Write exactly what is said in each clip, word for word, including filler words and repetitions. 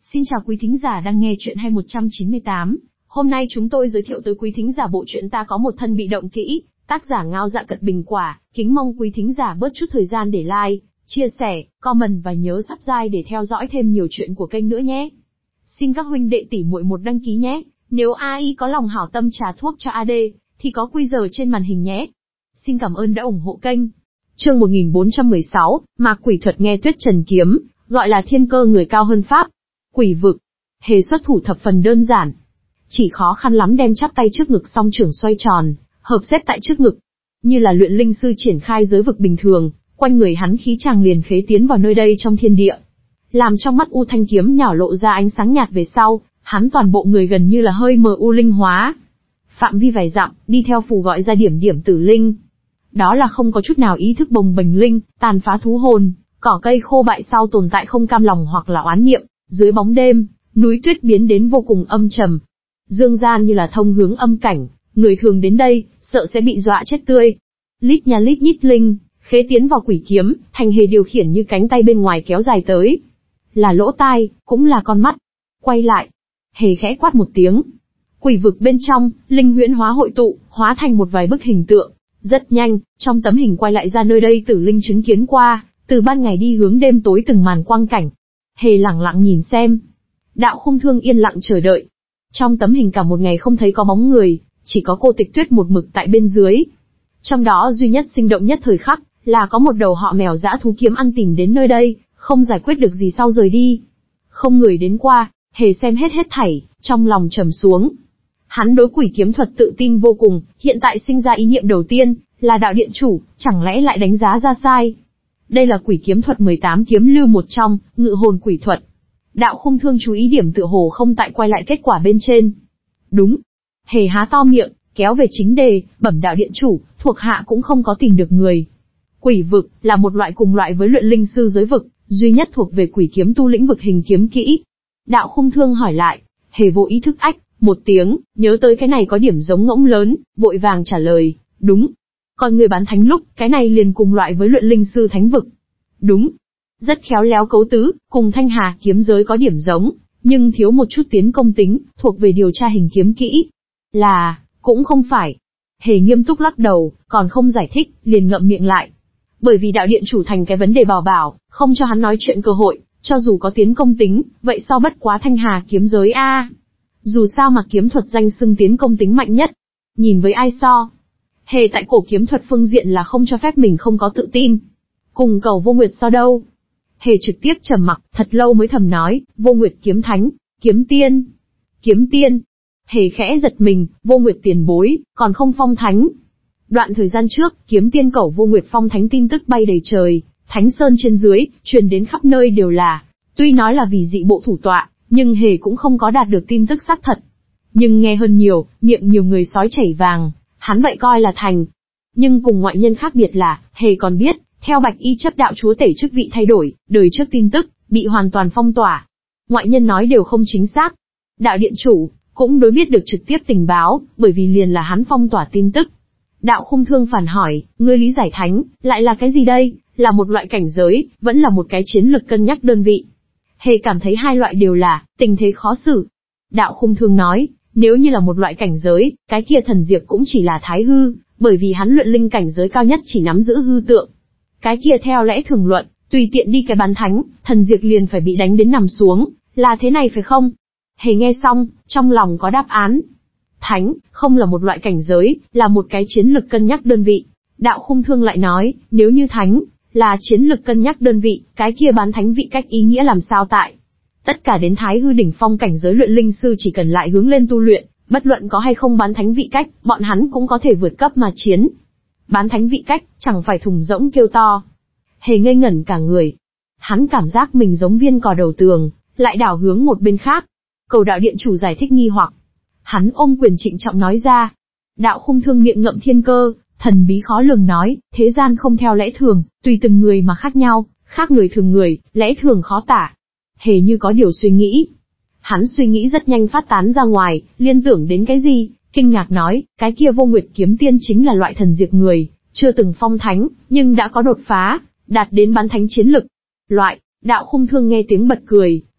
Xin chào quý thính giả đang nghe chuyện hay một trăm chín mươi tám. Hôm nay chúng tôi giới thiệu tới quý thính giả bộ truyện Ta có một thân bị động kỹ, tác giả Ngao Dạ Cận Bình Quả. Kính mong quý thính giả bớt chút thời gian để like, chia sẻ, comment và nhớ subscribe để theo dõi thêm nhiều chuyện của kênh nữa nhé. Xin các huynh đệ tỷ muội một đăng ký nhé. Nếu ai có lòng hảo tâm trà thuốc cho a đê, thì có quy giờ trên màn hình nhé. Xin cảm ơn đã ủng hộ kênh. Chương một nghìn bốn trăm mười sáu, Mạc Quỷ Thuật nghe Tuyết Trần kiếm, gọi là thiên cơ người cao hơn pháp. Quỷ vực. Hề xuất thủ thập phần đơn giản. Chỉ khó khăn lắm đem chắp tay trước ngực song trưởng xoay tròn, hợp xếp tại trước ngực. Như là luyện linh sư triển khai giới vực bình thường, quanh người hắn khí chàng liền khế tiến vào nơi đây trong thiên địa. Làm trong mắt U Thanh kiếm nhỏ lộ ra ánh sáng nhạt về sau, hắn toàn bộ người gần như là hơi mờ u linh hóa. Phạm vi vài dặm, đi theo phù gọi ra điểm điểm tử linh. Đó là không có chút nào ý thức bồng bềnh linh, tàn phá thú hồn, cỏ cây khô bại sau tồn tại không cam lòng hoặc là oán niệm. Dưới bóng đêm, núi tuyết biến đến vô cùng âm trầm. Dương gian như là thông hướng âm cảnh, người thường đến đây, sợ sẽ bị dọa chết tươi. Lít nha lít nhít linh, khế tiến vào quỷ kiếm, thành Hề điều khiển như cánh tay bên ngoài kéo dài tới. Là lỗ tai, cũng là con mắt. Quay lại. Hề khẽ quát một tiếng. Quỷ vực bên trong, linh huyễn hóa hội tụ, hóa thành một vài bức hình tượng. Rất nhanh, trong tấm hình quay lại ra nơi đây tử linh chứng kiến qua, từ ban ngày đi hướng đêm tối từng màn quang cảnh. Hề lẳng lặng nhìn xem. Đạo Khung Thương yên lặng chờ đợi. Trong tấm hình cả một ngày không thấy có bóng người, chỉ có cô Tịch Tuyết một mực tại bên dưới. Trong đó duy nhất sinh động nhất thời khắc, là có một đầu họ mèo dã thú kiếm ăn tìm đến nơi đây, không giải quyết được gì sau rời đi. Không người đến qua, Hề xem hết hết thảy, trong lòng trầm xuống. Hắn đối quỷ kiếm thuật tự tin vô cùng, hiện tại sinh ra ý niệm đầu tiên, là đạo điện chủ, chẳng lẽ lại đánh giá ra sai. Đây là quỷ kiếm thuật mười tám kiếm lưu một trong, ngự hồn quỷ thuật. Đạo Khung Thương chú ý điểm tựa hồ không tại quay lại kết quả bên trên. Đúng. Hề há to miệng, kéo về chính đề, bẩm đạo điện chủ, thuộc hạ cũng không có tìm được người. Quỷ vực, là một loại cùng loại với luyện linh sư giới vực, duy nhất thuộc về quỷ kiếm tu lĩnh vực hình kiếm kỹ. Đạo Khung Thương hỏi lại, Hề vô ý thức ách, một tiếng, nhớ tới cái này có điểm giống ngỗng lớn, vội vàng trả lời, đúng. Còn người bán thánh lúc, cái này liền cùng loại với luyện linh sư thánh vực. Đúng. Rất khéo léo cấu tứ, cùng Thanh Hà kiếm giới có điểm giống, nhưng thiếu một chút tiến công tính, thuộc về điều tra hình kiếm kỹ. Là, cũng không phải. Hề nghiêm túc lắc đầu, còn không giải thích, liền ngậm miệng lại. Bởi vì đạo điện chủ thành cái vấn đề bảo bảo, không cho hắn nói chuyện cơ hội, cho dù có tiến công tính, vậy so bất quá Thanh Hà kiếm giới a. Dù sao mà kiếm thuật danh xưng tiến công tính mạnh nhất. Nhìn với ai so? Hề tại cổ kiếm thuật phương diện là không cho phép mình không có tự tin. Cùng Cầu Vô Nguyệt so đâu? Hề trực tiếp trầm mặc, thật lâu mới thầm nói, Vô Nguyệt kiếm thánh, kiếm tiên. Kiếm tiên. Hề khẽ giật mình, Vô Nguyệt tiền bối, còn không phong thánh. Đoạn thời gian trước, kiếm tiên Cầu Vô Nguyệt phong thánh tin tức bay đầy trời, thánh sơn trên dưới, truyền đến khắp nơi đều là. Tuy nói là vì dị bộ thủ tọa, nhưng Hề cũng không có đạt được tin tức xác thật. Nhưng nghe hơn nhiều, miệng nhiều người sói chảy vàng. Hắn vậy coi là thành. Nhưng cùng ngoại nhân khác biệt là, Hề còn biết, theo Bạch Y chấp đạo chúa tể chức vị thay đổi, đời trước tin tức, bị hoàn toàn phong tỏa. Ngoại nhân nói đều không chính xác. Đạo điện chủ, cũng đối biết được trực tiếp tình báo, bởi vì liền là hắn phong tỏa tin tức. Đạo Khung Thương phản hỏi, ngươi lý giải thánh, lại là cái gì đây, là một loại cảnh giới, vẫn là một cái chiến lược cân nhắc đơn vị. Hề cảm thấy hai loại đều là, tình thế khó xử. Đạo Khung Thương nói, nếu như là một loại cảnh giới, cái kia thần diệp cũng chỉ là thái hư, bởi vì hắn luyện linh cảnh giới cao nhất chỉ nắm giữ hư tượng. Cái kia theo lẽ thường luận, tùy tiện đi cái bán thánh, thần diệp liền phải bị đánh đến nằm xuống, là thế này phải không? Hề nghe xong, trong lòng có đáp án. Thánh, không là một loại cảnh giới, là một cái chiến lược cân nhắc đơn vị. Đạo Khung Thương lại nói, nếu như thánh, là chiến lược cân nhắc đơn vị, cái kia bán thánh vị cách ý nghĩa làm sao tại? Tất cả đến thái hư đỉnh phong cảnh giới luyện linh sư chỉ cần lại hướng lên tu luyện, bất luận có hay không bán thánh vị cách, bọn hắn cũng có thể vượt cấp mà chiến. Bán thánh vị cách, chẳng phải thùng rỗng kêu to. Hề ngây ngẩn cả người. Hắn cảm giác mình giống viên cò đầu tường, lại đảo hướng một bên khác. Cầu đạo điện chủ giải thích nghi hoặc. Hắn ôm quyền trịnh trọng nói ra. Đạo Khung Thương miệng ngậm thiên cơ, thần bí khó lường nói, thế gian không theo lẽ thường, tùy từng người mà khác nhau, khác người thường người, lẽ thường khó tả. Hề như có điều suy nghĩ. Hắn suy nghĩ rất nhanh phát tán ra ngoài, liên tưởng đến cái gì, kinh ngạc nói, cái kia Vô Nguyệt kiếm tiên chính là loại thần diệp người, chưa từng phong thánh, nhưng đã có đột phá, đạt đến bán thánh chiến lực. Loại, Đạo Khung Thương nghe tiếng bật cười,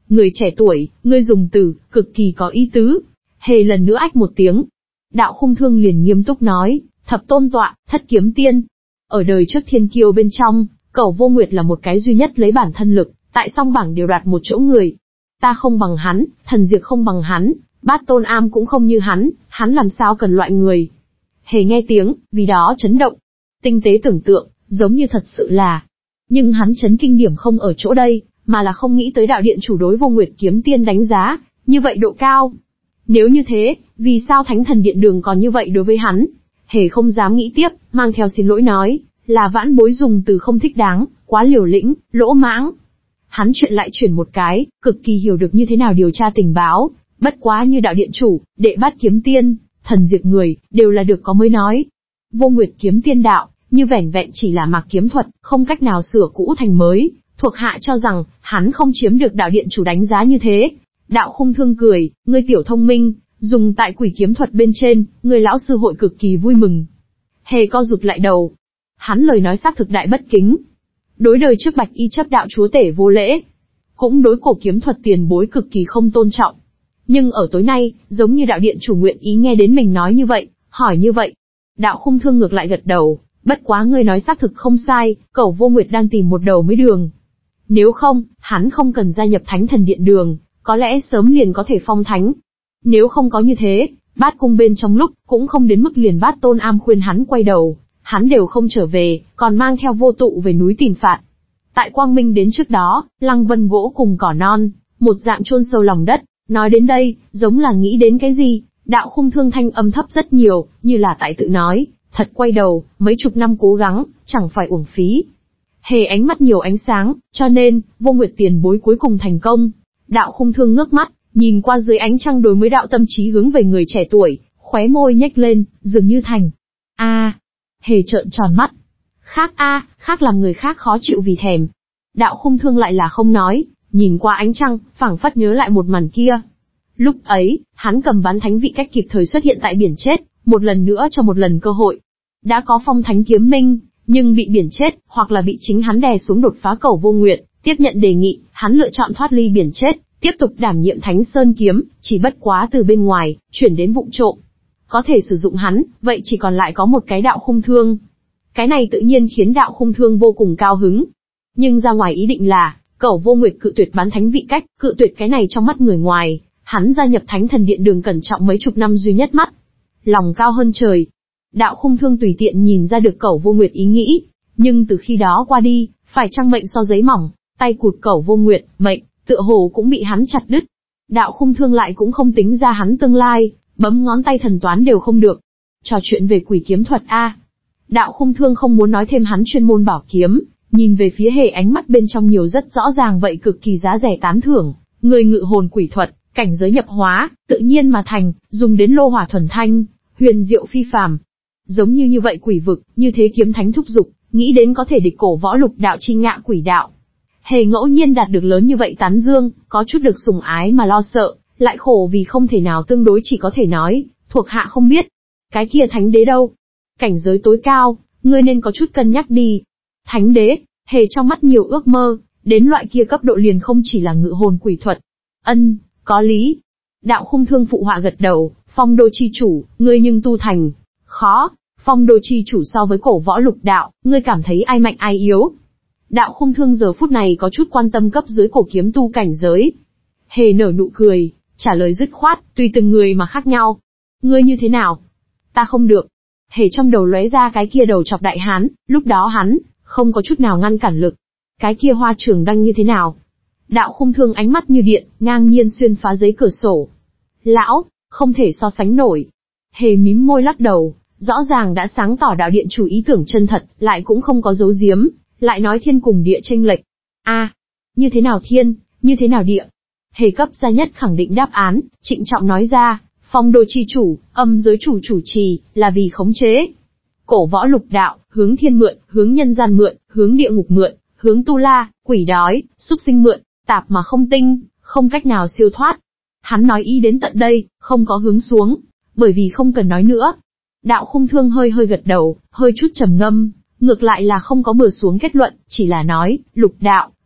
Người trẻ tuổi, ngươi dùng từ, cực kỳ có ý tứ. Hề lần nữa ách một tiếng. Đạo Khung Thương liền nghiêm túc nói, thập tôn tọa, thất kiếm tiên. Ở đời trước thiên kiêu bên trong, Cẩu Vô Nguyệt là một cái duy nhất lấy bản thân lực, tại song bảng đều đoạt một chỗ người. Ta không bằng hắn, Thần Diệp không bằng hắn, Bát Tôn Am cũng không như hắn, hắn làm sao cần loại người. Hề nghe tiếng, vì đó chấn động. Tinh tế tưởng tượng, giống như thật sự là. Nhưng hắn chấn kinh điểm không ở chỗ đây, mà là không nghĩ tới đạo điện chủ đối Vô Nguyệt kiếm tiên đánh giá, như vậy độ cao. Nếu như thế, vì sao Thánh Thần Điện Đường còn như vậy đối với hắn? Hề không dám nghĩ tiếp, mang theo xin lỗi nói, là vãn bối dùng từ không thích đáng, quá liều lĩnh, lỗ mãng. Hắn chuyện lại chuyển một cái, cực kỳ hiểu được như thế nào điều tra tình báo, bất quá như đạo điện chủ, đệ bát kiếm tiên, thần diệt người, đều là được có mới nói. Vô Nguyệt kiếm tiên đạo, như vẻn vẹn chỉ là mạc kiếm thuật, không cách nào sửa cũ thành mới, thuộc hạ cho rằng, hắn không chiếm được đạo điện chủ đánh giá như thế. Đạo Khung Thương cười, ngươi tiểu thông minh, dùng tại quỷ kiếm thuật bên trên, người lão sư hội cực kỳ vui mừng. Hề co rụt lại đầu. Hắn lời nói xác thực đại bất kính. Đối đời trước Bạch Y chấp đạo chúa tể vô lễ. Cũng đối cổ kiếm thuật tiền bối cực kỳ không tôn trọng. Nhưng ở tối nay, giống như đạo điện chủ nguyện ý nghe đến mình nói như vậy, hỏi như vậy. Đạo Khung Thương ngược lại gật đầu, bất quá ngươi nói xác thực không sai, Cẩu Vô Nguyệt đang tìm một đầu mới đường. Nếu không, hắn không cần gia nhập Thánh Thần Điện Đường, có lẽ sớm liền có thể phong thánh. Nếu không có như thế, Bát Cung bên trong lúc, cũng không đến mức liền Bát Tôn Am khuyên hắn quay đầu, hắn đều không trở về, còn mang theo Vô Tụ về núi tìm phạt. Tại Quang Minh đến trước đó, lăng vân gỗ cùng cỏ non, một dạng chôn sâu lòng đất, nói đến đây, giống là nghĩ đến cái gì, Đạo Khung Thương thanh âm thấp rất nhiều, như là tại tự nói, thật quay đầu, mấy chục năm cố gắng, chẳng phải uổng phí. Hề ánh mắt nhiều ánh sáng, cho nên, Vô Nguyệt tiền bối cuối cùng thành công. Đạo Khung Thương ngước mắt, nhìn qua dưới ánh trăng đối mới đạo tâm trí hướng về người trẻ tuổi, khóe môi nhếch lên, dường như thành. A, à, Hề trợn tròn mắt. Khác a, à, khác làm người khác khó chịu vì thèm. Đạo Khung Thương lại là không nói, nhìn qua ánh trăng, phảng phất nhớ lại một màn kia. Lúc ấy, hắn cầm bán thánh vị cách kịp thời xuất hiện tại biển chết, một lần nữa cho một lần cơ hội. Đã có phong thánh kiếm minh, nhưng bị biển chết, hoặc là bị chính hắn đè xuống đột phá Cẩu Vô Nguyệt, tiếp nhận đề nghị, hắn lựa chọn thoát ly biển chết, tiếp tục đảm nhiệm Thánh Sơn kiếm, chỉ bất quá từ bên ngoài, chuyển đến vụng trộm. Có thể sử dụng hắn, vậy chỉ còn lại có một cái Đạo Khung Thương. Cái này tự nhiên khiến Đạo Khung Thương vô cùng cao hứng. Nhưng ra ngoài ý định là, Cẩu Vô Nguyệt cự tuyệt bán thánh vị cách, cự tuyệt cái này trong mắt người ngoài, hắn gia nhập Thánh Thần Điện Đường cẩn trọng mấy chục năm duy nhất mắt. Lòng cao hơn trời. Đạo Khung Thương tùy tiện nhìn ra được Cẩu Vô Nguyệt ý nghĩ, nhưng từ khi đó qua đi, phải chăng mệnh so giấy mỏng, tay cụt Cẩu Vô Nguyệt, mệnh, tựa hồ cũng bị hắn chặt đứt. Đạo Khung Thương lại cũng không tính ra hắn tương lai, bấm ngón tay thần toán đều không được. Trò chuyện về quỷ kiếm thuật a. Đạo Khung Thương không muốn nói thêm hắn chuyên môn bảo kiếm, nhìn về phía Hề ánh mắt bên trong nhiều rất rõ ràng vậy cực kỳ giá rẻ tán thưởng, người ngự hồn quỷ thuật, cảnh giới nhập hóa, tự nhiên mà thành, dùng đến lô hỏa thuần thanh, huyền diệu phi phàm. Giống như như vậy quỷ vực, như thế kiếm thánh thúc dục, nghĩ đến có thể địch cổ võ lục đạo chi ngạ quỷ đạo. Hề ngẫu nhiên đạt được lớn như vậy tán dương, có chút được sủng ái mà lo sợ, lại khổ vì không thể nào tương đối chỉ có thể nói, thuộc hạ không biết. Cái kia thánh đế đâu? Cảnh giới tối cao, ngươi nên có chút cân nhắc đi. Thánh đế, Hề trong mắt nhiều ước mơ, đến loại kia cấp độ liền không chỉ là ngự hồn quỷ thuật. Ân, có lý. Đạo Khung Thương phụ họa gật đầu, phong đô chi chủ, ngươi nhưng tu thành. Khó, phong đô chi chủ so với cổ võ lục đạo, ngươi cảm thấy ai mạnh ai yếu? Đạo Khung Thương giờ phút này có chút quan tâm cấp dưới cổ kiếm tu cảnh giới. Hề nở nụ cười, trả lời dứt khoát, tùy từng người mà khác nhau. Ngươi như thế nào? Ta không được. Hề trong đầu lóe ra cái kia đầu chọc đại hán, lúc đó hắn, không có chút nào ngăn cản lực. Cái kia Hoa Trường Đăng như thế nào? Đạo Khung Thương ánh mắt như điện, ngang nhiên xuyên phá giấy cửa sổ. Lão, không thể so sánh nổi. Hề mím môi lắc đầu, rõ ràng đã sáng tỏ đạo điện chủ ý tưởng chân thật, lại cũng không có giấu giếm, lại nói thiên cùng địa chênh lệch. A, à, như thế nào thiên, như thế nào địa? Hề cấp gia nhất khẳng định đáp án, trịnh trọng nói ra, phong đô chi chủ, âm giới chủ chủ trì, là vì khống chế. Cổ võ lục đạo, hướng thiên mượn, hướng nhân gian mượn, hướng địa ngục mượn, hướng tu la, quỷ đói, súc sinh mượn, tạp mà không tinh, không cách nào siêu thoát. Hắn nói ý đến tận đây, không có hướng xuống, bởi vì không cần nói nữa. Đạo Khung Thương hơi hơi gật đầu, hơi chút trầm ngâm, ngược lại là không có bừa xuống kết luận, chỉ là nói, lục đạo,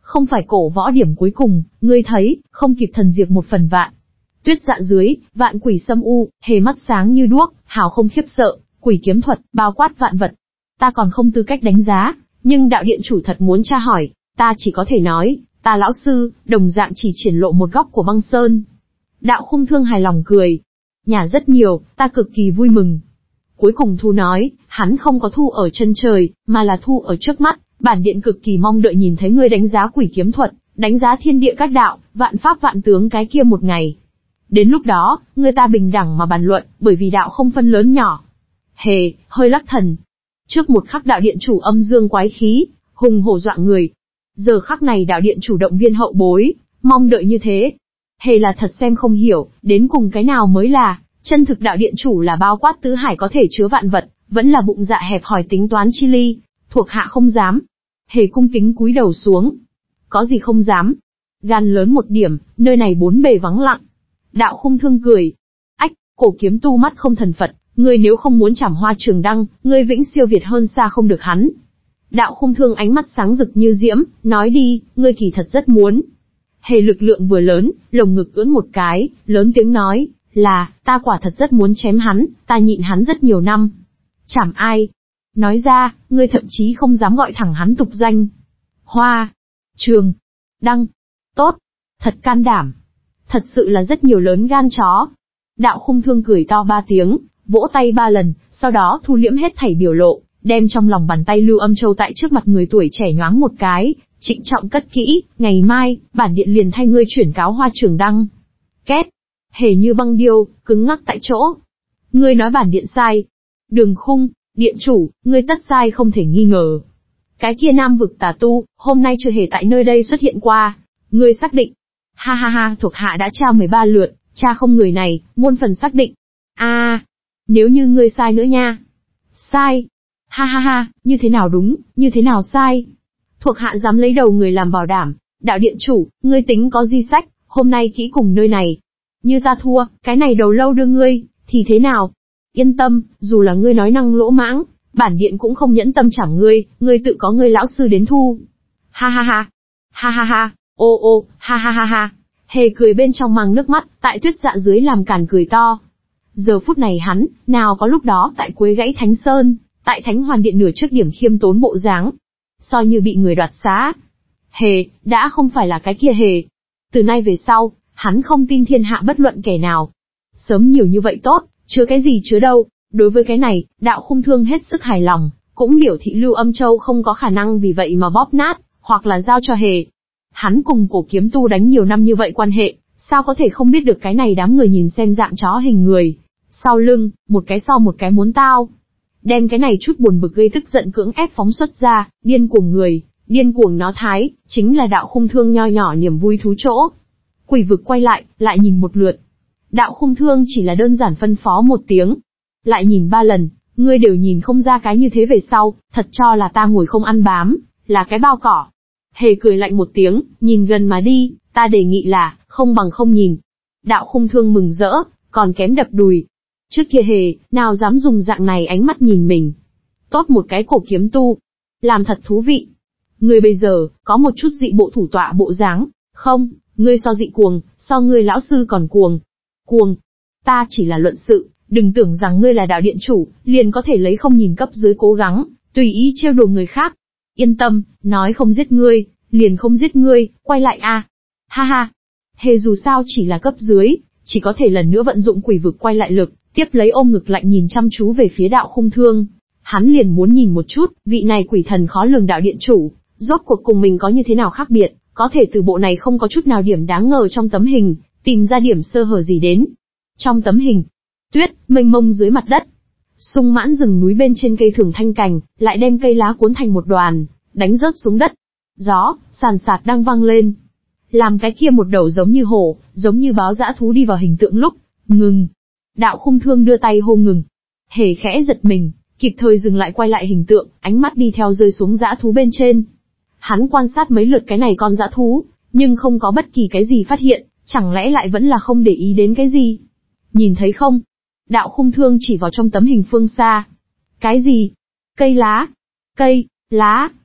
Không phải cổ võ điểm cuối cùng, ngươi thấy, không kịp thần diệt một phần vạn. Tuyết dạ dưới, vạn quỷ xâm u, hề mắt sáng như đuốc, hào không khiếp sợ, quỷ kiếm thuật, bao quát vạn vật. Ta còn không tư cách đánh giá, nhưng đạo điện chủ thật muốn tra hỏi, ta chỉ có thể nói, ta lão sư, đồng dạng chỉ triển lộ một góc của băng sơn. Đạo Khung Thương hài lòng cười. Nhà rất nhiều, ta cực kỳ vui mừng. Cuối cùng thu nói, hắn không có thu ở chân trời, mà là thu ở trước mắt, bản điện cực kỳ mong đợi nhìn thấy ngươi đánh giá quỷ kiếm thuật, đánh giá thiên địa các đạo, vạn pháp vạn tướng cái kia một ngày. Đến lúc đó, người ta bình đẳng mà bàn luận, bởi vì đạo không phân lớn nhỏ. Hề, hơi lắc thần. Trước một khắc đạo điện chủ âm dương quái khí, hùng hổ dọa người. Giờ khắc này đạo điện chủ động viên hậu bối, mong đợi như thế. Hề là thật xem không hiểu, đến cùng cái nào mới là, chân thực đạo điện chủ là bao quát tứ hải có thể chứa vạn vật, vẫn là bụng dạ hẹp hòi tính toán chi ly, thuộc hạ không dám. Hề cung kính cúi đầu xuống. Có gì không dám? Gan lớn một điểm, nơi này bốn bề vắng lặng. Đạo Khung Thương cười. Ách, cổ kiếm tu mắt không thần Phật, ngươi nếu không muốn chảm Hoa Trường Đăng, ngươi vĩnh siêu việt hơn xa không được hắn. Đạo Khung Thương ánh mắt sáng rực như diễm, nói đi, ngươi kỳ thật rất muốn. Hề lực lượng vừa lớn, lồng ngực ưỡn một cái, lớn tiếng nói, là, ta quả thật rất muốn chém hắn, ta nhịn hắn rất nhiều năm. Chảm ai? Nói ra, ngươi thậm chí không dám gọi thẳng hắn tục danh. Hoa, Trường, Đăng. Tốt, thật can đảm. Thật sự là rất nhiều lớn gan chó. Đạo Khung Thương cười to ba tiếng, vỗ tay ba lần, sau đó thu liễm hết thảy biểu lộ, đem trong lòng bàn tay Lưu Âm Châu tại trước mặt người tuổi trẻ nhoáng một cái, trịnh trọng cất kỹ, ngày mai, bản điện liền thay ngươi chuyển cáo Hoa Trường Đăng. Két, hề như băng điêu, cứng ngắc tại chỗ. Ngươi nói bản điện sai. Đường Khung, điện chủ, ngươi tất sai không thể nghi ngờ. Cái kia nam vực tà tu, hôm nay chưa hề tại nơi đây xuất hiện qua. Ngươi xác định. Ha ha ha, thuộc hạ đã tra mười ba lượt, tra không người này, muôn phần xác định. A, à, nếu như ngươi sai nữa nha. Sai. Ha ha ha, như thế nào đúng, như thế nào sai. Thuộc hạ dám lấy đầu người làm bảo đảm. Đạo điện chủ, ngươi tính có di sách, hôm nay kỹ cùng nơi này. Như ta thua, cái này đầu lâu đưa ngươi, thì thế nào? Yên tâm, dù là ngươi nói năng lỗ mãng, bản điện cũng không nhẫn tâm chảm ngươi, ngươi tự có ngươi lão sư đến thu. Ha ha ha. Ha ha ha, ô ô, ha ha ha ha. Hề cười bên trong mang nước mắt, tại Tuyết Dạ dưới làm càn cười to. Giờ phút này hắn, nào có lúc đó tại Quế Gãy Thánh Sơn, tại Thánh Hoàn Điện nửa trước điểm khiêm tốn bộ dáng. So như bị người đoạt xá. Hề, đã không phải là cái kia Hề. Từ nay về sau, hắn không tin thiên hạ bất luận kẻ nào. Sớm nhiều như vậy tốt, chứa cái gì chứa đâu. Đối với cái này, Đạo Khung Thương hết sức hài lòng, cũng biểu thị Lưu Âm Châu không có khả năng vì vậy mà bóp nát, hoặc là giao cho Hề. Hắn cùng cổ kiếm tu đánh nhiều năm như vậy quan hệ, sao có thể không biết được cái này đám người nhìn xem dạng chó hình người. Sau lưng, một cái so một cái muốn tao. Đem cái này chút buồn bực gây tức giận cưỡng ép phóng xuất ra, điên cuồng người, điên cuồng nó thái, chính là Đạo Khung Thương nho nhỏ niềm vui thú chỗ. Quỷ vực quay lại, lại nhìn một lượt. Đạo Khung Thương chỉ là đơn giản phân phó một tiếng. Lại nhìn ba lần, ngươi đều nhìn không ra cái như thế về sau, thật cho là ta ngồi không ăn bám, là cái bao cỏ. Hề cười lạnh một tiếng, nhìn gần mà đi, ta đề nghị là, không bằng không nhìn. Đạo Khung Thương mừng rỡ, còn kém đập đùi. Trước kia Hề, nào dám dùng dạng này ánh mắt nhìn mình. Tốt một cái cổ kiếm tu. Làm thật thú vị. Ngươi bây giờ, có một chút dị bộ thủ tọa bộ dáng, không, ngươi so dị cuồng, so ngươi lão sư còn cuồng. Cuồng. Ta chỉ là luận sự, đừng tưởng rằng ngươi là đạo điện chủ, liền có thể lấy không nhìn cấp dưới cố gắng, tùy ý trêu đùa người khác. Yên tâm, nói không giết ngươi, liền không giết ngươi, quay lại a. À. Ha ha. Hề dù sao chỉ là cấp dưới, chỉ có thể lần nữa vận dụng quỷ vực quay lại lực, tiếp lấy ôm ngực lạnh nhìn chăm chú về phía Đạo Khung Thương. Hắn liền muốn nhìn một chút, vị này quỷ thần khó lường đạo điện chủ, rốt cuộc cùng mình có như thế nào khác biệt, có thể từ bộ này không có chút nào điểm đáng ngờ trong tấm hình, tìm ra điểm sơ hở gì đến. Trong tấm hình, tuyết, mênh mông dưới mặt đất. Sung mãn rừng núi bên trên cây thường thanh cành, lại đem cây lá cuốn thành một đoàn, đánh rớt xuống đất. Gió, sàn sạt đang vang lên. Làm cái kia một đầu giống như hổ, giống như báo dã thú đi vào hình tượng lúc, ngừng. Đạo Khung Thương đưa tay hô ngừng. Hề khẽ giật mình, kịp thời dừng lại quay lại hình tượng, ánh mắt đi theo rơi xuống dã thú bên trên. Hắn quan sát mấy lượt cái này con dã thú, nhưng không có bất kỳ cái gì phát hiện, chẳng lẽ lại vẫn là không để ý đến cái gì? Nhìn thấy không? Đạo Khung Thương chỉ vào trong tấm hình phương xa. Cái gì? Cây lá. Cây, lá.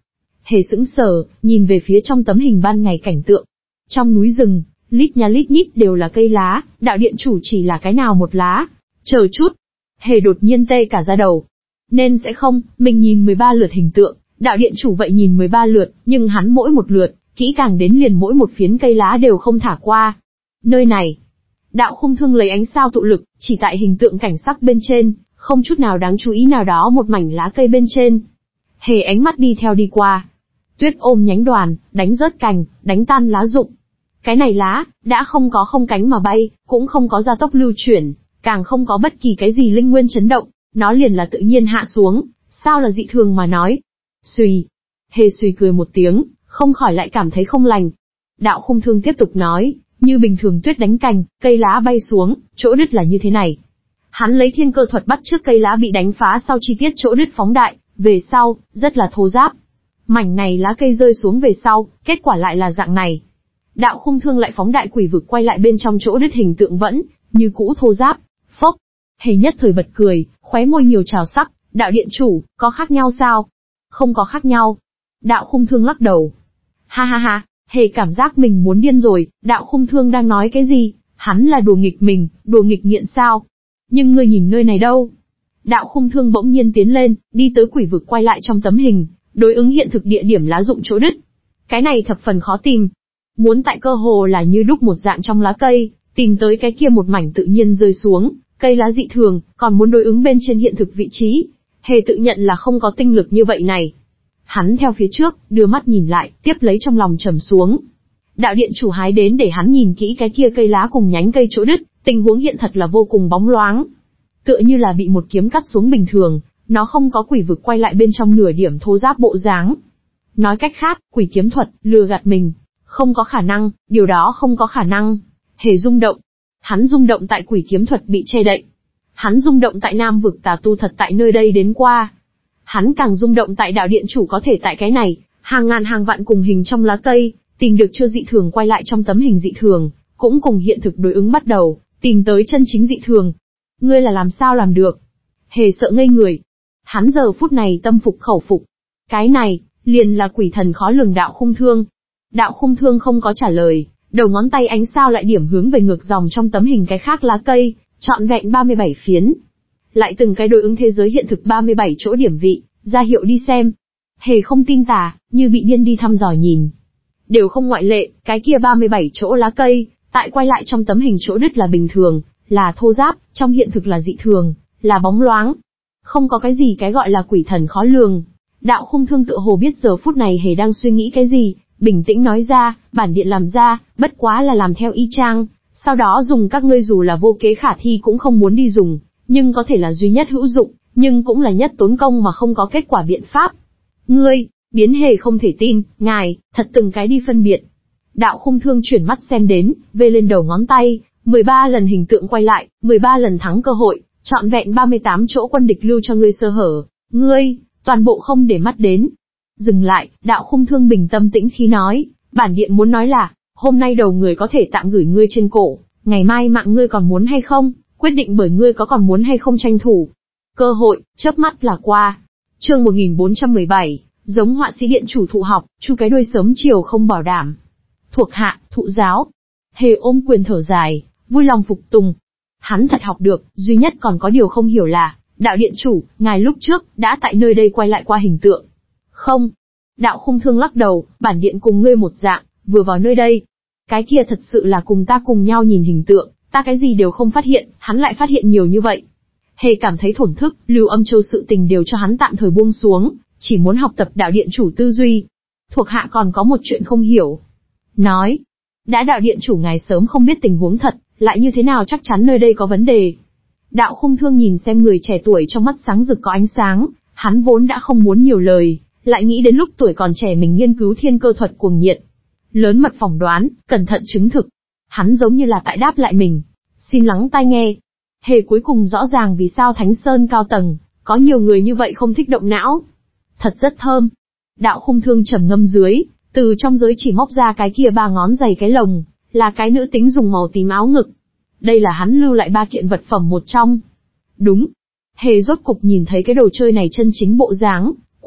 Hề sững sờ, nhìn về phía trong tấm hình ban ngày cảnh tượng. Trong núi rừng, lít nha lít nhít đều là cây lá, đạo điện chủ chỉ là cái nào một lá. Chờ chút. Hề đột nhiên tê cả da đầu. Nên sẽ không, mình nhìn mười ba lượt hình tượng, đạo điện chủ vậy nhìn mười ba lượt, nhưng hắn mỗi một lượt, kỹ càng đến liền mỗi một phiến cây lá đều không thả qua. Nơi này, đạo khung thương lấy ánh sao tụ lực, chỉ tại hình tượng cảnh sắc bên trên, không chút nào đáng chú ý nào đó một mảnh lá cây bên trên. Hề ánh mắt đi theo đi qua. Tuyết ôm nhánh đoàn, đánh rớt cành, đánh tan lá rụng. Cái này lá, đã không có không cánh mà bay, cũng không có gia tốc lưu chuyển, càng không có bất kỳ cái gì linh nguyên chấn động, nó liền là tự nhiên hạ xuống, sao là dị thường mà nói. Xùy. Hề xùy cười một tiếng, không khỏi lại cảm thấy không lành. Đạo khung thương tiếp tục nói, như bình thường tuyết đánh cành, cây lá bay xuống, chỗ đứt là như thế này. Hắn lấy thiên cơ thuật bắt trước cây lá bị đánh phá sau chi tiết chỗ đứt phóng đại, về sau, rất là thô ráp. Mảnh này lá cây rơi xuống về sau, kết quả lại là dạng này. Đạo khung thương lại phóng đại quỷ vực quay lại bên trong chỗ đứt hình tượng vẫn, như cũ thô ráp. Phốc. Hề nhất thời bật cười, khóe môi nhiều trào sắc, đạo điện chủ, có khác nhau sao? Không có khác nhau. Đạo khung thương lắc đầu. Ha ha ha, Hề cảm giác mình muốn điên rồi, đạo khung thương đang nói cái gì? Hắn là đùa nghịch mình, đùa nghịch nghiện sao? Nhưng ngươi nhìn nơi này đâu? Đạo khung thương bỗng nhiên tiến lên, đi tới quỷ vực quay lại trong tấm hình, đối ứng hiện thực địa điểm lá rụng chỗ đứt. Cái này thập phần khó tìm. Muốn tại cơ hồ là như đúc một dạng trong lá cây, tìm tới cái kia một mảnh tự nhiên rơi xuống, cây lá dị thường, còn muốn đối ứng bên trên hiện thực vị trí. Hề tự nhận là không có tinh lực như vậy này. Hắn theo phía trước, đưa mắt nhìn lại, tiếp lấy trong lòng trầm xuống. Đạo điện chủ hái đến để hắn nhìn kỹ cái kia cây lá cùng nhánh cây chỗ đứt, tình huống hiện thật là vô cùng bóng loáng. Tựa như là bị một kiếm cắt xuống bình thường, nó không có quỷ vực quay lại bên trong nửa điểm thô ráp bộ dáng. Nói cách khác, quỷ kiếm thuật, lừa gạt mình. Không có khả năng, điều đó không có khả năng. Hề rung động. Hắn rung động tại quỷ kiếm thuật bị che đậy. Hắn rung động tại nam vực tà tu thật tại nơi đây đến qua. Hắn càng rung động tại đạo điện chủ có thể tại cái này, hàng ngàn hàng vạn cùng hình trong lá cây, tìm được chưa dị thường quay lại trong tấm hình dị thường, cũng cùng hiện thực đối ứng bắt đầu, tìm tới chân chính dị thường. Ngươi là làm sao làm được? Hề sợ ngây người. Hắn giờ phút này tâm phục khẩu phục. Cái này, liền là quỷ thần khó lường đạo khung thương. Đạo khung thương không có trả lời, đầu ngón tay ánh sao lại điểm hướng về ngược dòng trong tấm hình cái khác lá cây, trọn vẹn ba mươi bảy phiến. Lại từng cái đối ứng thế giới hiện thực ba mươi bảy chỗ điểm vị, ra hiệu đi xem. Hề không tin tà, như bị điên đi thăm dò nhìn. Đều không ngoại lệ, cái kia ba mươi bảy chỗ lá cây, tại quay lại trong tấm hình chỗ đứt là bình thường, là thô ráp, trong hiện thực là dị thường, là bóng loáng. Không có cái gì cái gọi là quỷ thần khó lường. Đạo khung thương tựa hồ biết giờ phút này Hề đang suy nghĩ cái gì, bình tĩnh nói ra, bản điện làm ra, bất quá là làm theo y chang, sau đó dùng các ngươi dù là vô kế khả thi cũng không muốn đi dùng, nhưng có thể là duy nhất hữu dụng, nhưng cũng là nhất tốn công mà không có kết quả biện pháp. Ngươi, biến Hề không thể tin, ngài, thật từng cái đi phân biệt. Đạo khung thương chuyển mắt xem đến, vê lên đầu ngón tay, mười ba lần hình tượng quay lại, mười ba lần thắng cơ hội, trọn vẹn ba mươi tám chỗ quân địch lưu cho ngươi sơ hở, ngươi, toàn bộ không để mắt đến. Dừng lại, đạo khung thương bình tâm tĩnh khí nói, bản điện muốn nói là, hôm nay đầu người có thể tạm gửi ngươi trên cổ, ngày mai mạng ngươi còn muốn hay không, quyết định bởi ngươi có còn muốn hay không tranh thủ. Cơ hội, chớp mắt là qua. Chương một nghìn bốn trăm mười bảy, giống họa sĩ điện chủ thụ học, chu cái đuôi sớm chiều không bảo đảm. Thuộc hạ, thụ giáo. Hề ôm quyền thở dài, vui lòng phục tùng. Hắn thật học được, duy nhất còn có điều không hiểu là, đạo điện chủ, ngài lúc trước, đã tại nơi đây quay lại qua hình tượng. Không. Đạo khung thương lắc đầu, bản điện cùng ngươi một dạng, vừa vào nơi đây. Cái kia thật sự là cùng ta cùng nhau nhìn hình tượng, ta cái gì đều không phát hiện, hắn lại phát hiện nhiều như vậy. Hề cảm thấy thổn thức, Lưu Âm Châu sự tình đều cho hắn tạm thời buông xuống, chỉ muốn học tập đạo điện chủ tư duy. Thuộc hạ còn có một chuyện không hiểu. Nói, đã đạo điện chủ ngài sớm không biết tình huống thật, lại như thế nào chắc chắn nơi đây có vấn đề. Đạo khung thương nhìn xem người trẻ tuổi trong mắt sáng rực có ánh sáng, hắn vốn đã không muốn nhiều lời, lại nghĩ đến lúc tuổi còn trẻ mình nghiên cứu thiên cơ thuật cuồng nhiệt. Lớn mật phỏng đoán, cẩn thận chứng thực. Hắn giống như là tại đáp lại mình. Xin lắng tai nghe. Hề cuối cùng rõ ràng vì sao Thánh Sơn cao tầng, có nhiều người như vậy không thích động não. Thật rất thơm. Đạo khung thương trầm ngâm dưới, từ trong giới chỉ móc ra cái kia ba ngón giày cái lồng, là cái nữ tính dùng màu tím áo ngực. Đây là hắn lưu lại ba kiện vật phẩm một trong. Đúng. Hề rốt cục nhìn thấy cái đồ chơi này chân chính bộ dáng,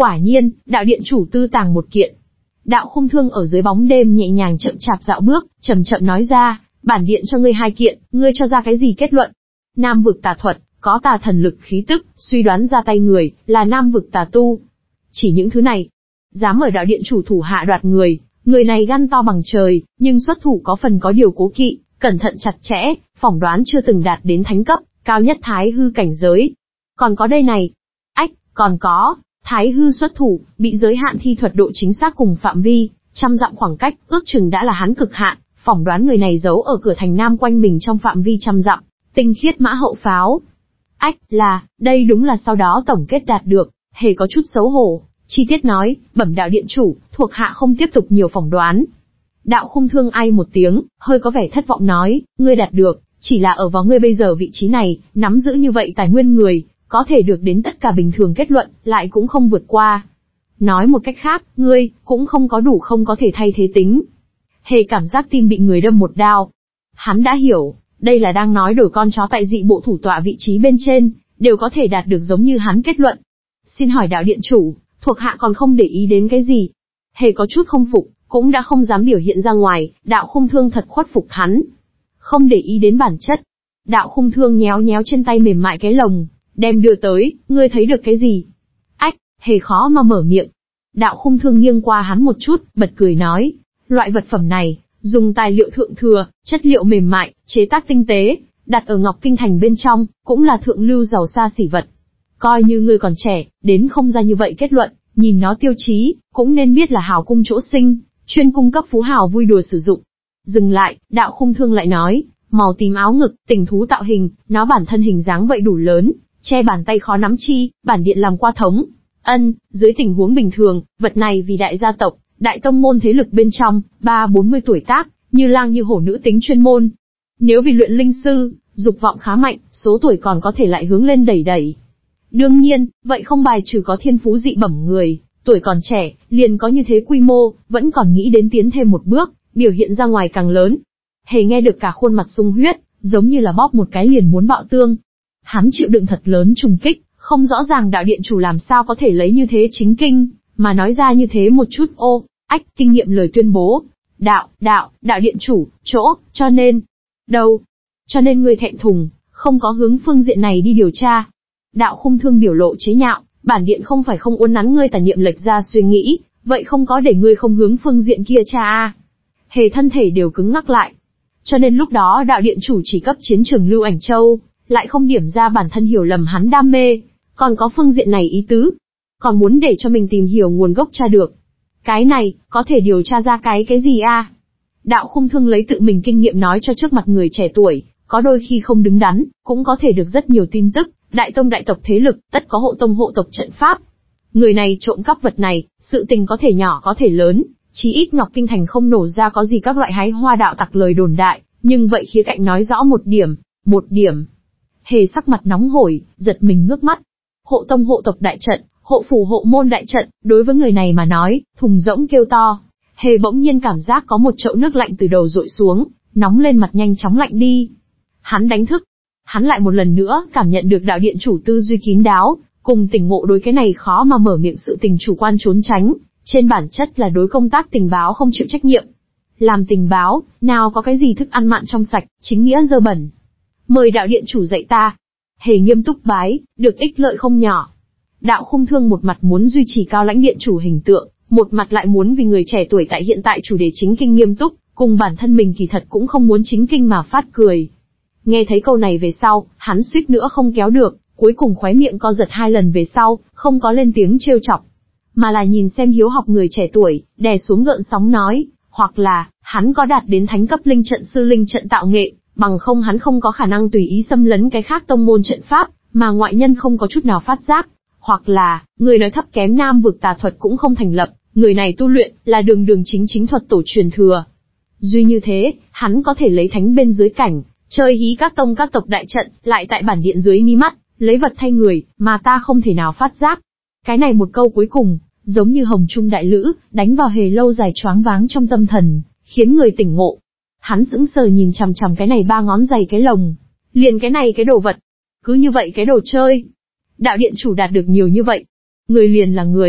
Quả nhiên, đạo điện chủ tư tàng một kiện. Đạo Khung Thương ở dưới bóng đêm nhẹ nhàng chậm chạp dạo bước, chậm chậm nói ra, bản điện cho ngươi hai kiện, ngươi cho ra cái gì kết luận? Nam vực tà thuật, có tà thần lực khí tức, suy đoán ra tay người, là nam vực tà tu. Chỉ những thứ này, dám ở đạo điện chủ thủ hạ đoạt người, người này gan to bằng trời, nhưng xuất thủ có phần có điều cố kỵ, cẩn thận chặt chẽ, phỏng đoán chưa từng đạt đến thánh cấp, cao nhất thái hư cảnh giới. Còn có đây này. Ách, còn có, thái hư xuất thủ, bị giới hạn thi thuật độ chính xác cùng phạm vi, trăm dặm khoảng cách, ước chừng đã là hắn cực hạn, phỏng đoán người này giấu ở cửa thành Nam quanh mình trong phạm vi trăm dặm, tinh khiết mã hậu pháo. Ách, là, đây đúng là sau đó tổng kết đạt được, hề có chút xấu hổ, chi tiết nói, bẩm đạo điện chủ, thuộc hạ không tiếp tục nhiều phỏng đoán. Đạo Khung Thương ai một tiếng, hơi có vẻ thất vọng nói, ngươi đạt được, chỉ là ở vào ngươi bây giờ vị trí này, nắm giữ như vậy tài nguyên người, có thể được đến tất cả bình thường kết luận, lại cũng không vượt qua. Nói một cách khác, ngươi, cũng không có đủ không có thể thay thế tính. Hề cảm giác tim bị người đâm một đao. Hắn đã hiểu, đây là đang nói đổi con chó tại dị bộ thủ tọa vị trí bên trên, đều có thể đạt được giống như hắn kết luận. Xin hỏi đạo điện chủ, thuộc hạ còn không để ý đến cái gì? Hề có chút không phục, cũng đã không dám biểu hiện ra ngoài, đạo Khung Thương thật khuất phục hắn. Không để ý đến bản chất. Đạo Khung Thương nhéo nhéo trên tay mềm mại cái lồng, đem đưa tới, ngươi thấy được cái gì? Ách, Hề khó mà mở miệng. Đạo Khung Thương nghiêng qua hắn một chút, bật cười nói, loại vật phẩm này, dùng tài liệu thượng thừa, chất liệu mềm mại, chế tác tinh tế, đặt ở Ngọc Kinh Thành bên trong, cũng là thượng lưu giàu xa xỉ vật. Coi như ngươi còn trẻ, đến không ra như vậy kết luận, nhìn nó tiêu chí, cũng nên biết là hào cung chỗ sinh, chuyên cung cấp phú hào vui đùa sử dụng. Dừng lại, đạo Khung Thương lại nói, màu tím áo ngực, tình thú tạo hình, nó bản thân hình dáng vậy đủ lớn, che bàn tay khó nắm chi, bản điện làm qua thống. Ân, dưới tình huống bình thường, vật này vì đại gia tộc, đại tông môn thế lực bên trong, ba bốn mươi tuổi tác, như lang như hổ nữ tính chuyên môn. Nếu vì luyện linh sư, dục vọng khá mạnh, số tuổi còn có thể lại hướng lên đẩy đẩy. Đương nhiên, vậy không bài trừ có thiên phú dị bẩm người, tuổi còn trẻ, liền có như thế quy mô, vẫn còn nghĩ đến tiến thêm một bước, biểu hiện ra ngoài càng lớn. Hề nghe được cả khuôn mặt sung huyết, giống như là bóp một cái liền muốn bạo tương. Hắn chịu đựng thật lớn trùng kích, không rõ ràng đạo điện chủ làm sao có thể lấy như thế chính kinh, mà nói ra như thế một chút ô, ách, kinh nghiệm lời tuyên bố. Đạo, đạo, đạo điện chủ, chỗ, cho nên, đâu, cho nên ngươi thẹn thùng, không có hướng phương diện này đi điều tra. Đạo Khung Thương biểu lộ chế nhạo, bản điện không phải không uốn nắn ngươi tà niệm lệch ra suy nghĩ, vậy không có để ngươi không hướng phương diện kia cha a. Hề thân thể đều cứng ngắc lại. Cho nên lúc đó đạo điện chủ chỉ cấp chiến trường Lưu Ảnh Châu, lại không điểm ra bản thân hiểu lầm hắn đam mê, còn có phương diện này ý tứ. Còn muốn để cho mình tìm hiểu nguồn gốc tra được. Cái này, có thể điều tra ra cái cái gì a? Đạo Khung Thương lấy tự mình kinh nghiệm nói cho trước mặt người trẻ tuổi, có đôi khi không đứng đắn, cũng có thể được rất nhiều tin tức, đại tông đại tộc thế lực, tất có hộ tông hộ tộc trận pháp. Người này trộm cắp vật này, sự tình có thể nhỏ có thể lớn, chí ít Ngọc Kinh Thành không nổ ra có gì các loại hái hoa đạo tặc lời đồn đại, nhưng vậy khía cạnh nói rõ một điểm, một điểm. Hề sắc mặt nóng hổi, giật mình ngước mắt. Hộ tông hộ tộc đại trận, hộ phủ hộ môn đại trận, đối với người này mà nói, thùng rỗng kêu to. Hề bỗng nhiên cảm giác có một chậu nước lạnh từ đầu dội xuống, nóng lên mặt nhanh chóng lạnh đi. Hắn đánh thức. Hắn lại một lần nữa cảm nhận được đạo điện chủ tư duy kín đáo, cùng tỉnh ngộ đối cái này khó mà mở miệng sự tình chủ quan trốn tránh, trên bản chất là đối công tác tình báo không chịu trách nhiệm. Làm tình báo, nào có cái gì thức ăn mặn trong sạch, chính nghĩa dơ bẩn. Mời đạo điện chủ dạy ta. Hề nghiêm túc bái, được ích lợi không nhỏ. Đạo Khung Thương một mặt muốn duy trì cao lãnh điện chủ hình tượng, một mặt lại muốn vì người trẻ tuổi tại hiện tại chủ đề chính kinh nghiêm túc, cùng bản thân mình kỳ thật cũng không muốn chính kinh mà phát cười. Nghe thấy câu này về sau, hắn suýt nữa không kéo được, cuối cùng khóe miệng co giật hai lần về sau, không có lên tiếng trêu chọc, mà là nhìn xem hiếu học người trẻ tuổi, đè xuống gợn sóng nói, hoặc là, hắn có đạt đến thánh cấp linh trận sư linh trận tạo nghệ, bằng không hắn không có khả năng tùy ý xâm lấn cái khác tông môn trận pháp, mà ngoại nhân không có chút nào phát giác, hoặc là, người nói thấp kém nam vực tà thuật cũng không thành lập, người này tu luyện, là đường đường chính chính thuật tổ truyền thừa. Duy như thế, hắn có thể lấy thánh bên dưới cảnh, chơi hí các tông các tộc đại trận, lại tại bản điện dưới mi mắt, lấy vật thay người, mà ta không thể nào phát giác. Cái này một câu cuối cùng, giống như hồng trung đại lữ, đánh vào Hề lâu dài choáng váng trong tâm thần, khiến người tỉnh ngộ. Hắn sững sờ nhìn chằm chằm cái này ba ngón giày cái lồng, liền cái này cái đồ vật, cứ như vậy cái đồ chơi. Đạo điện chủ đạt được nhiều như vậy, người liền là người,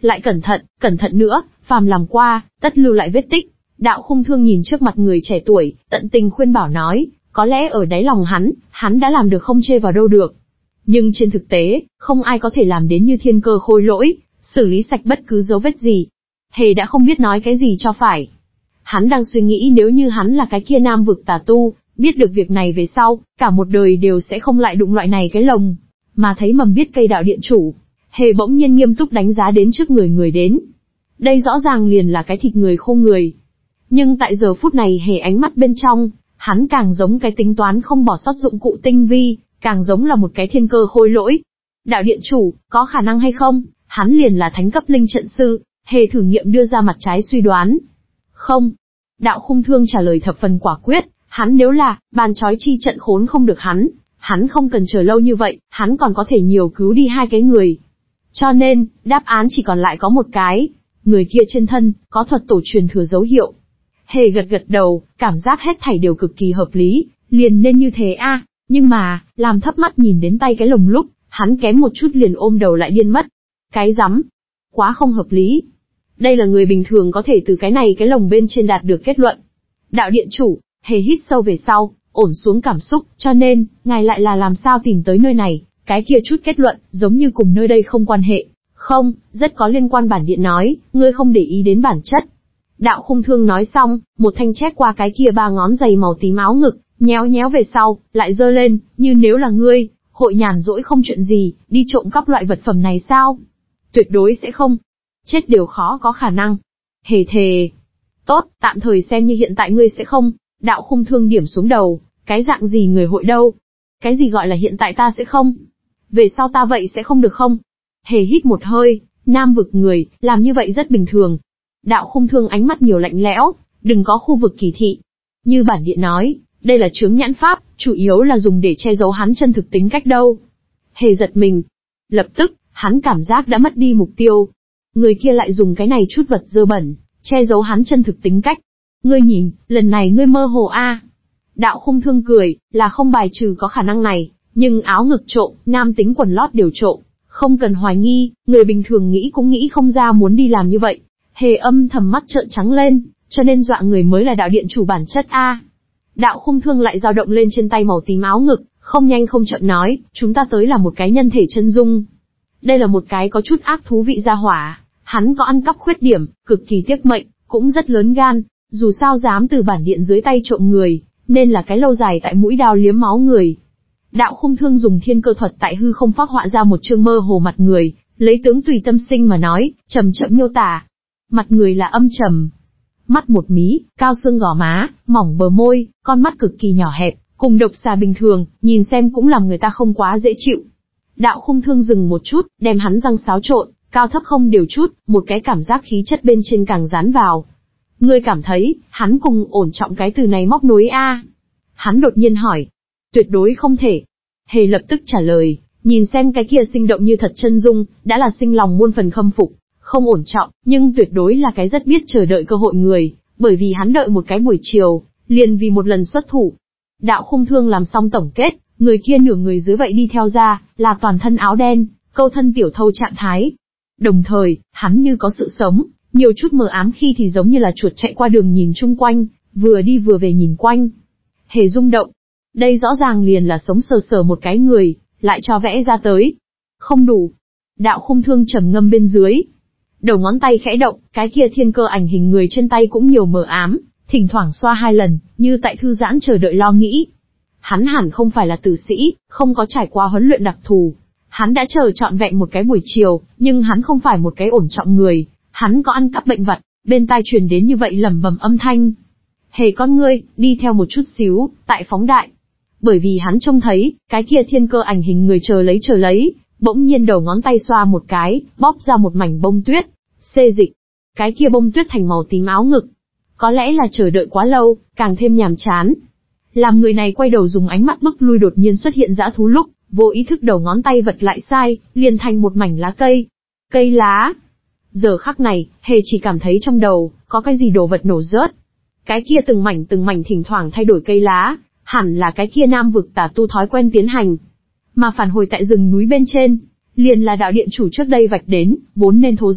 Lại cẩn thận, cẩn thận nữa, phàm làm qua, tất lưu lại vết tích. Đạo Khung Thương nhìn trước mặt người trẻ tuổi, tận tình khuyên bảo nói, có lẽ ở đáy lòng hắn, hắn đã làm được không chê vào đâu được. Nhưng trên thực tế, không ai có thể làm đến như Thiên Cơ Khôi Lỗi, xử lý sạch bất cứ dấu vết gì. Hề đã không biết nói cái gì cho phải. Hắn đang suy nghĩ nếu như hắn là cái kia nam vực tà tu, biết được việc này về sau, cả một đời đều sẽ không lại đụng loại này cái lồng. Mà thấy mầm biết cây đạo điện chủ, Hề bỗng nhiên nghiêm túc đánh giá đến trước người người đến. Đây rõ ràng liền là cái thịt người khô người. Nhưng tại giờ phút này Hề ánh mắt bên trong, hắn càng giống cái tính toán không bỏ sót dụng cụ tinh vi, càng giống là một cái thiên cơ khôi lỗi. Đạo điện chủ, có khả năng hay không? Hắn liền là thánh cấp linh trận sư. Hề thử nghiệm đưa ra mặt trái suy đoán. Không. Đạo Khung Thương trả lời thập phần quả quyết, hắn nếu là, bàn trói chi trận khốn không được hắn, hắn không cần chờ lâu như vậy, hắn còn có thể nhiều cứu đi hai cái người. Cho nên, đáp án chỉ còn lại có một cái, người kia trên thân, có thuật tổ truyền thừa dấu hiệu. Hề gật gật đầu, cảm giác hết thảy đều cực kỳ hợp lý, liền nên như thế a. À. Nhưng mà, làm thấp mắt nhìn đến tay cái lồng lúc, hắn kém một chút liền ôm đầu lại điên mất. Cái rắm, quá không hợp lý. Đây là người bình thường có thể từ cái này cái lồng bên trên đạt được kết luận. Đạo điện chủ, Hề hít sâu về sau, ổn xuống cảm xúc, cho nên, ngài lại là làm sao tìm tới nơi này, cái kia chút kết luận, giống như cùng nơi đây không quan hệ. Không, rất có liên quan. Bản điện nói, ngươi không để ý đến bản chất. Đạo Khung Thương nói xong, một thanh chét qua cái kia ba ngón giày màu tím áo ngực, nhéo nhéo về sau, lại giơ lên, như nếu là ngươi, hội nhàn rỗi không chuyện gì, đi trộm cắp loại vật phẩm này sao? Tuyệt đối sẽ không. Chết đều khó có khả năng. Hề thề. Tốt, tạm thời xem như hiện tại ngươi sẽ không. Đạo Khung Thương điểm xuống đầu, cái dạng gì người hội đâu? Cái gì gọi là hiện tại ta sẽ không? Về sau ta vậy sẽ không được không? Hề hít một hơi, nam vực người, làm như vậy rất bình thường. Đạo Khung Thương ánh mắt nhiều lạnh lẽo, đừng có khu vực kỳ thị. Như bản điện nói, đây là chướng nhãn pháp, chủ yếu là dùng để che giấu hắn chân thực tính cách đâu. Hề giật mình. Lập tức, hắn cảm giác đã mất đi mục tiêu. Người kia lại dùng cái này chút vật dơ bẩn, che giấu hắn chân thực tính cách. Ngươi nhìn, lần này ngươi mơ hồ a. À. Đạo Khung Thương cười, là không bài trừ có khả năng này, nhưng áo ngực trộm, nam tính quần lót đều trộm, không cần hoài nghi, người bình thường nghĩ cũng nghĩ không ra muốn đi làm như vậy. Hề âm thầm mắt trợn trắng lên, cho nên dọa người mới là đạo điện chủ bản chất a. À. Đạo Khung Thương lại dao động lên trên tay màu tím áo ngực, không nhanh không chậm nói, chúng ta tới là một cái nhân thể chân dung. Đây là một cái có chút ác thú vị gia hỏa, hắn có ăn cắp khuyết điểm, cực kỳ tiếc mệnh, cũng rất lớn gan, dù sao dám từ bản điện dưới tay trộm người, nên là cái lâu dài tại mũi đao liếm máu người. Đạo Khung Thương dùng thiên cơ thuật tại hư không phác họa ra một chương mơ hồ mặt người, lấy tướng tùy tâm sinh mà nói, chậm chậm miêu tả. Mặt người là âm trầm, mắt một mí, cao xương gò má, mỏng bờ môi, con mắt cực kỳ nhỏ hẹp, cùng độc xà bình thường, nhìn xem cũng làm người ta không quá dễ chịu. Đạo Khung Thương dừng một chút, đem hắn răng xáo trộn, cao thấp không đều chút, một cái cảm giác khí chất bên trên càng dán vào. Ngươi cảm thấy, hắn cùng ổn trọng cái từ này móc nối a? Hắn đột nhiên hỏi. Tuyệt đối không thể. Hề lập tức trả lời, nhìn xem cái kia sinh động như thật chân dung, đã là sinh lòng muôn phần khâm phục. Không ổn trọng, nhưng tuyệt đối là cái rất biết chờ đợi cơ hội người, bởi vì hắn đợi một cái buổi chiều, liền vì một lần xuất thủ. Đạo Khung Thương làm xong tổng kết, người kia nửa người dưới vậy đi theo ra, là toàn thân áo đen, câu thân tiểu thâu trạng thái. Đồng thời, hắn như có sự sống, nhiều chút mờ ám khi thì giống như là chuột chạy qua đường nhìn chung quanh, vừa đi vừa về nhìn quanh. Hề rung động. Đây rõ ràng liền là sống sờ sờ một cái người, lại cho vẽ ra tới. Không đủ. Đạo Khung Thương trầm ngâm bên dưới. Đầu ngón tay khẽ động, cái kia thiên cơ ảnh hình người trên tay cũng nhiều mờ ám, thỉnh thoảng xoa hai lần, như tại thư giãn chờ đợi lo nghĩ. Hắn hẳn không phải là tử sĩ, không có trải qua huấn luyện đặc thù. Hắn đã chờ trọn vẹn một cái buổi chiều, nhưng hắn không phải một cái ổn trọng người, hắn có ăn cắp bệnh vật, bên tai truyền đến như vậy lẩm bẩm âm thanh. Hề con ngươi, đi theo một chút xíu, tại phóng đại. Bởi vì hắn trông thấy, cái kia thiên cơ ảnh hình người chờ lấy chờ lấy, bỗng nhiên đầu ngón tay xoa một cái, bóp ra một mảnh bông tuyết, xê dịch. Cái kia bông tuyết thành màu tím áo ngực. Có lẽ là chờ đợi quá lâu, càng thêm nhàm chán. Làm người này quay đầu dùng ánh mắt bức lui đột nhiên xuất hiện dã thú lúc, vô ý thức đầu ngón tay vật lại sai, liền thành một mảnh lá cây. Cây lá. Giờ khắc này, Hề chỉ cảm thấy trong đầu, có cái gì đồ vật nổ rớt. Cái kia từng mảnh từng mảnh thỉnh thoảng thay đổi cây lá, hẳn là cái kia nam vực tà tu thói quen tiến hành. Mà phản hồi tại rừng núi bên trên, liền là đạo điện chủ trước đây vạch đến, vốn nên thô giáp,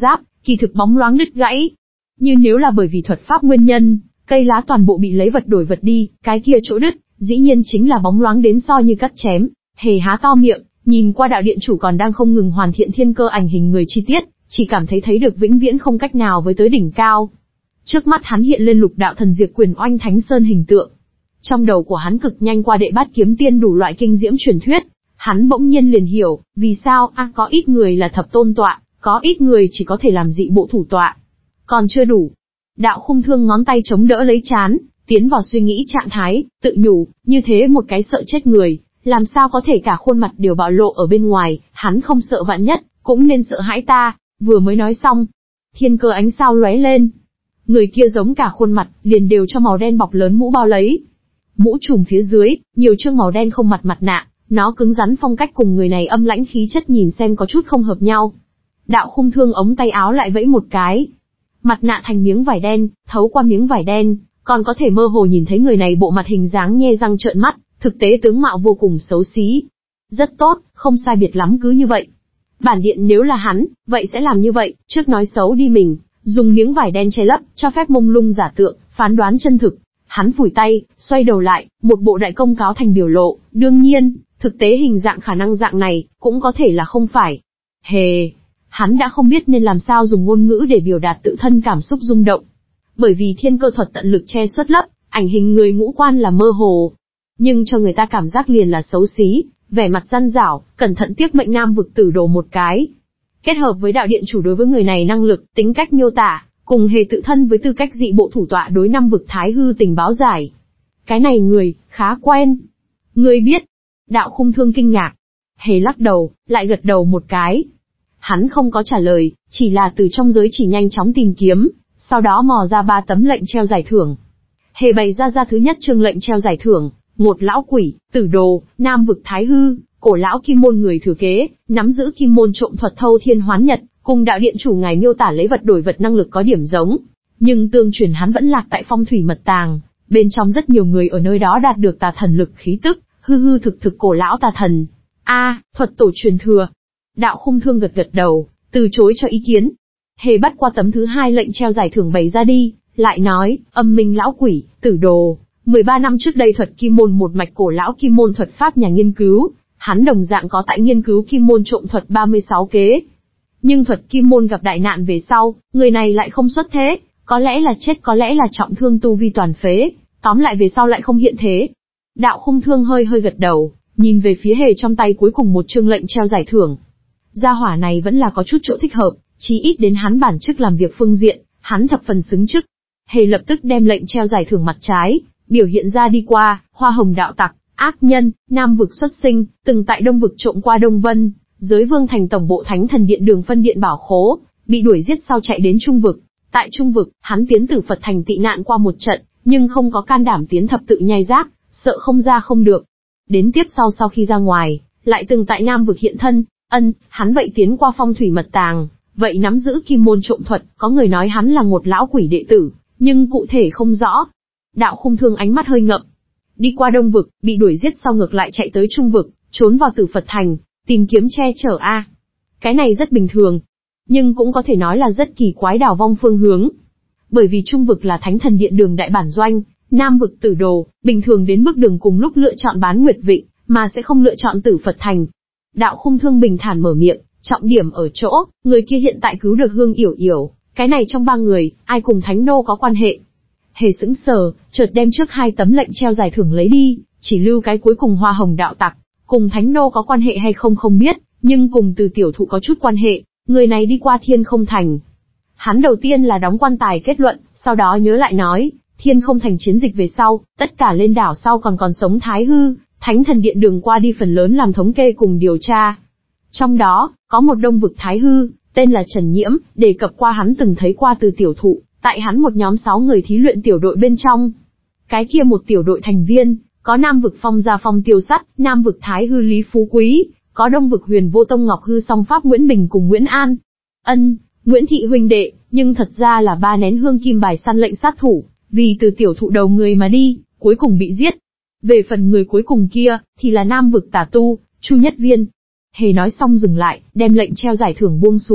kỳ thực bóng loáng đứt gãy. Như nếu là bởi vì thuật pháp nguyên nhân, cây lá toàn bộ bị lấy vật đổi vật đi, cái kia chỗ đứt, dĩ nhiên chính là bóng loáng đến so như cắt chém. Hề há to miệng, nhìn qua đạo điện chủ còn đang không ngừng hoàn thiện thiên cơ ảnh hình người chi tiết, chỉ cảm thấy thấy được vĩnh viễn không cách nào với tới đỉnh cao. Trước mắt hắn hiện lên lục đạo thần diệt quyền oanh thánh sơn hình tượng. Trong đầu của hắn cực nhanh qua đệ bát kiếm tiên đủ loại kinh diễm truyền thuyết, hắn bỗng nhiên liền hiểu, vì sao a à, có ít người là thập tôn tọa, có ít người chỉ có thể làm dị bộ thủ tọa. Còn chưa đủ. Đạo Khung Thương ngón tay chống đỡ lấy trán, tiến vào suy nghĩ trạng thái, tự nhủ, như thế một cái sợ chết người, làm sao có thể cả khuôn mặt đều bạo lộ ở bên ngoài, hắn không sợ vạn nhất, cũng nên sợ hãi ta. Vừa mới nói xong, thiên cơ ánh sao lóe lên. Người kia giống cả khuôn mặt, liền đều cho màu đen bọc lớn mũ bao lấy. Mũ trùm phía dưới, nhiều chương màu đen không mặt mặt nạ, nó cứng rắn phong cách cùng người này âm lãnh khí chất nhìn xem có chút không hợp nhau. Đạo Khung Thương ống tay áo lại vẫy một cái. Mặt nạ thành miếng vải đen, thấu qua miếng vải đen, còn có thể mơ hồ nhìn thấy người này bộ mặt hình dáng nhe răng trợn mắt, thực tế tướng mạo vô cùng xấu xí. Rất tốt, không sai biệt lắm cứ như vậy. Bản điện nếu là hắn, vậy sẽ làm như vậy, trước nói xấu đi mình, dùng miếng vải đen che lấp, cho phép mông lung giả tượng, phán đoán chân thực. Hắn phủi tay, xoay đầu lại, một bộ đại công cáo thành biểu lộ, đương nhiên, thực tế hình dạng khả năng dạng này, cũng có thể là không phải. Hề, hắn đã không biết nên làm sao dùng ngôn ngữ để biểu đạt tự thân cảm xúc rung động. Bởi vì thiên cơ thuật tận lực che xuất lấp, ảnh hình người ngũ quan là mơ hồ. Nhưng cho người ta cảm giác liền là xấu xí, vẻ mặt răn rảo, cẩn thận tiếc mệnh nam vực tử đồ một cái. Kết hợp với đạo điện chủ đối với người này năng lực, tính cách miêu tả, cùng hề tự thân với tư cách dị bộ thủ tọa đối năm vực thái hư tình báo giải. Cái này người, khá quen. Người biết. Đạo Khung Thương kinh ngạc. Hề lắc đầu, lại gật đầu một cái. Hắn không có trả lời, chỉ là từ trong giới chỉ nhanh chóng tìm kiếm, sau đó mò ra ba tấm lệnh treo giải thưởng. Hề bày ra ra thứ nhất chương lệnh treo giải thưởng, một lão quỷ, tử đồ, nam vực thái hư, cổ lão kim môn người thừa kế, nắm giữ kim môn trộm thuật thâu thiên hoán nhật, cùng đạo điện chủ ngài miêu tả lấy vật đổi vật năng lực có điểm giống, nhưng tương truyền hắn vẫn lạc tại phong thủy mật tàng, bên trong rất nhiều người ở nơi đó đạt được tà thần lực khí tức, hư hư thực thực cổ lão tà thần. A, thuật tổ truyền thừa. Đạo Khung Thương gật gật đầu, từ chối cho ý kiến. Hề bắt qua tấm thứ hai lệnh treo giải thưởng bày ra đi, lại nói, âm minh lão quỷ, tử đồ, mười ba năm trước đây thuật kim môn một mạch cổ lão kim môn thuật pháp nhà nghiên cứu, hắn đồng dạng có tại nghiên cứu kim môn trộm thuật ba mươi sáu kế. Nhưng thuật kim môn gặp đại nạn về sau, người này lại không xuất thế, có lẽ là chết có lẽ là trọng thương tu vi toàn phế, tóm lại về sau lại không hiện thế. Đạo Khung Thương hơi hơi gật đầu, nhìn về phía Hề trong tay cuối cùng một chương lệnh treo giải thưởng. Gia hỏa này vẫn là có chút chỗ thích hợp, chí ít đến hắn bản chức làm việc phương diện, hắn thập phần xứng chức. Hề lập tức đem lệnh treo giải thưởng mặt trái, biểu hiện ra đi qua, hoa hồng đạo tặc, ác nhân, nam vực xuất sinh, từng tại đông vực trộm qua Đông Vân, giới vương thành tổng bộ thánh thần điện đường phân điện bảo khố, bị đuổi giết sau chạy đến trung vực. Tại trung vực, hắn tiến tử Phật thành tị nạn qua một trận, nhưng không có can đảm tiến thập tự nhai giác, sợ không ra không được. Đến tiếp sau sau khi ra ngoài, lại từng tại nam vực hiện thân, ân, hắn vậy tiến qua phong thủy mật tàng, vậy nắm giữ kim môn trộm thuật, có người nói hắn là một lão quỷ đệ tử, nhưng cụ thể không rõ. Đạo Khung Thương ánh mắt hơi ngậm. Đi qua đông vực, bị đuổi giết sau ngược lại chạy tới trung vực, trốn vào tử Phật thành, tìm kiếm che chở a. Cái này rất bình thường, nhưng cũng có thể nói là rất kỳ quái đảo vong phương hướng. Bởi vì trung vực là thánh thần điện đường đại bản doanh, nam vực tử đồ, bình thường đến bước đường cùng lúc lựa chọn bán nguyệt vịnh, mà sẽ không lựa chọn tử Phật thành. Đạo Khung Thương bình thản mở miệng, trọng điểm ở chỗ, người kia hiện tại cứu được Hương Yểu Yểu, cái này trong ba người, ai cùng Thánh Nô có quan hệ. Hề sững sờ, chợt đem trước hai tấm lệnh treo giải thưởng lấy đi, chỉ lưu cái cuối cùng hoa hồng đạo tặc, cùng Thánh Nô có quan hệ hay không không biết, nhưng cùng từ tiểu thụ có chút quan hệ, người này đi qua Thiên Không Thành. Hắn đầu tiên là đóng quan tài kết luận, sau đó nhớ lại nói, Thiên Không Thành chiến dịch về sau, tất cả lên đảo sau còn còn sống Thái Hư, Thánh Thần Điện đường qua đi phần lớn làm thống kê cùng điều tra. Trong đó, có một đông vực Thái Hư, tên là Trần Nhiễm, đề cập qua hắn từng thấy qua từ tiểu thụ, tại hắn một nhóm sáu người thí luyện tiểu đội bên trong. Cái kia một tiểu đội thành viên, có Nam vực Phong Gia Phong Tiêu Sắt, Nam vực Thái Hư Lý Phú Quý, có Đông vực Huyền Vô Tông Ngọc Hư Song Pháp Nguyễn Bình cùng Nguyễn An. Ân, Nguyễn Thị huynh đệ, nhưng thật ra là ba nén hương kim bài săn lệnh sát thủ, vì từ tiểu thụ đầu người mà đi, cuối cùng bị giết. Về phần người cuối cùng kia, thì là Nam vực Tà Tu, Chu Nhất Viên. Hề nói xong dừng lại, đem lệnh treo giải thưởng buông xuống,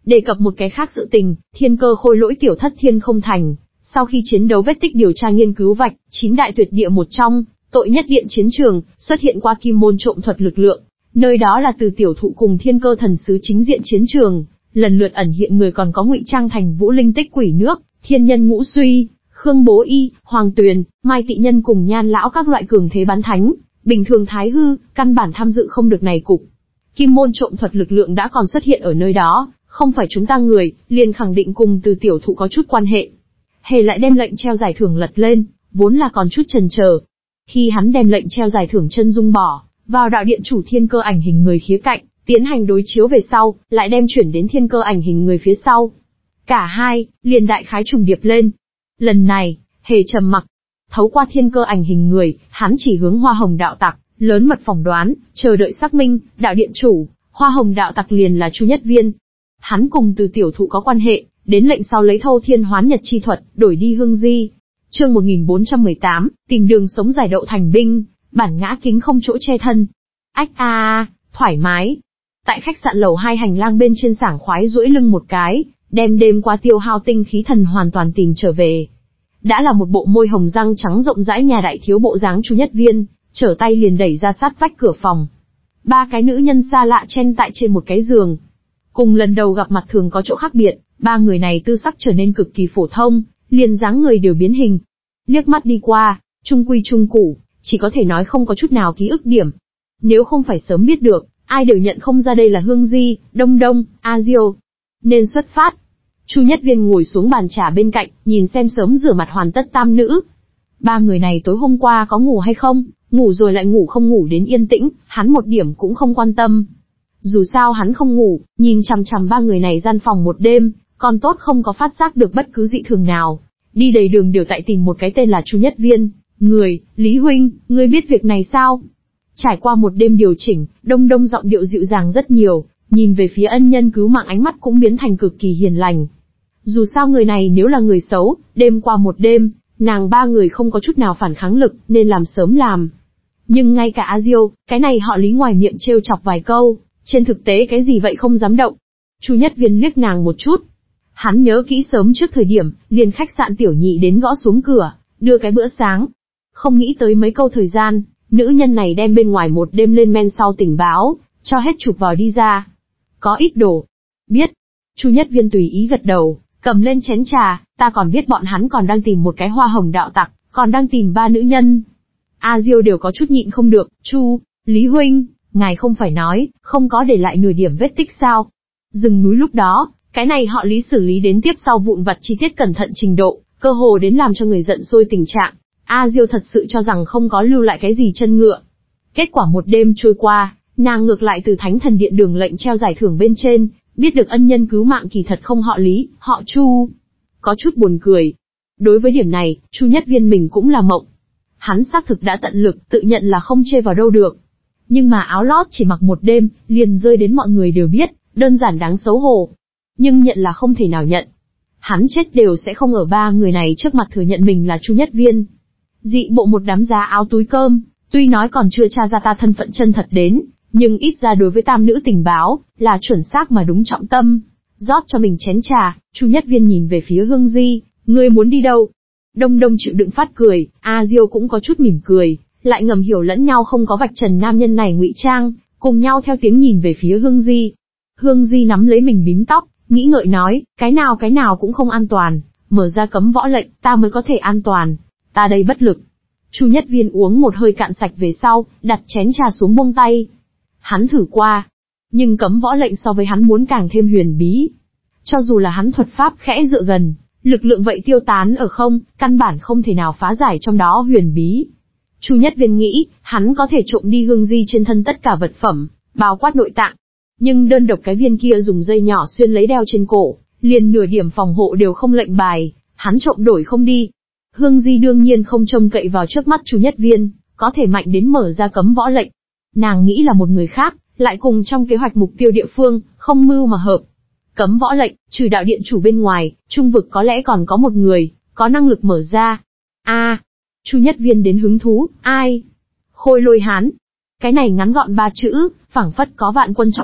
Đề cập một cái khác sự tình, thiên cơ khôi lỗi tiểu thất thiên không thành. Sau khi chiến đấu vết tích điều tra nghiên cứu vạch, chín đại tuyệt địa một trong, tội nhất điện chiến trường, xuất hiện qua kim môn trộm thuật lực lượng. Nơi đó là từ tiểu thụ cùng thiên cơ thần sứ chính diện chiến trường, lần lượt ẩn hiện người còn có ngụy trang thành vũ linh tích quỷ nước, thiên nhân ngũ suy, khương bố y, hoàng tuyền, mai tị nhân cùng nhan lão các loại cường thế bán thánh, bình thường thái hư, căn bản tham dự không được này cục. Kim môn trộm thuật lực lượng đã còn xuất hiện ở nơi đó, không phải chúng ta người, liền khẳng định cùng từ tiểu thụ có chút quan hệ. Hề lại đem lệnh treo giải thưởng lật lên, vốn là còn chút chần chờ. Khi hắn đem lệnh treo giải thưởng chân dung bỏ vào đạo điện chủ thiên cơ ảnh hình người khía cạnh, tiến hành đối chiếu về sau, lại đem chuyển đến thiên cơ ảnh hình người phía sau. Cả hai, liền đại khái trùng điệp lên. Lần này, Hề trầm mặc. Thấu qua thiên cơ ảnh hình người, hắn chỉ hướng Hoa Hồng đạo tặc, lớn mật phỏng đoán, chờ đợi xác minh, đạo điện chủ, Hoa Hồng đạo tặc liền là Chu Nhất Viên. Hắn cùng từ tiểu thụ có quan hệ, đến lệnh sau lấy thâu thiên hoán nhật chi thuật, đổi đi hương di. Chương một nghìn bốn trăm mười tám, tìm đường sống giải đậu thành binh, bản ngã kính không chỗ che thân. Ách a, à, thoải mái. Tại khách sạn lầu hai hành lang bên trên sảng khoái duỗi lưng một cái, đem đêm qua tiêu hao tinh khí thần hoàn toàn tìm trở về. Đã là một bộ môi hồng răng trắng rộng rãi nhà đại thiếu bộ dáng Chu Nhất Viên, trở tay liền đẩy ra sát vách cửa phòng. Ba cái nữ nhân xa lạ chen tại trên một cái giường. Cùng lần đầu gặp mặt thường có chỗ khác biệt, ba người này tư sắc trở nên cực kỳ phổ thông, liền dáng người đều biến hình. Liếc mắt đi qua, trung quy trung củ, chỉ có thể nói không có chút nào ký ức điểm. Nếu không phải sớm biết được, ai đều nhận không ra đây là Hương Di, Đông Đông, A Diêu. Nên xuất phát. Chu Nhất Viên ngồi xuống bàn trà bên cạnh, nhìn xem sớm rửa mặt hoàn tất tam nữ. Ba người này tối hôm qua có ngủ hay không, ngủ rồi lại ngủ không ngủ đến yên tĩnh, hắn một điểm cũng không quan tâm. Dù sao hắn không ngủ, nhìn chằm chằm ba người này gian phòng một đêm, còn tốt không có phát giác được bất cứ dị thường nào. Đi đầy đường đều tại tìm một cái tên là Chu Nhất Viên. Người, Lý Huynh, ngươi biết việc này sao? Trải qua một đêm điều chỉnh, Đông Đông giọng điệu dịu dàng rất nhiều, nhìn về phía ân nhân cứu mạng ánh mắt cũng biến thành cực kỳ hiền lành. Dù sao người này nếu là người xấu, đêm qua một đêm, nàng ba người không có chút nào phản kháng lực, nên làm sớm làm. Nhưng ngay cả A Diêu, cái này họ Lý ngoài miệng trêu chọc vài câu, trên thực tế cái gì vậy không dám động. Chu Nhất Viên liếc nàng một chút. Hắn nhớ kỹ sớm trước thời điểm, liền khách sạn tiểu nhị đến gõ xuống cửa, đưa cái bữa sáng. Không nghĩ tới mấy câu thời gian, nữ nhân này đem bên ngoài một đêm lên men sau tỉnh báo, cho hết chụp vào đi ra. Có ít đồ. Biết. Chu Nhất Viên tùy ý gật đầu, cầm lên chén trà, ta còn biết bọn hắn còn đang tìm một cái Hoa Hồng đạo tặc, còn đang tìm ba nữ nhân. A Diêu đều có chút nhịn không được, Chu, Lý Huynh, ngài không phải nói, không có để lại nửa điểm vết tích sao. Rừng núi lúc đó, cái này họ Lý xử lý đến tiếp sau vụn vặt chi tiết cẩn thận trình độ, cơ hồ đến làm cho người giận sôi tình trạng. A Diêu thật sự cho rằng không có lưu lại cái gì chân ngựa. Kết quả một đêm trôi qua, nàng ngược lại từ Thánh Thần Điện đường lệnh treo giải thưởng bên trên, biết được ân nhân cứu mạng kỳ thật không họ Lý, họ Chu. Có chút buồn cười. Đối với điểm này, Chu Nhất Viên mình cũng là mộng. Hắn xác thực đã tận lực, tự nhận là không chê vào đâu được. Nhưng mà áo lót chỉ mặc một đêm, liền rơi đến mọi người đều biết, đơn giản đáng xấu hổ. Nhưng nhận là không thể nào nhận. Hắn chết đều sẽ không ở ba người này trước mặt thừa nhận mình là Chu Nhất Viên. Dị bộ một đám giá áo túi cơm, tuy nói còn chưa tra ra ta thân phận chân thật đến, nhưng ít ra đối với tam nữ tình báo, là chuẩn xác mà đúng trọng tâm. Rót cho mình chén trà, Chu Nhất Viên nhìn về phía Hương Di, ngươi muốn đi đâu? Đông Đông chịu đựng phát cười, A Diêu cũng có chút mỉm cười, lại ngầm hiểu lẫn nhau không có vạch trần nam nhân này ngụy trang, cùng nhau theo tiếng nhìn về phía Hương Di. Hương Di nắm lấy mình bím tóc, nghĩ ngợi nói, cái nào cái nào cũng không an toàn, mở ra cấm võ lệnh, ta mới có thể an toàn. Ta đây bất lực. Chu Nhất Viên uống một hơi cạn sạch về sau, đặt chén trà xuống buông tay. Hắn thử qua. Nhưng cấm võ lệnh so với hắn muốn càng thêm huyền bí. Cho dù là hắn thuật pháp khẽ dựa gần, lực lượng vậy tiêu tán ở không, căn bản không thể nào phá giải trong đó huyền bí. Chu Nhất Viên nghĩ, hắn có thể trộm đi Hương Di trên thân tất cả vật phẩm, bao quát nội tạng. Nhưng đơn độc cái viên kia dùng dây nhỏ xuyên lấy đeo trên cổ, liền nửa điểm phòng hộ đều không lệnh bài, hắn trộm đổi không đi. Hương Di đương nhiên không trông cậy vào trước mắt Chu Nhất Viên, có thể mạnh đến mở ra cấm võ lệnh. Nàng nghĩ là một người khác, lại cùng trong kế hoạch mục tiêu địa phương, không mưu mà hợp. Cấm võ lệnh, trừ đạo điện chủ bên ngoài, trung vực có lẽ còn có một người, có năng lực mở ra. A, à, Chu Nhất Viên đến hứng thú, ai? Khôi Lôi Hán. Cái này ngắn gọn ba chữ, phảng phất có vạn quân trọng lực,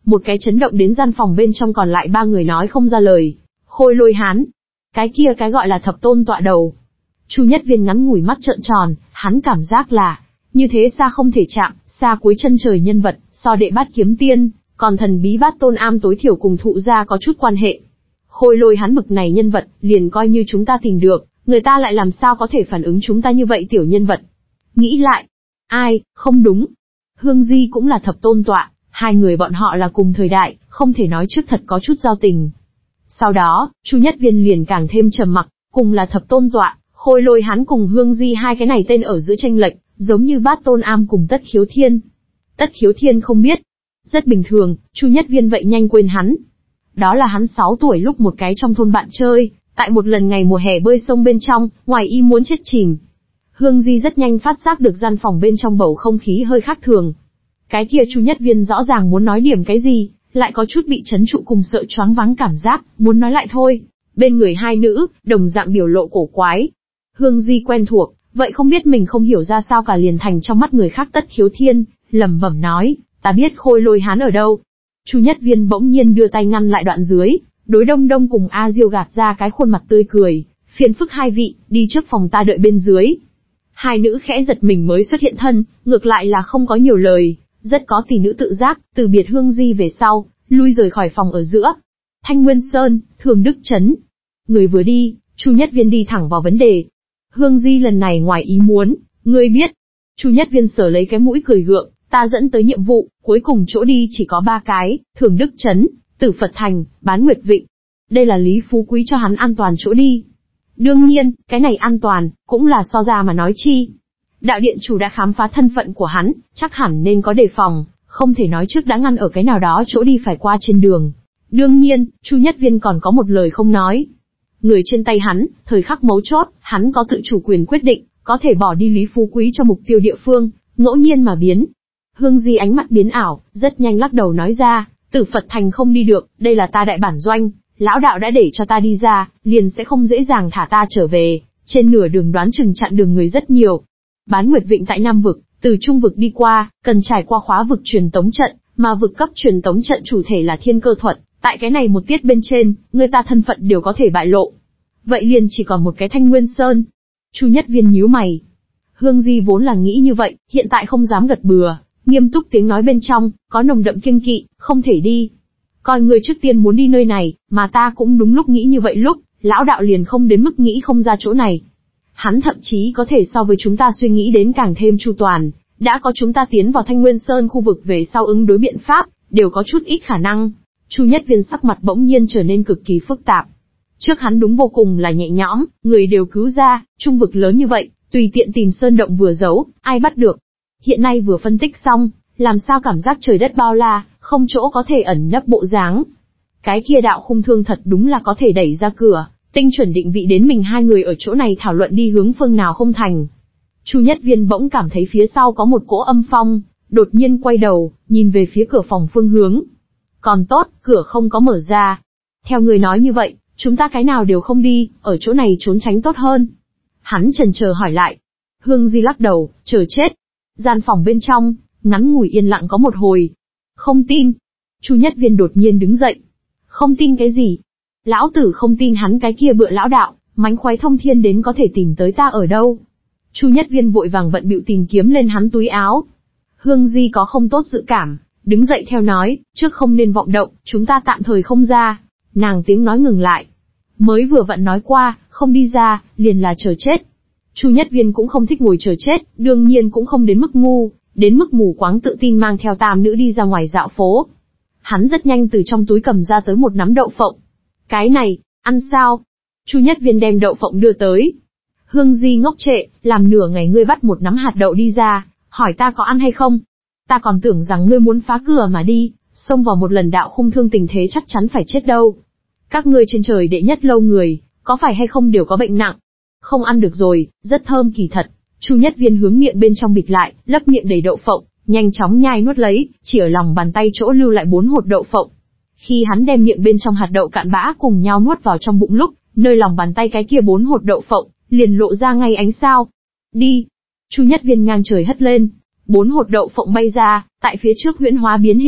một cái chấn động đến gian phòng bên trong còn lại ba người nói không ra lời. Khôi Lôi Hán. Cái kia cái gọi là thập tôn tọa đầu. Chu Nhất Viên ngắn ngủi mắt trợn tròn, hắn cảm giác là, như thế xa không thể chạm, xa cuối chân trời nhân vật, so đệ bát kiếm tiên, còn thần bí bát tôn am tối thiểu cùng thụ gia có chút quan hệ. Khôi Lôi Hán bực này nhân vật, liền coi như chúng ta tìm được, người ta lại làm sao có thể phản ứng chúng ta như vậy tiểu nhân vật. Nghĩ lại, ai, không đúng. Hương Di cũng là thập tôn tọa, hai người bọn họ là cùng thời đại, không thể nói trước thật có chút giao tình. Sau đó, Chu Nhất Viên liền càng thêm trầm mặc, cùng là thập tôn tọa, Khôi Lôi Hán cùng Hương Di hai cái này tên ở giữa tranh lệch, giống như bát tôn am cùng Tất Khiếu Thiên. Tất Khiếu Thiên không biết. Rất bình thường, Chu Nhất Viên vậy nhanh quên hắn. Đó là hắn sáu tuổi lúc một cái trong thôn bạn chơi, tại một lần ngày mùa hè bơi sông bên trong, ngoài ý muốn chết chìm. Hương Di rất nhanh phát giác được gian phòng bên trong bầu không khí hơi khác thường. Cái kia Chu Nhất Viên rõ ràng muốn nói điểm cái gì, lại có chút bị chấn trụ cùng sợ choáng váng cảm giác, muốn nói lại thôi. Bên người hai nữ, đồng dạng biểu lộ cổ quái. Hương Di quen thuộc, vậy không biết mình không hiểu ra sao cả liền thành trong mắt người khác Tất Khiếu Thiên, lẩm bẩm nói, ta biết Khôi Lôi Hán ở đâu. Chu Nhất Viên bỗng nhiên đưa tay ngăn lại đoạn dưới, đối Đông Đông cùng A Diêu gạt ra cái khuôn mặt tươi cười, phiền phức hai vị, đi trước phòng ta đợi bên dưới. Hai nữ khẽ giật mình mới xuất hiện thân, ngược lại là không có nhiều lời, rất có tỷ nữ tự giác, từ biệt Hương Di về sau, lui rời khỏi phòng ở giữa. Thanh Nguyên Sơn, Thường Đức Trấn. Người vừa đi, Chu Nhất Viên đi thẳng vào vấn đề. Hương Di lần này ngoài ý muốn, ngươi biết. Chu Nhất Viên sờ lấy cái mũi cười gượng, ta dẫn tới nhiệm vụ, cuối cùng chỗ đi chỉ có ba cái, Thường Đức Trấn, Tử Phật Thành, Bán Nguyệt Vịnh. Đây là Lý Phú Quý cho hắn an toàn chỗ đi. Đương nhiên, cái này an toàn, cũng là so ra mà nói chi. Đạo điện chủ đã khám phá thân phận của hắn, chắc hẳn nên có đề phòng, không thể nói trước đã ngăn ở cái nào đó chỗ đi phải qua trên đường. Đương nhiên, Chu Nhất Viên còn có một lời không nói. Người trên tay hắn, thời khắc mấu chốt, hắn có tự chủ quyền quyết định, có thể bỏ đi Lý Phú Quý cho mục tiêu địa phương, ngẫu nhiên mà biến. Hương Di ánh mắt biến ảo, rất nhanh lắc đầu nói ra, Tử Phật Thành không đi được, đây là ta đại bản doanh, lão đạo đã để cho ta đi ra, liền sẽ không dễ dàng thả ta trở về, trên nửa đường đoán chừng chặn đường người rất nhiều. Bán Nguyệt Vịnh tại Nam vực, từ Trung vực đi qua, cần trải qua khóa vực truyền tống trận, mà vực cấp truyền tống trận chủ thể là Thiên Cơ Thuật, tại cái này một tiết bên trên, người ta thân phận đều có thể bại lộ. Vậy liền chỉ còn một cái Thanh Nguyên Sơn. Chu Nhất Viên nhíu mày. Hương Di vốn là nghĩ như vậy, hiện tại không dám gật bừa, nghiêm túc tiếng nói bên trong, có nồng đậm kiêng kỵ, không thể đi. Coi người trước tiên muốn đi nơi này, mà ta cũng đúng lúc nghĩ như vậy lúc, lão đạo liền không đến mức nghĩ không ra chỗ này. Hắn thậm chí có thể so với chúng ta suy nghĩ đến càng thêm chu toàn, đã có chúng ta tiến vào Thanh Nguyên Sơn khu vực về sau ứng đối biện pháp, đều có chút ít khả năng. Chu Nhất Viên sắc mặt bỗng nhiên trở nên cực kỳ phức tạp. Trước hắn đúng vô cùng là nhẹ nhõm, người đều cứu ra, trung vực lớn như vậy, tùy tiện tìm sơn động vừa giấu, ai bắt được. Hiện nay vừa phân tích xong, làm sao cảm giác trời đất bao la, không chỗ có thể ẩn nấp bộ dáng. Cái kia đạo khung thương thật đúng là có thể đẩy ra cửa, tinh chuẩn định vị đến mình hai người ở chỗ này thảo luận đi hướng phương nào không thành. Chu Nhất Viên bỗng cảm thấy phía sau có một cỗ âm phong, đột nhiên quay đầu, nhìn về phía cửa phòng phương hướng. Còn tốt, cửa không có mở ra. Theo người nói như vậy, chúng ta cái nào đều không đi, ở chỗ này trốn tránh tốt hơn. Hắn chần chờ hỏi lại. Hương Di lắc đầu, chờ chết. Gian phòng bên trong, ngắn ngủi yên lặng có một hồi. Không tin. Chu Nhất Viên đột nhiên đứng dậy. Không tin cái gì? Lão tử không tin hắn cái kia bựa lão đạo, mánh khoái thông thiên đến có thể tìm tới ta ở đâu. Chu Nhất Viên vội vàng vận bịu tìm kiếm lên hắn túi áo. Hương Di có không tốt dự cảm, đứng dậy theo nói, trước không nên vọng động, chúng ta tạm thời không ra. Nàng tiếng nói ngừng lại. Mới vừa vặn nói qua, không đi ra, liền là chờ chết. Chu Nhất Viên cũng không thích ngồi chờ chết, đương nhiên cũng không đến mức ngu, đến mức mù quáng tự tin mang theo tam nữ đi ra ngoài dạo phố. Hắn rất nhanh từ trong túi cầm ra tới một nắm đậu phộng. Cái này, ăn sao? Chu Nhất Viên đem đậu phộng đưa tới. Hương Di ngốc trệ, làm nửa ngày ngươi bắt một nắm hạt đậu đi ra, hỏi ta có ăn hay không? Ta còn tưởng rằng ngươi muốn phá cửa mà đi, xông vào một lần đạo khung thương tình thế chắc chắn phải chết đâu. Các ngươi trên trời đệ nhất lâu người, có phải hay không đều có bệnh nặng? Không ăn được rồi, rất thơm kỳ thật. Chu Nhất Viên hướng miệng bên trong bịt lại, lấp miệng đầy đậu phộng, nhanh chóng nhai nuốt lấy, chỉ ở lòng bàn tay chỗ lưu lại bốn hột đậu phộng. Khi hắn đem miệng bên trong hạt đậu cạn bã cùng nhau nuốt vào trong bụng lúc, nơi lòng bàn tay cái kia bốn hột đậu phộng, liền lộ ra ngay ánh sao. Đi! Chu Nhất Viên ngang trời hất lên, bốn hột đậu phộng bay ra, tại phía trước huyễn hóa biến hình,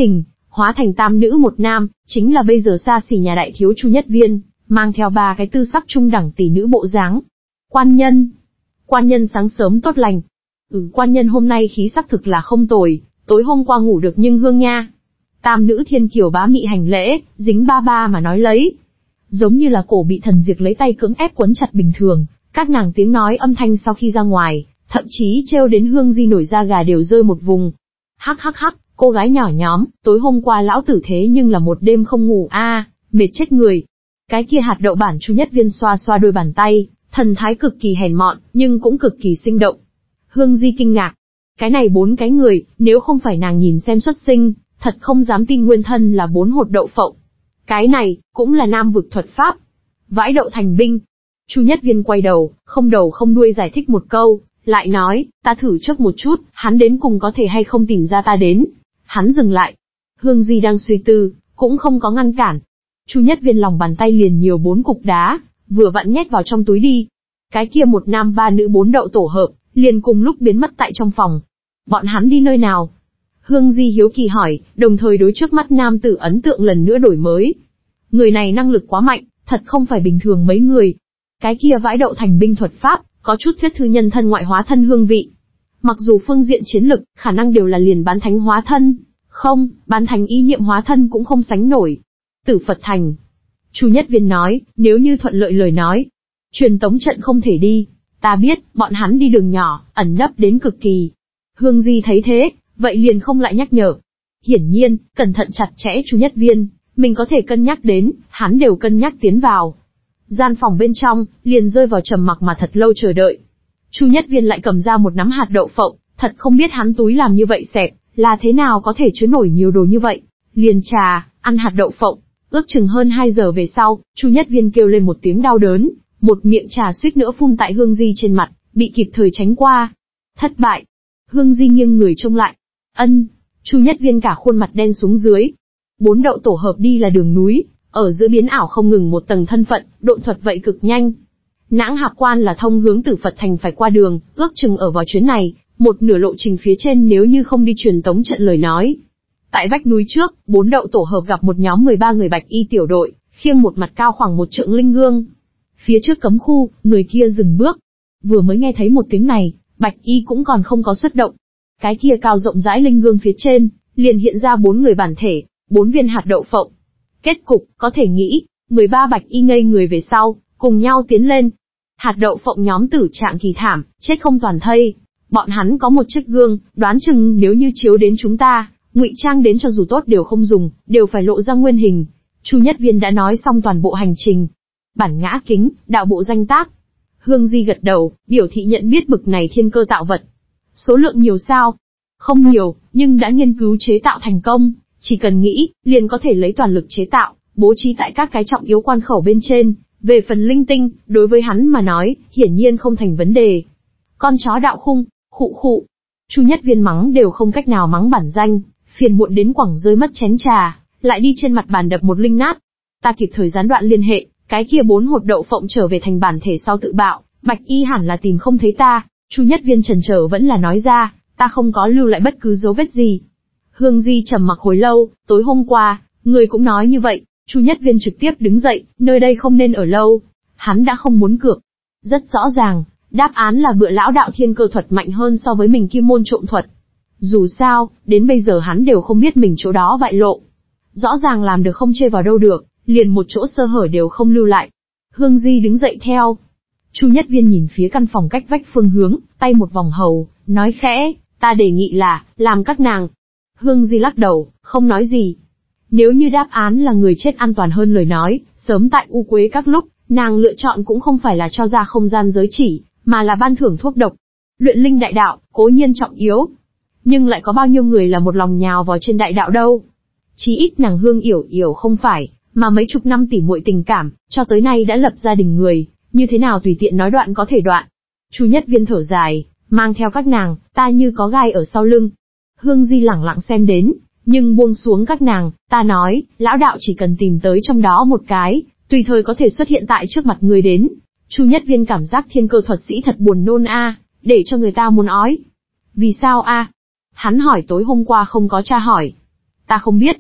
hóa thành tam nữ một nam, chính là bây giờ xa xỉ nhà đại thiếu Chu Nhất Viên, mang theo ba cái tư sắc trung đẳng tỷ nữ bộ dáng. Quan nhân. Quan nhân sáng sớm tốt lành. Ừ, quan nhân hôm nay khí sắc thực là không tồi, tối hôm qua ngủ được nhưng hương nha. Tam nữ thiên kiều bá mị hành lễ, dính ba ba mà nói lấy. Giống như là cổ bị thần diệt lấy tay cưỡng ép quấn chặt bình thường, các nàng tiếng nói âm thanh sau khi ra ngoài, thậm chí trêu đến Hương Di nổi da gà đều rơi một vùng. Hắc hắc hắc, cô gái nhỏ nhóm, tối hôm qua lão tử thế nhưng là một đêm không ngủ a, à, mệt chết người. Cái kia hạt đậu bản Chu Nhất Viên xoa xoa đôi bàn tay, thần thái cực kỳ hèn mọn, nhưng cũng cực kỳ sinh động. Hương Di kinh ngạc. Cái này bốn cái người, nếu không phải nàng nhìn xem xuất sinh, thật không dám tin nguyên thân là bốn hột đậu phộng. Cái này, cũng là nam vực thuật pháp. Vãi đậu thành binh. Chu Nhất Viên quay đầu, không đầu không đuôi giải thích một câu, lại nói, ta thử trước một chút, hắn đến cùng có thể hay không tìm ra ta đến. Hắn dừng lại. Hương Di đang suy tư, cũng không có ngăn cản. Chu Nhất Viên lòng bàn tay liền nhiều bốn cục đá, vừa vặn nhét vào trong túi đi. Cái kia một nam ba nữ bốn đậu tổ hợp, liền cùng lúc biến mất tại trong phòng. Bọn hắn đi nơi nào? Hương Di hiếu kỳ hỏi, đồng thời đối trước mắt nam tử ấn tượng lần nữa đổi mới. Người này năng lực quá mạnh, thật không phải bình thường mấy người. Cái kia vãi đậu thành binh thuật pháp, có chút thuyết thư nhân thân ngoại hóa thân hương vị. Mặc dù phương diện chiến lực, khả năng đều là liền bán thánh hóa thân. Không, bán thánh ý niệm hóa thân cũng không sánh nổi. Tử Phật thành. Chu Nhất Viên nói, nếu như thuận lợi lời nói. Truyền tống trận không thể đi. Ta biết, bọn hắn đi đường nhỏ, ẩn nấp đến cực kỳ. Hương Di thấy thế, vậy liền không lại nhắc nhở. Hiển nhiên, cẩn thận chặt chẽ Chu Nhất Viên, mình có thể cân nhắc đến, hắn đều cân nhắc tiến vào. Gian phòng bên trong, liền rơi vào trầm mặc mà thật lâu chờ đợi. Chu Nhất Viên lại cầm ra một nắm hạt đậu phộng, thật không biết hắn túi làm như vậy xẹp, là thế nào có thể chứa nổi nhiều đồ như vậy. Liền trà, ăn hạt đậu phộng, ước chừng hơn hai giờ về sau, Chu Nhất Viên kêu lên một tiếng đau đớn, một miệng trà suýt nữa phun tại Hương Di trên mặt, bị kịp thời tránh qua. Thất bại. Hương Di nghiêng người trông lại. Ân. Chu Nhất Viên cả khuôn mặt đen xuống dưới. Bốn đậu tổ hợp đi là đường núi, ở giữa biến ảo không ngừng một tầng thân phận, độn thuật vậy cực nhanh. Nãng Hạp Quan là thông hướng Tử Phật thành phải qua đường, ước chừng ở vào chuyến này, một nửa lộ trình phía trên nếu như không đi truyền tống trận lời nói. Tại vách núi trước, bốn đậu tổ hợp gặp một nhóm mười ba người bạch y tiểu đội, khiêng một mặt cao khoảng một trượng linh gương. Phía trước cấm khu, người kia dừng bước. Vừa mới nghe thấy một tiếng này, bạch y cũng còn không có xuất động. Cái kia cao rộng rãi linh gương phía trên, liền hiện ra bốn người bản thể, bốn viên hạt đậu phộng. Kết cục, có thể nghĩ, mười ba bạch y ngây người về sau, cùng nhau tiến lên. Hạt đậu phộng nhóm tử trạng kỳ thảm, chết không toàn thây. Bọn hắn có một chiếc gương, đoán chừng nếu như chiếu đến chúng ta, ngụy trang đến cho dù tốt đều không dùng, đều phải lộ ra nguyên hình. Chu Nhất Viên đã nói xong toàn bộ hành trình. Bản ngã kính, đạo bộ danh tác. Hương Di gật đầu, biểu thị nhận biết bực này thiên cơ tạo vật. Số lượng nhiều sao? Không nhiều, nhưng đã nghiên cứu chế tạo thành công, chỉ cần nghĩ, liền có thể lấy toàn lực chế tạo, bố trí tại các cái trọng yếu quan khẩu bên trên. Về phần linh tinh, đối với hắn mà nói, hiển nhiên không thành vấn đề. Con chó đạo khung, khụ khụ. Chu Nhất Viên mắng đều không cách nào mắng bản danh, phiền muộn đến quẳng rơi mất chén trà, lại đi trên mặt bàn đập một linh nát. Ta kịp thời gián đoạn liên hệ, cái kia bốn hột đậu phộng trở về thành bản thể sau tự bạo, bạch y hẳn là tìm không thấy ta. Chu Nhất Viên chần chờ vẫn là nói ra, ta không có lưu lại bất cứ dấu vết gì. Hương Di trầm mặc hồi lâu, tối hôm qua, người cũng nói như vậy. Chu Nhất Viên trực tiếp đứng dậy, nơi đây không nên ở lâu. Hắn đã không muốn cược. Rất rõ ràng, đáp án là bựa lão đạo thiên cơ thuật mạnh hơn so với mình kim môn trộm thuật. Dù sao, đến bây giờ hắn đều không biết mình chỗ đó bại lộ. Rõ ràng làm được không chê vào đâu được, liền một chỗ sơ hở đều không lưu lại. Hương Di đứng dậy theo. Chu Nhất Viên nhìn phía căn phòng cách vách phương hướng, tay một vòng hầu, nói khẽ, ta đề nghị là, làm các nàng. Hương Di lắc đầu, không nói gì. Nếu như đáp án là người chết an toàn hơn lời nói, sớm tại U Quế các lúc, nàng lựa chọn cũng không phải là cho ra không gian giới chỉ, mà là ban thưởng thuốc độc. Luyện linh đại đạo, cố nhiên trọng yếu. Nhưng lại có bao nhiêu người là một lòng nhào vào trên đại đạo đâu. Chí ít nàng Hương Yểu Yểu không phải, mà mấy chục năm tỉ muội tình cảm, cho tới nay đã lập gia đình người, như thế nào tùy tiện nói đoạn có thể đoạn. Chu Nhất Viên thở dài, mang theo các nàng, ta như có gai ở sau lưng. Hương Di lẳng lặng xem đến, nhưng buông xuống các nàng, ta nói, lão đạo chỉ cần tìm tới trong đó một cái, tùy thời có thể xuất hiện tại trước mặt người đến. Chu Nhất Viên cảm giác thiên cơ thuật sĩ thật buồn nôn a, để cho người ta muốn ói. Vì sao a? Hắn hỏi tối hôm qua không có tra hỏi. Ta không biết.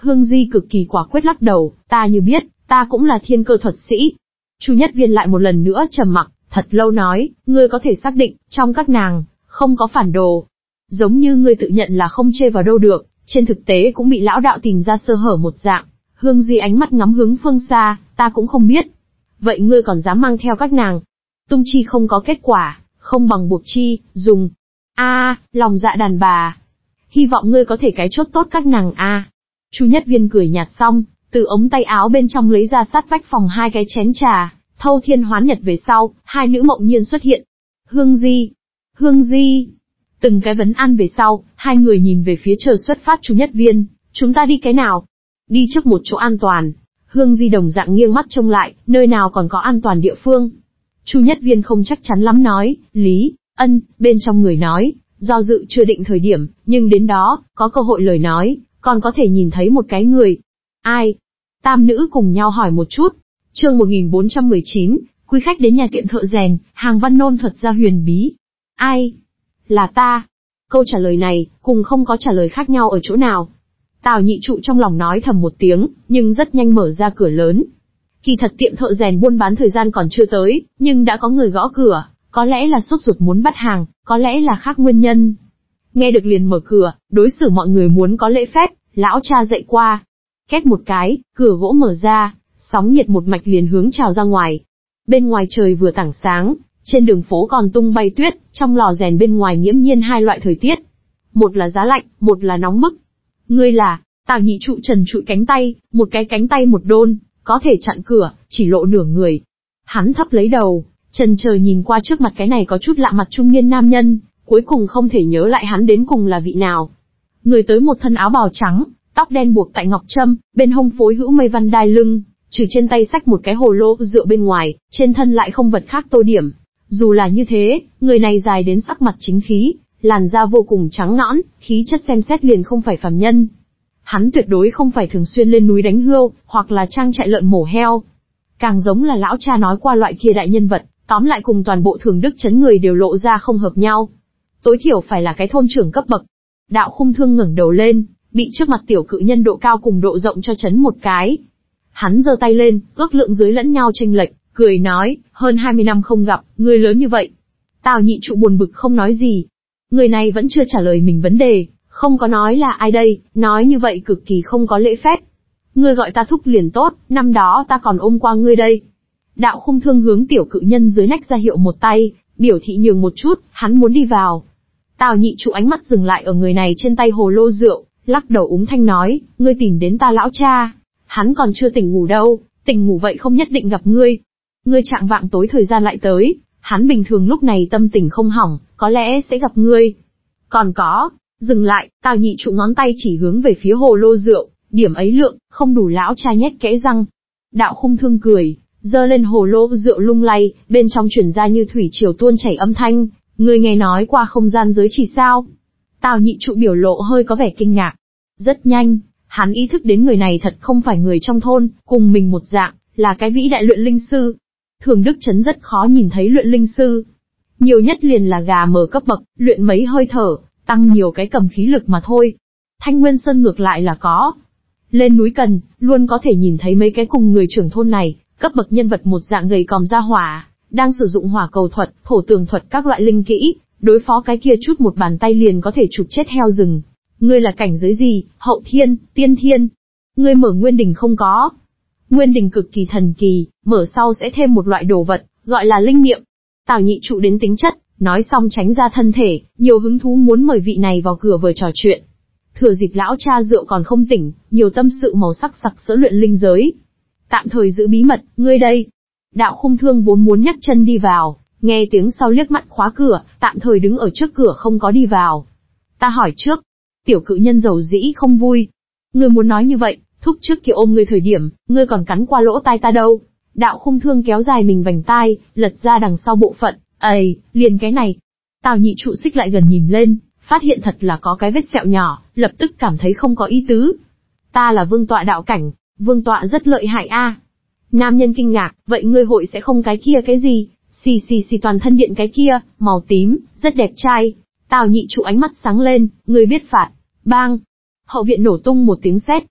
Hương Di cực kỳ quả quyết lắc đầu, ta như biết, ta cũng là thiên cơ thuật sĩ. Chu Nhất Viên lại một lần nữa trầm mặc, thật lâu nói, ngươi có thể xác định, trong các nàng, không có phản đồ. Giống như ngươi tự nhận là không chê vào đâu được, trên thực tế cũng bị lão đạo tìm ra sơ hở một dạng. Hương Di ánh mắt ngắm hướng phương xa, ta cũng không biết. Vậy ngươi còn dám mang theo các nàng? Tung chi không có kết quả, không bằng buộc chi, dùng. A, à, lòng dạ đàn bà. Hy vọng ngươi có thể cái chốt tốt các nàng a. À. Chu Nhất Viên cười nhạt xong, từ ống tay áo bên trong lấy ra sát vách phòng hai cái chén trà, thâu thiên hoán nhật về sau, hai nữ mộng nhiên xuất hiện. Hương Di, Hương Di. Từng cái vấn an về sau, hai người nhìn về phía chờ xuất phát Chu Nhất Viên, chúng ta đi cái nào? Đi trước một chỗ an toàn. Hương Di đồng dạng nghiêng mắt trông lại, nơi nào còn có an toàn địa phương. Chu Nhất Viên không chắc chắn lắm nói, Lý, Ân, bên trong người nói, do dự chưa định thời điểm, nhưng đến đó, có cơ hội lời nói, còn có thể nhìn thấy một cái người. Ai? Tam nữ cùng nhau hỏi một chút. Chương một nghìn bốn trăm mười chín, quý khách đến nhà tiệm thợ rèn, hàng văn nôn thuật ra huyền bí. Ai? Là ta. Câu trả lời này, cùng không có trả lời khác nhau ở chỗ nào. Tào nhị trụ trong lòng nói thầm một tiếng, nhưng rất nhanh mở ra cửa lớn. Kỳ thật tiệm thợ rèn buôn bán thời gian còn chưa tới, nhưng đã có người gõ cửa, có lẽ là sốt ruột muốn bắt hàng, có lẽ là khác nguyên nhân. Nghe được liền mở cửa, đối xử mọi người muốn có lễ phép, lão cha dạy qua. Két một cái, cửa gỗ mở ra, sóng nhiệt một mạch liền hướng trào ra ngoài. Bên ngoài trời vừa tảng sáng, trên đường phố còn tung bay tuyết, trong lò rèn bên ngoài nghiễm nhiên hai loại thời tiết. Một là giá lạnh, một là nóng bức. Ngươi là, Tào nhị trụ trần trụi cánh tay, một cái cánh tay một đôn, có thể chặn cửa, chỉ lộ nửa người. Hắn thấp lấy đầu, trần chờ nhìn qua trước mặt cái này có chút lạ mặt trung niên nam nhân, cuối cùng không thể nhớ lại hắn đến cùng là vị nào. Người tới một thân áo bào trắng, tóc đen buộc tại ngọc trâm, bên hông phối hữu mây văn đai lưng, trừ trên tay xách một cái hồ lô rượu bên ngoài, trên thân lại không vật khác tô điểm. Dù là như thế, người này dài đến sắc mặt chính khí, làn da vô cùng trắng nõn, khí chất xem xét liền không phải phàm nhân. Hắn tuyệt đối không phải thường xuyên lên núi đánh hươu, hoặc là trang trại lợn mổ heo. Càng giống là lão cha nói qua loại kia đại nhân vật, tóm lại cùng toàn bộ thường đức chấn người đều lộ ra không hợp nhau. Tối thiểu phải là cái thôn trưởng cấp bậc. Đạo Khung Thương ngẩng đầu lên, bị trước mặt tiểu cự nhân độ cao cùng độ rộng cho chấn một cái. Hắn giơ tay lên, ước lượng dưới lẫn nhau chênh lệch, cười nói, hơn hai mươi năm không gặp, người lớn như vậy. Tào nhị trụ buồn bực không nói gì. Người này vẫn chưa trả lời mình vấn đề, không có nói là ai đây, nói như vậy cực kỳ không có lễ phép. Ngươi gọi ta thúc liền tốt, năm đó ta còn ôm qua ngươi đây. Đạo Khung Thương hướng tiểu cự nhân dưới nách ra hiệu một tay, biểu thị nhường một chút, hắn muốn đi vào. Tào nhị trụ ánh mắt dừng lại ở người này trên tay hồ lô rượu, lắc đầu úng thanh nói, ngươi tìm đến ta lão cha, hắn còn chưa tỉnh ngủ đâu, tỉnh ngủ vậy không nhất định gặp ngươi. Ngươi trạng vạng tối thời gian lại tới, hắn bình thường lúc này tâm tình không hỏng, có lẽ sẽ gặp ngươi. Còn có, dừng lại, Tào nhị trụ ngón tay chỉ hướng về phía hồ lô rượu, điểm ấy lượng, không đủ lão cha nhét kẽ răng. Đạo Khung Thương cười, giơ lên hồ lô rượu lung lay, bên trong truyền ra như thủy triều tuôn chảy âm thanh, ngươi nghe nói qua không gian giới chỉ sao? Tào nhị trụ biểu lộ hơi có vẻ kinh ngạc. Rất nhanh, hắn ý thức đến người này thật không phải người trong thôn, cùng mình một dạng, là cái vĩ đại luyện linh sư. Thường đức chấn rất khó nhìn thấy luyện linh sư. Nhiều nhất liền là gà mờ cấp bậc, luyện mấy hơi thở, tăng nhiều cái cầm khí lực mà thôi. Thanh Nguyên Sơn ngược lại là có. Lên núi cần, luôn có thể nhìn thấy mấy cái cùng người trưởng thôn này, cấp bậc nhân vật một dạng gầy còm ra hỏa, đang sử dụng hỏa cầu thuật, thổ tường thuật các loại linh kỹ, đối phó cái kia chút một bàn tay liền có thể chụp chết heo rừng. Ngươi là cảnh giới gì, hậu thiên, tiên thiên? Ngươi mở nguyên đình không có? Nguyên đình cực kỳ thần kỳ, mở sau sẽ thêm một loại đồ vật, gọi là linh niệm. Tào nhị trụ đến tính chất, nói xong tránh ra thân thể, nhiều hứng thú muốn mời vị này vào cửa vừa trò chuyện. Thừa dịp lão cha rượu còn không tỉnh, nhiều tâm sự màu sắc sặc sỡ luyện linh giới. Tạm thời giữ bí mật, ngươi đây. Đạo Khung Thương vốn muốn nhấc chân đi vào, nghe tiếng sau liếc mắt khóa cửa, tạm thời đứng ở trước cửa không có đi vào. Ta hỏi trước. Tiểu cự nhân dầu dĩ không vui. Ngươi muốn nói như vậy, thúc trước kia ôm ngươi thời điểm, ngươi còn cắn qua lỗ tai ta đâu. Đạo Khung Thương kéo dài mình vành tai, lật ra đằng sau bộ phận, ầy, liền cái này. Tào nhị trụ xích lại gần nhìn lên, phát hiện thật là có cái vết sẹo nhỏ, lập tức cảm thấy không có ý tứ. Ta là vương tọa đạo cảnh, vương tọa rất lợi hại a. À. Nam nhân kinh ngạc, vậy ngươi hội sẽ không cái kia cái gì, xì xì xì toàn thân điện cái kia, màu tím, rất đẹp trai. Tào nhị trụ ánh mắt sáng lên, ngươi biết phạt, bang. Hậu viện nổ tung một tiếng sét.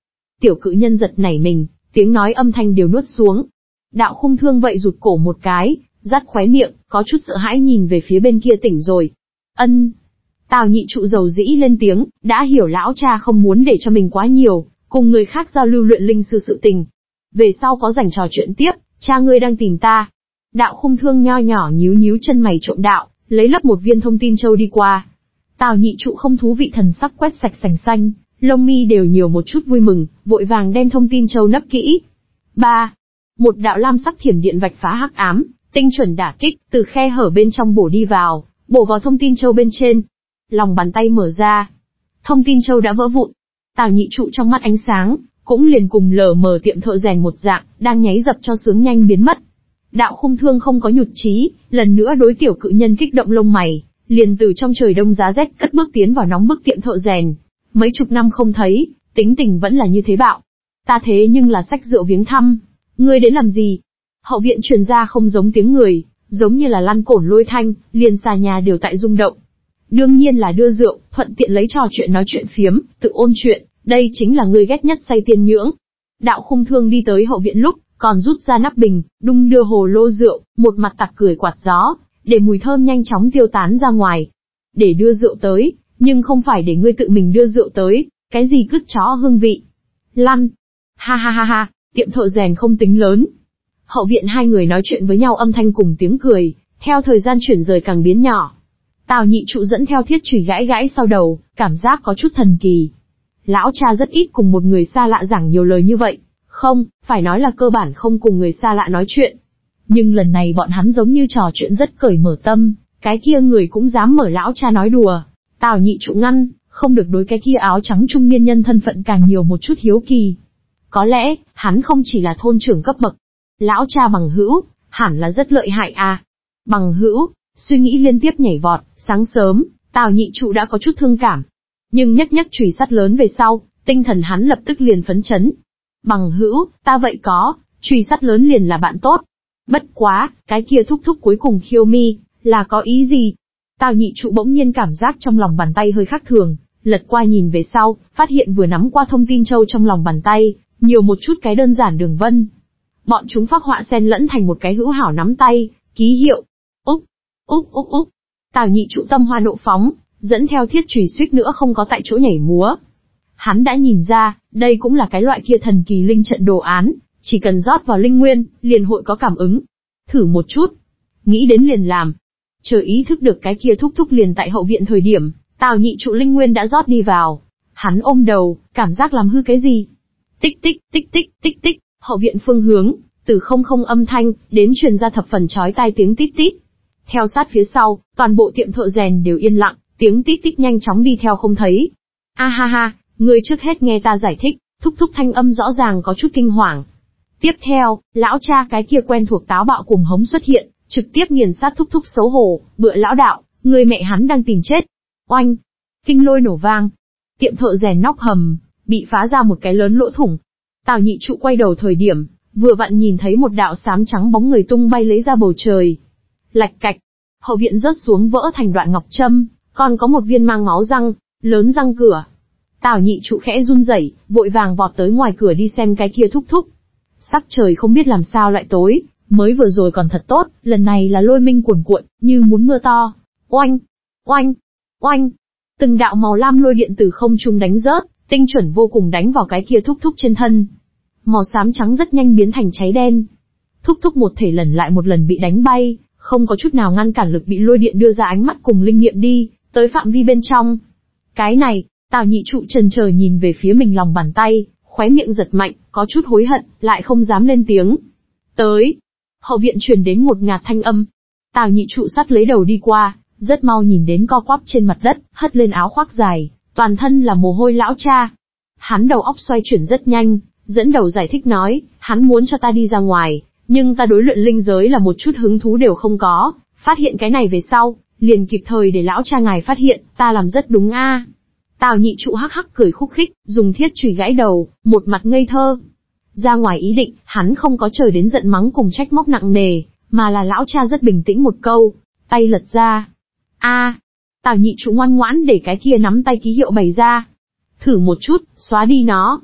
Tiểu cự nhân giật nảy mình, tiếng nói âm thanh đều nuốt xuống. Đạo Khung Thương vậy rụt cổ một cái, rát khóe miệng, có chút sợ hãi nhìn về phía bên kia tỉnh rồi. Ân. Tào Nhị Trụ dầu dĩ lên tiếng, đã hiểu lão cha không muốn để cho mình quá nhiều, cùng người khác giao lưu luyện linh sư sự tình. Về sau có rảnh trò chuyện tiếp, cha ngươi đang tìm ta. Đạo Khung Thương nho nhỏ nhíu nhíu chân mày trộm đạo, lấy lấp một viên thông tin châu đi qua. Tào Nhị Trụ không thú vị thần sắc quét sạch sành xanh, lông mi đều nhiều một chút vui mừng, vội vàng đem thông tin châu nấp kỹ. ba. Một đạo lam sắc thiểm điện vạch phá hắc ám, tinh chuẩn đả kích, từ khe hở bên trong bổ đi vào, bổ vào thông tin châu bên trên. Lòng bàn tay mở ra, thông tin châu đã vỡ vụn. Tào Nhị Trụ trong mắt ánh sáng, cũng liền cùng lờ mờ tiệm thợ rèn một dạng, đang nháy dập cho sướng nhanh biến mất. Đạo Khung Thương không có nhụt chí, lần nữa đối tiểu cự nhân kích động lông mày, liền từ trong trời đông giá rét cất bước tiến vào nóng bức tiệm thợ rèn. Mấy chục năm không thấy, tính tình vẫn là như thế bạo. Ta thế nhưng là xách rượu viếng thăm, ngươi đến làm gì? Hậu viện truyền ra không giống tiếng người, giống như là lăn cổn lôi thanh, liền xà nhà đều tại rung động. Đương nhiên là đưa rượu, thuận tiện lấy trò chuyện nói chuyện phiếm, tự ôn chuyện, đây chính là ngươi ghét nhất say tiên nhưỡng. Đạo Khung Thương đi tới hậu viện lúc, còn rút ra nắp bình, đung đưa hồ lô rượu, một mặt tặc cười quạt gió, để mùi thơm nhanh chóng tiêu tán ra ngoài. Để đưa rượu tới, nhưng không phải để ngươi tự mình đưa rượu tới, cái gì cứt chó hương vị. Lăn. Ha ha ha ha, tiệm thợ rèn không tính lớn. Hậu viện hai người nói chuyện với nhau âm thanh cùng tiếng cười, theo thời gian chuyển rời càng biến nhỏ. Tào Nhị Trụ dẫn theo thiết chùy gãi gãi sau đầu, cảm giác có chút thần kỳ. Lão cha rất ít cùng một người xa lạ giảng nhiều lời như vậy. Không, phải nói là cơ bản không cùng người xa lạ nói chuyện. Nhưng lần này bọn hắn giống như trò chuyện rất cởi mở tâm, cái kia người cũng dám mở lão cha nói đùa. Tào Nhị Trụ ngăn, không được đối cái kia áo trắng trung niên nhân thân phận càng nhiều một chút hiếu kỳ. Có lẽ, hắn không chỉ là thôn trưởng cấp bậc. Lão cha bằng hữu, hẳn là rất lợi hại à. Bằng hữu, suy nghĩ liên tiếp nhảy vọt, sáng sớm, Tào Nhị Trụ đã có chút thương cảm. Nhưng nhấc nhấc chùy sắt lớn về sau, tinh thần hắn lập tức liền phấn chấn. Bằng hữu, ta vậy có, chùy sắt lớn liền là bạn tốt. Bất quá, cái kia thúc thúc cuối cùng khiêu mi, là có ý gì? Tào Nhị Trụ bỗng nhiên cảm giác trong lòng bàn tay hơi khác thường, lật qua nhìn về sau, phát hiện vừa nắm qua thông tin châu trong lòng bàn tay, nhiều một chút cái đơn giản đường vân. Bọn chúng phác họa xen lẫn thành một cái hữu hảo nắm tay, ký hiệu. Úc, úc úc úc. Tào Nhị Trụ tâm hoa nộ phóng, dẫn theo thiết chùy suýt nữa không có tại chỗ nhảy múa. Hắn đã nhìn ra, đây cũng là cái loại kia thần kỳ linh trận đồ án, chỉ cần rót vào linh nguyên, liền hội có cảm ứng. Thử một chút. Nghĩ đến liền làm. Chờ ý thức được cái kia thúc thúc liền tại hậu viện thời điểm, Tào Nhị Trụ linh nguyên đã rót đi vào. Hắn ôm đầu, cảm giác làm hư cái gì. Tích tích, tích tích, tích tích, hậu viện phương hướng, từ không không âm thanh, đến truyền ra thập phần chói tai tiếng tít tít. Theo sát phía sau, toàn bộ tiệm thợ rèn đều yên lặng, tiếng tít tít nhanh chóng đi theo không thấy. A ha ha, ngươi trước hết nghe ta giải thích, thúc thúc thanh âm rõ ràng có chút kinh hoàng. Tiếp theo, lão cha cái kia quen thuộc táo bạo cùng hống xuất hiện, trực tiếp nghiền sát thúc thúc xấu hổ, bựa lão đạo, người mẹ hắn đang tìm chết. Oanh! Kinh lôi nổ vang. Tiệm thợ rèn nóc hầm, bị phá ra một cái lớn lỗ thủng. Tào Nhị Trụ quay đầu thời điểm, vừa vặn nhìn thấy một đạo xám trắng bóng người tung bay lấy ra bầu trời. Lạch cạch, hậu viện rớt xuống vỡ thành đoạn ngọc trâm, còn có một viên mang máu răng, lớn răng cửa. Tào Nhị Trụ khẽ run rẩy, vội vàng vọt tới ngoài cửa đi xem cái kia thúc thúc. Sắc trời không biết làm sao lại tối, mới vừa rồi còn thật tốt, lần này là lôi minh cuồn cuộn, như muốn mưa to. Oanh, oanh, oanh, từng đạo màu lam lôi điện từ không trung đánh rớt, tinh chuẩn vô cùng đánh vào cái kia thúc thúc trên thân. Màu xám trắng rất nhanh biến thành cháy đen. Thúc thúc một thể lần lại một lần bị đánh bay, không có chút nào ngăn cản lực bị lôi điện đưa ra ánh mắt cùng linh nghiệm đi, tới phạm vi bên trong. Cái này, Tào Nhị Trụ chần chờ nhìn về phía mình lòng bàn tay, khóe miệng giật mạnh, có chút hối hận, lại không dám lên tiếng. Tới. Hậu viện truyền đến một ngạt thanh âm. Tào Nhị Trụ sắt lấy đầu đi qua, rất mau nhìn đến co quắp trên mặt đất, hất lên áo khoác dài, toàn thân là mồ hôi lão cha. Hắn đầu óc xoay chuyển rất nhanh, dẫn đầu giải thích nói, hắn muốn cho ta đi ra ngoài, nhưng ta đối luyện linh giới là một chút hứng thú đều không có, phát hiện cái này về sau, liền kịp thời để lão cha ngài phát hiện, ta làm rất đúng a. À. Tào Nhị Trụ hắc hắc cười khúc khích, dùng thiết chùy gãy đầu, một mặt ngây thơ. Ra ngoài ý định, hắn không có chờ đến giận mắng cùng trách móc nặng nề, mà là lão cha rất bình tĩnh một câu, tay lật ra. A, à, Tào Nhị Trụ ngoan ngoãn để cái kia nắm tay ký hiệu bày ra. Thử một chút, xóa đi nó.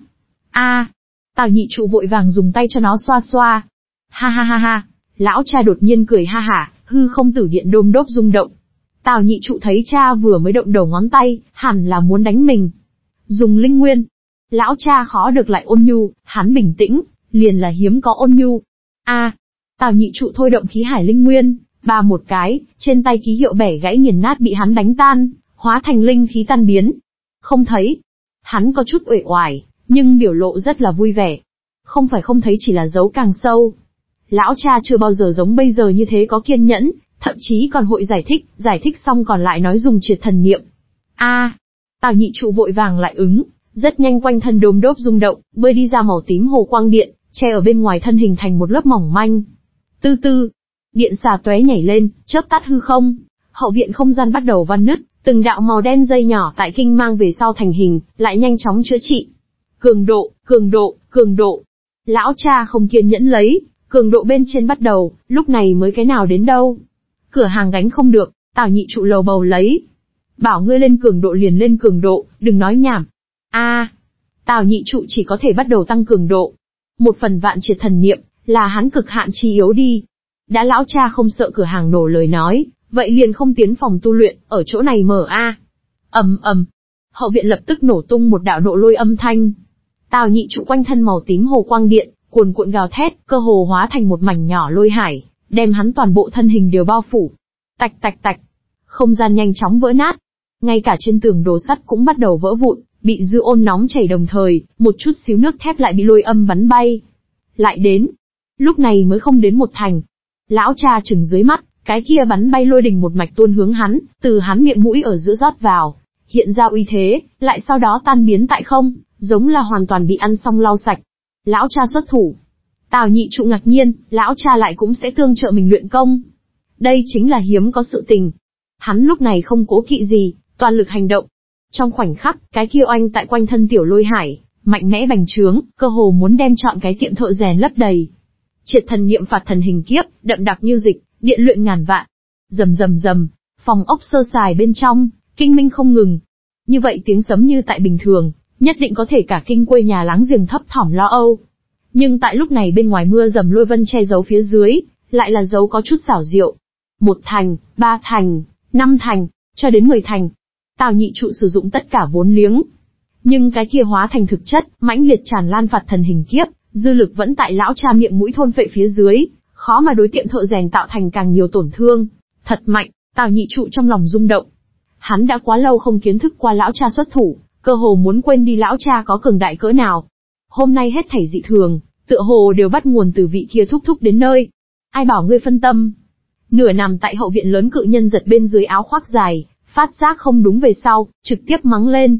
A, Tào nhị trụ vội vàng dùng tay cho nó xoa xoa. Ha ha ha ha, lão cha đột nhiên cười ha hả, hư không tử điện đôm đốp rung động. Tào nhị trụ thấy cha vừa mới động đầu ngón tay, hẳn là muốn đánh mình. Dùng linh nguyên. Lão cha khó được lại ôn nhu, hắn bình tĩnh, liền là hiếm có ôn nhu. A, Tào nhị trụ thôi động khí hải linh nguyên, ba một cái, trên tay ký hiệu bẻ gãy nghiền nát bị hắn đánh tan, hóa thành linh khí tan biến. Không thấy. Hắn có chút uể oải, nhưng biểu lộ rất là vui vẻ. Không phải không thấy, chỉ là giấu càng sâu. Lão cha chưa bao giờ giống bây giờ như thế có kiên nhẫn, thậm chí còn hội giải thích, giải thích xong còn lại nói dùng triệt thần niệm. A, Tào nhị trụ vội vàng lại ứng, rất nhanh quanh thân đốm đốp rung động, bơi đi ra màu tím hồ quang điện, che ở bên ngoài thân hình thành một lớp mỏng manh. Tư tư, điện xà tóe nhảy lên, chớp tắt hư không, hậu viện không gian bắt đầu van nứt, từng đạo màu đen dây nhỏ tại kinh mang về sau thành hình, lại nhanh chóng chữa trị. Cường độ, cường độ, cường độ. Lão cha không kiên nhẫn lấy, cường độ bên trên bắt đầu, lúc này mới cái nào đến đâu. Cửa hàng gánh không được, Tào nhị trụ lầu bầu lấy. Bảo ngươi lên cường độ liền lên cường độ, đừng nói nhảm. A, Tào nhị trụ chỉ có thể bắt đầu tăng cường độ. Một phần vạn triệt thần niệm, là hắn cực hạn chi yếu đi. Đã lão cha không sợ cửa hàng nổ lời nói, vậy liền không tiến phòng tu luyện, ở chỗ này mở a. Ầm ầm, hậu viện lập tức nổ tung một đạo nộ lôi âm thanh. Tào nhị trụ quanh thân màu tím hồ quang điện, cuồn cuộn gào thét, cơ hồ hóa thành một mảnh nhỏ lôi hải, đem hắn toàn bộ thân hình đều bao phủ. Tạch tạch tạch, không gian nhanh chóng vỡ nát. Ngay cả trên tường đồ sắt cũng bắt đầu vỡ vụn, bị dư ôn nóng chảy đồng thời, một chút xíu nước thép lại bị lôi âm bắn bay. Lại đến. Lúc này mới không đến một thành. Lão cha chừng dưới mắt, cái kia bắn bay lôi đình một mạch tuôn hướng hắn, từ hắn miệng mũi ở giữa rót vào. Hiện ra uy thế, lại sau đó tan biến tại không, giống là hoàn toàn bị ăn xong lau sạch. Lão cha xuất thủ. Tào nhị trụ ngạc nhiên, lão cha lại cũng sẽ tương trợ mình luyện công. Đây chính là hiếm có sự tình. Hắn lúc này không cố kỵ gì, toàn lực hành động. Trong khoảnh khắc, cái kia oanh tại quanh thân tiểu lôi hải, mạnh mẽ bành trướng, cơ hồ muốn đem trọn cái tiệm thợ rèn lấp đầy. Triệt thần niệm phạt thần hình kiếp, đậm đặc như dịch, điện luyện ngàn vạn. Rầm rầm rầm, phòng ốc sơ sài bên trong, kinh minh không ngừng. Như vậy tiếng sấm như tại bình thường, nhất định có thể cả kinh quê nhà láng giềng thấp thỏm lo âu. Nhưng tại lúc này bên ngoài mưa dầm lôi vân che giấu phía dưới, lại là dấu có chút xảo diệu. Một thành, ba thành, năm thành, cho đến mười thành. Tào nhị trụ sử dụng tất cả vốn liếng. Nhưng cái kia hóa thành thực chất, mãnh liệt tràn lan phạt thần hình kiếp, dư lực vẫn tại lão cha miệng mũi thôn phệ phía dưới, khó mà đối tiệm thợ rèn tạo thành càng nhiều tổn thương. Thật mạnh, Tào nhị trụ trong lòng rung động. Hắn đã quá lâu không kiến thức qua lão cha xuất thủ, cơ hồ muốn quên đi lão cha có cường đại cỡ nào. Hôm nay hết thảy dị thường, tựa hồ đều bắt nguồn từ vị kia thúc thúc đến nơi. Ai bảo ngươi phân tâm? Nửa nằm tại hậu viện lớn cự nhân giật bên dưới áo khoác dài, phát giác không đúng về sau, trực tiếp mắng lên.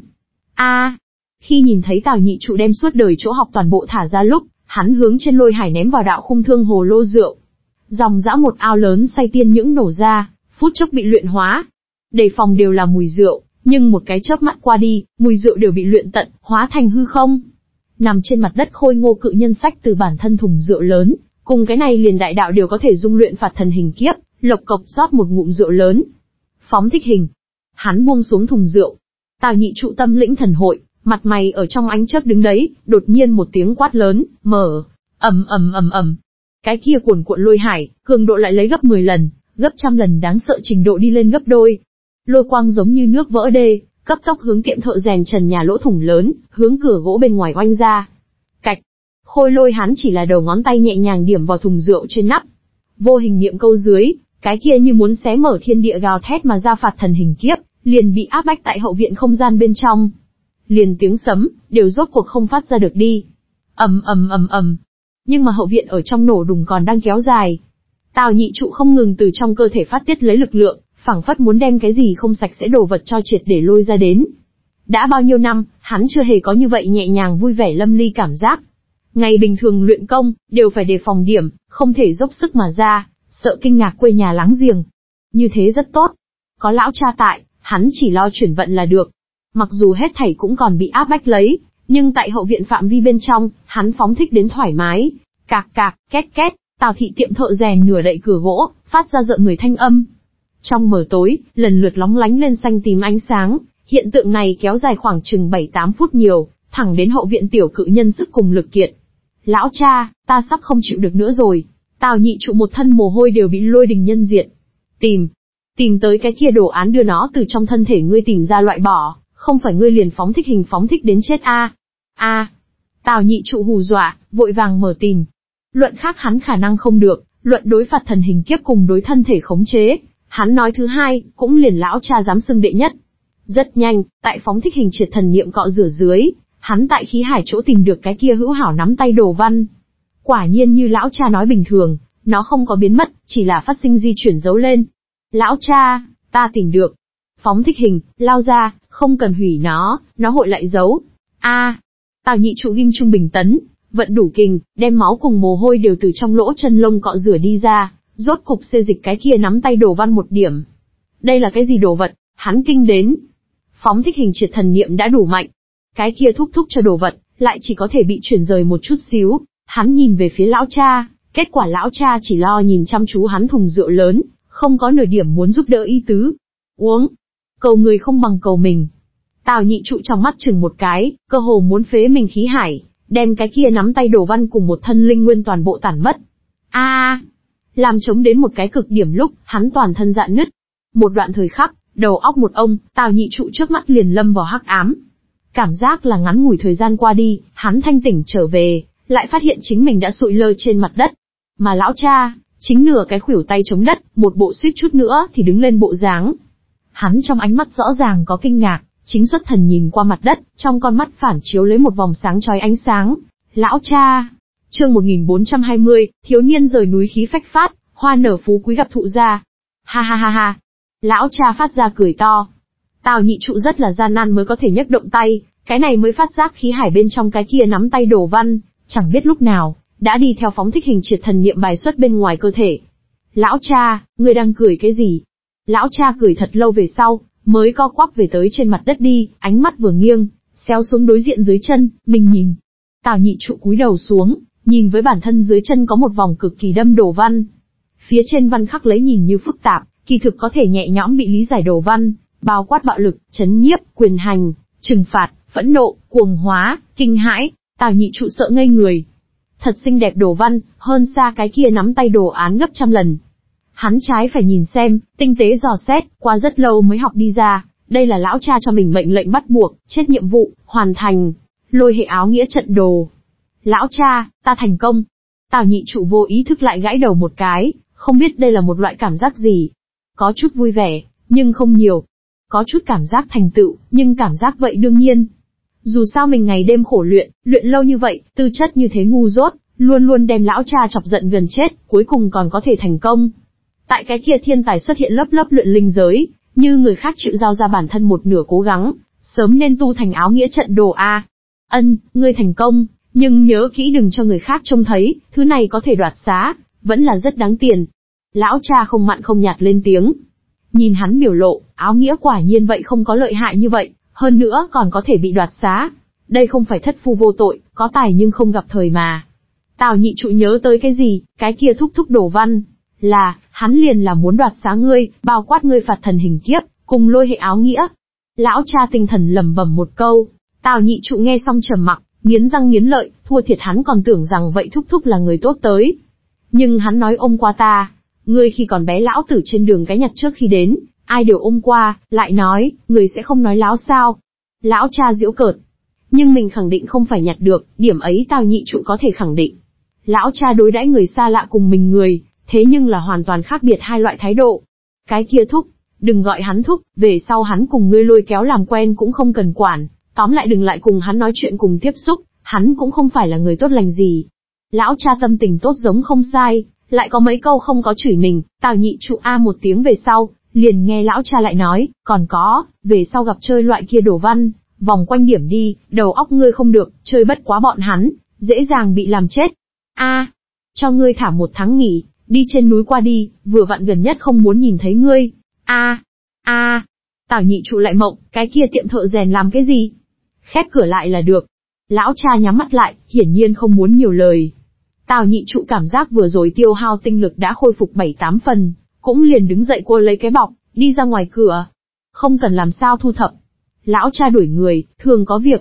A, khi nhìn thấy Tào nhị trụ đem suốt đời chỗ học toàn bộ thả ra lúc, hắn hướng trên lôi hải ném vào đạo khung thương hồ lô rượu. Dòng dã một ao lớn say tiên những nổ ra, phút chốc bị luyện hóa. Đầy phòng đều là mùi rượu, nhưng một cái chớp mắt qua đi, mùi rượu đều bị luyện tận, hóa thành hư không. Nằm trên mặt đất khôi ngô cự nhân sách từ bản thân thùng rượu lớn, cùng cái này liền đại đạo đều có thể dung luyện phạt thần hình kiếp, lộc cộc rót một ngụm rượu lớn. Phóng thích hình. Hắn buông xuống thùng rượu. Tào nhị trụ tâm lĩnh thần hội, mặt mày ở trong ánh chớp đứng đấy, đột nhiên một tiếng quát lớn, mở. Ầm ầm ầm ầm. Cái kia cuồn cuộn lôi hải, cường độ lại lấy gấp mười lần, gấp trăm lần đáng sợ trình độ đi lên gấp đôi. Lôi quang giống như nước vỡ đê, cấp tốc hướng tiệm thợ rèn trần nhà lỗ thủng lớn, hướng cửa gỗ bên ngoài oanh ra. Cạch. Khôi lôi hắn chỉ là đầu ngón tay nhẹ nhàng điểm vào thùng rượu trên nắp. Vô hình niệm câu dưới, cái kia như muốn xé mở thiên địa gào thét mà ra phạt thần hình kiếp, liền bị áp bách tại hậu viện không gian bên trong. Liền tiếng sấm, đều rốt cuộc không phát ra được đi. Ầm ầm ầm ầm. Nhưng mà hậu viện ở trong nổ đùng còn đang kéo dài. Tào nhị trụ không ngừng từ trong cơ thể phát tiết lấy lực lượng, phảng phất muốn đem cái gì không sạch sẽ đồ vật cho triệt để lôi ra đến. Đã bao nhiêu năm, hắn chưa hề có như vậy nhẹ nhàng vui vẻ lâm ly cảm giác. Ngày bình thường luyện công, đều phải đề phòng điểm, không thể dốc sức mà ra, sợ kinh ngạc quê nhà láng giềng. Như thế rất tốt. Có lão cha tại, hắn chỉ lo chuyển vận là được. Mặc dù hết thảy cũng còn bị áp bách lấy, nhưng tại hậu viện phạm vi bên trong, hắn phóng thích đến thoải mái. Cạc cạc, két két, Tào thị tiệm thợ rèn nửa đậy cửa gỗ, phát ra rợn người thanh âm. Trong mờ tối, lần lượt lóng lánh lên xanh tím ánh sáng, hiện tượng này kéo dài khoảng chừng bảy tám phút nhiều, thẳng đến hậu viện tiểu cự nhân sức cùng lực kiệt. Lão cha, ta sắp không chịu được nữa rồi. Tào Nhị Trụ một thân mồ hôi đều bị lôi đình nhân diệt. Tìm, tìm tới cái kia đồ án đưa nó từ trong thân thể ngươi tìm ra loại bỏ, không phải ngươi liền phóng thích hình phóng thích đến chết a. À. A. À. Tào Nhị Trụ hù dọa, vội vàng mở tìm. Luận khác hắn khả năng không được, luận đối phạt thần hình kiếp cùng đối thân thể khống chế, hắn nói thứ hai, cũng liền lão cha dám xưng đệ nhất. Rất nhanh, tại phóng thích hình triệt thần niệm cọ rửa dưới, hắn tại khí hải chỗ tìm được cái kia hữu hảo nắm tay đồ văn. Quả nhiên như lão cha nói bình thường, nó không có biến mất, chỉ là phát sinh di chuyển dấu lên. Lão cha, ta tìm được. Phóng thích hình, lao ra, không cần hủy nó, nó hội lại giấu. A. À, Tào Nhị Trụ ghim trung bình tấn, vận đủ kình, đem máu cùng mồ hôi đều từ trong lỗ chân lông cọ rửa đi ra, rốt cục xê dịch cái kia nắm tay đồ văn một điểm. Đây là cái gì đồ vật? Hắn kinh đến. Phóng thích hình triệt thần niệm đã đủ mạnh. Cái kia thúc thúc cho đồ vật, lại chỉ có thể bị chuyển rời một chút xíu. Hắn nhìn về phía lão cha, kết quả lão cha chỉ lo nhìn chăm chú hắn thùng rượu lớn, không có nửa điểm muốn giúp đỡ ý tứ. Uống. Cầu người không bằng cầu mình. Tào Nhị Trụ trong mắt chừng một cái, cơ hồ muốn phế mình khí hải, đem cái kia nắm tay đồ văn cùng một thân linh nguyên toàn bộ tản mất. A, à, làm chống đến một cái cực điểm lúc, hắn toàn thân dạn nứt. Một đoạn thời khắc, đầu óc một ông, Tào Nhị Trụ trước mắt liền lâm vào hắc ám. Cảm giác là ngắn ngủi thời gian qua đi, hắn thanh tỉnh trở về, lại phát hiện chính mình đã sụi lơ trên mặt đất. Mà lão cha, chính nửa cái khuỷu tay chống đất, một bộ suýt chút nữa thì đứng lên bộ dáng. Hắn trong ánh mắt rõ ràng có kinh ngạc, chính xuất thần nhìn qua mặt đất, trong con mắt phản chiếu lấy một vòng sáng chói ánh sáng. Lão cha. Chương một nghìn bốn trăm hai mươi, thiếu niên rời núi khí phách phát, hoa nở phú quý gặp thụ gia. Ha ha ha ha. Lão cha phát ra cười to. Tào Nhị Trụ rất là gian nan mới có thể nhấc động tay, cái này mới phát giác khí hải bên trong cái kia nắm tay đổ văn, chẳng biết lúc nào, đã đi theo phóng thích hình triệt thần niệm bài xuất bên ngoài cơ thể. Lão cha, ngươi đang cười cái gì? Lão cha cười thật lâu về sau, mới co quắp về tới trên mặt đất đi, ánh mắt vừa nghiêng, xéo xuống đối diện dưới chân, mình nhìn. Tào Nhị Trụ cúi đầu xuống, nhìn với bản thân dưới chân có một vòng cực kỳ đâm đồ văn. Phía trên văn khắc lấy nhìn như phức tạp, kỳ thực có thể nhẹ nhõm bị lý giải đồ văn, bao quát bạo lực, chấn nhiếp, quyền hành, trừng phạt, phẫn nộ, cuồng hóa, kinh hãi. Tào Nhị Trụ sợ ngây người. Thật xinh đẹp đồ văn, hơn xa cái kia nắm tay đồ án gấp trăm lần. Hắn trái phải nhìn xem, tinh tế dò xét, qua rất lâu mới học đi ra, đây là lão cha cho mình mệnh lệnh bắt buộc, chết nhiệm vụ, hoàn thành, lôi hệ áo nghĩa trận đồ. Lão cha, ta thành công. Tào Nhị Trụ vô ý thức lại gãi đầu một cái, không biết đây là một loại cảm giác gì. Có chút vui vẻ, nhưng không nhiều. Có chút cảm giác thành tựu, nhưng cảm giác vậy đương nhiên. Dù sao mình ngày đêm khổ luyện, luyện lâu như vậy, tư chất như thế ngu dốt, luôn luôn đem lão cha chọc giận gần chết, cuối cùng còn có thể thành công. Tại cái kia thiên tài xuất hiện lớp lớp luyện linh giới, như người khác chịu giao ra bản thân một nửa cố gắng, sớm nên tu thành áo nghĩa trận đồ a. Ân, ngươi thành công, nhưng nhớ kỹ đừng cho người khác trông thấy, thứ này có thể đoạt xá, vẫn là rất đáng tiền. Lão cha không mặn không nhạt lên tiếng. Nhìn hắn biểu lộ, áo nghĩa quả nhiên vậy không có lợi hại như vậy, hơn nữa còn có thể bị đoạt xá. Đây không phải thất phu vô tội, có tài nhưng không gặp thời mà. Tào Nhị Trụ nhớ tới cái gì, cái kia thúc thúc đổ văn. Là, hắn liền là muốn đoạt xá ngươi, bao quát ngươi phạt thần hình kiếp, cùng lôi hệ áo nghĩa. Lão cha tinh thần lẩm bẩm một câu, Tào Nhị Trụ nghe xong trầm mặc, nghiến răng nghiến lợi, thua thiệt hắn còn tưởng rằng vậy thúc thúc là người tốt tới. Nhưng hắn nói ôm qua ta, ngươi khi còn bé lão tử trên đường cái nhặt trước khi đến, ai đều ôm qua, lại nói, người sẽ không nói láo sao. Lão cha giễu cợt. Nhưng mình khẳng định không phải nhặt được, điểm ấy Tào Nhị Trụ có thể khẳng định. Lão cha đối đãi người xa lạ cùng mình người, thế nhưng là hoàn toàn khác biệt hai loại thái độ. Cái kia thúc, đừng gọi hắn thúc, về sau hắn cùng ngươi lôi kéo làm quen cũng không cần quản, tóm lại đừng lại cùng hắn nói chuyện cùng tiếp xúc, hắn cũng không phải là người tốt lành gì. Lão cha tâm tình tốt giống không sai, lại có mấy câu không có chửi mình, Tào Nhị Trụ a một tiếng về sau, liền nghe lão cha lại nói, còn có, về sau gặp chơi loại kia đổ văn, vòng quanh điểm đi, đầu óc ngươi không được, chơi bất quá bọn hắn, dễ dàng bị làm chết. A, cho ngươi thả một tháng nghỉ, đi trên núi qua đi, vừa vặn gần nhất không muốn nhìn thấy ngươi. A, a, Tào Nhị Trụ lại mộng, cái kia tiệm thợ rèn làm cái gì? Khép cửa lại là được. Lão cha nhắm mắt lại, hiển nhiên không muốn nhiều lời. Tào Nhị Trụ cảm giác vừa rồi tiêu hao tinh lực đã khôi phục bảy tám phần, cũng liền đứng dậy cua lấy cái bọc, đi ra ngoài cửa. Không cần làm sao thu thập. Lão cha đuổi người, thường có việc.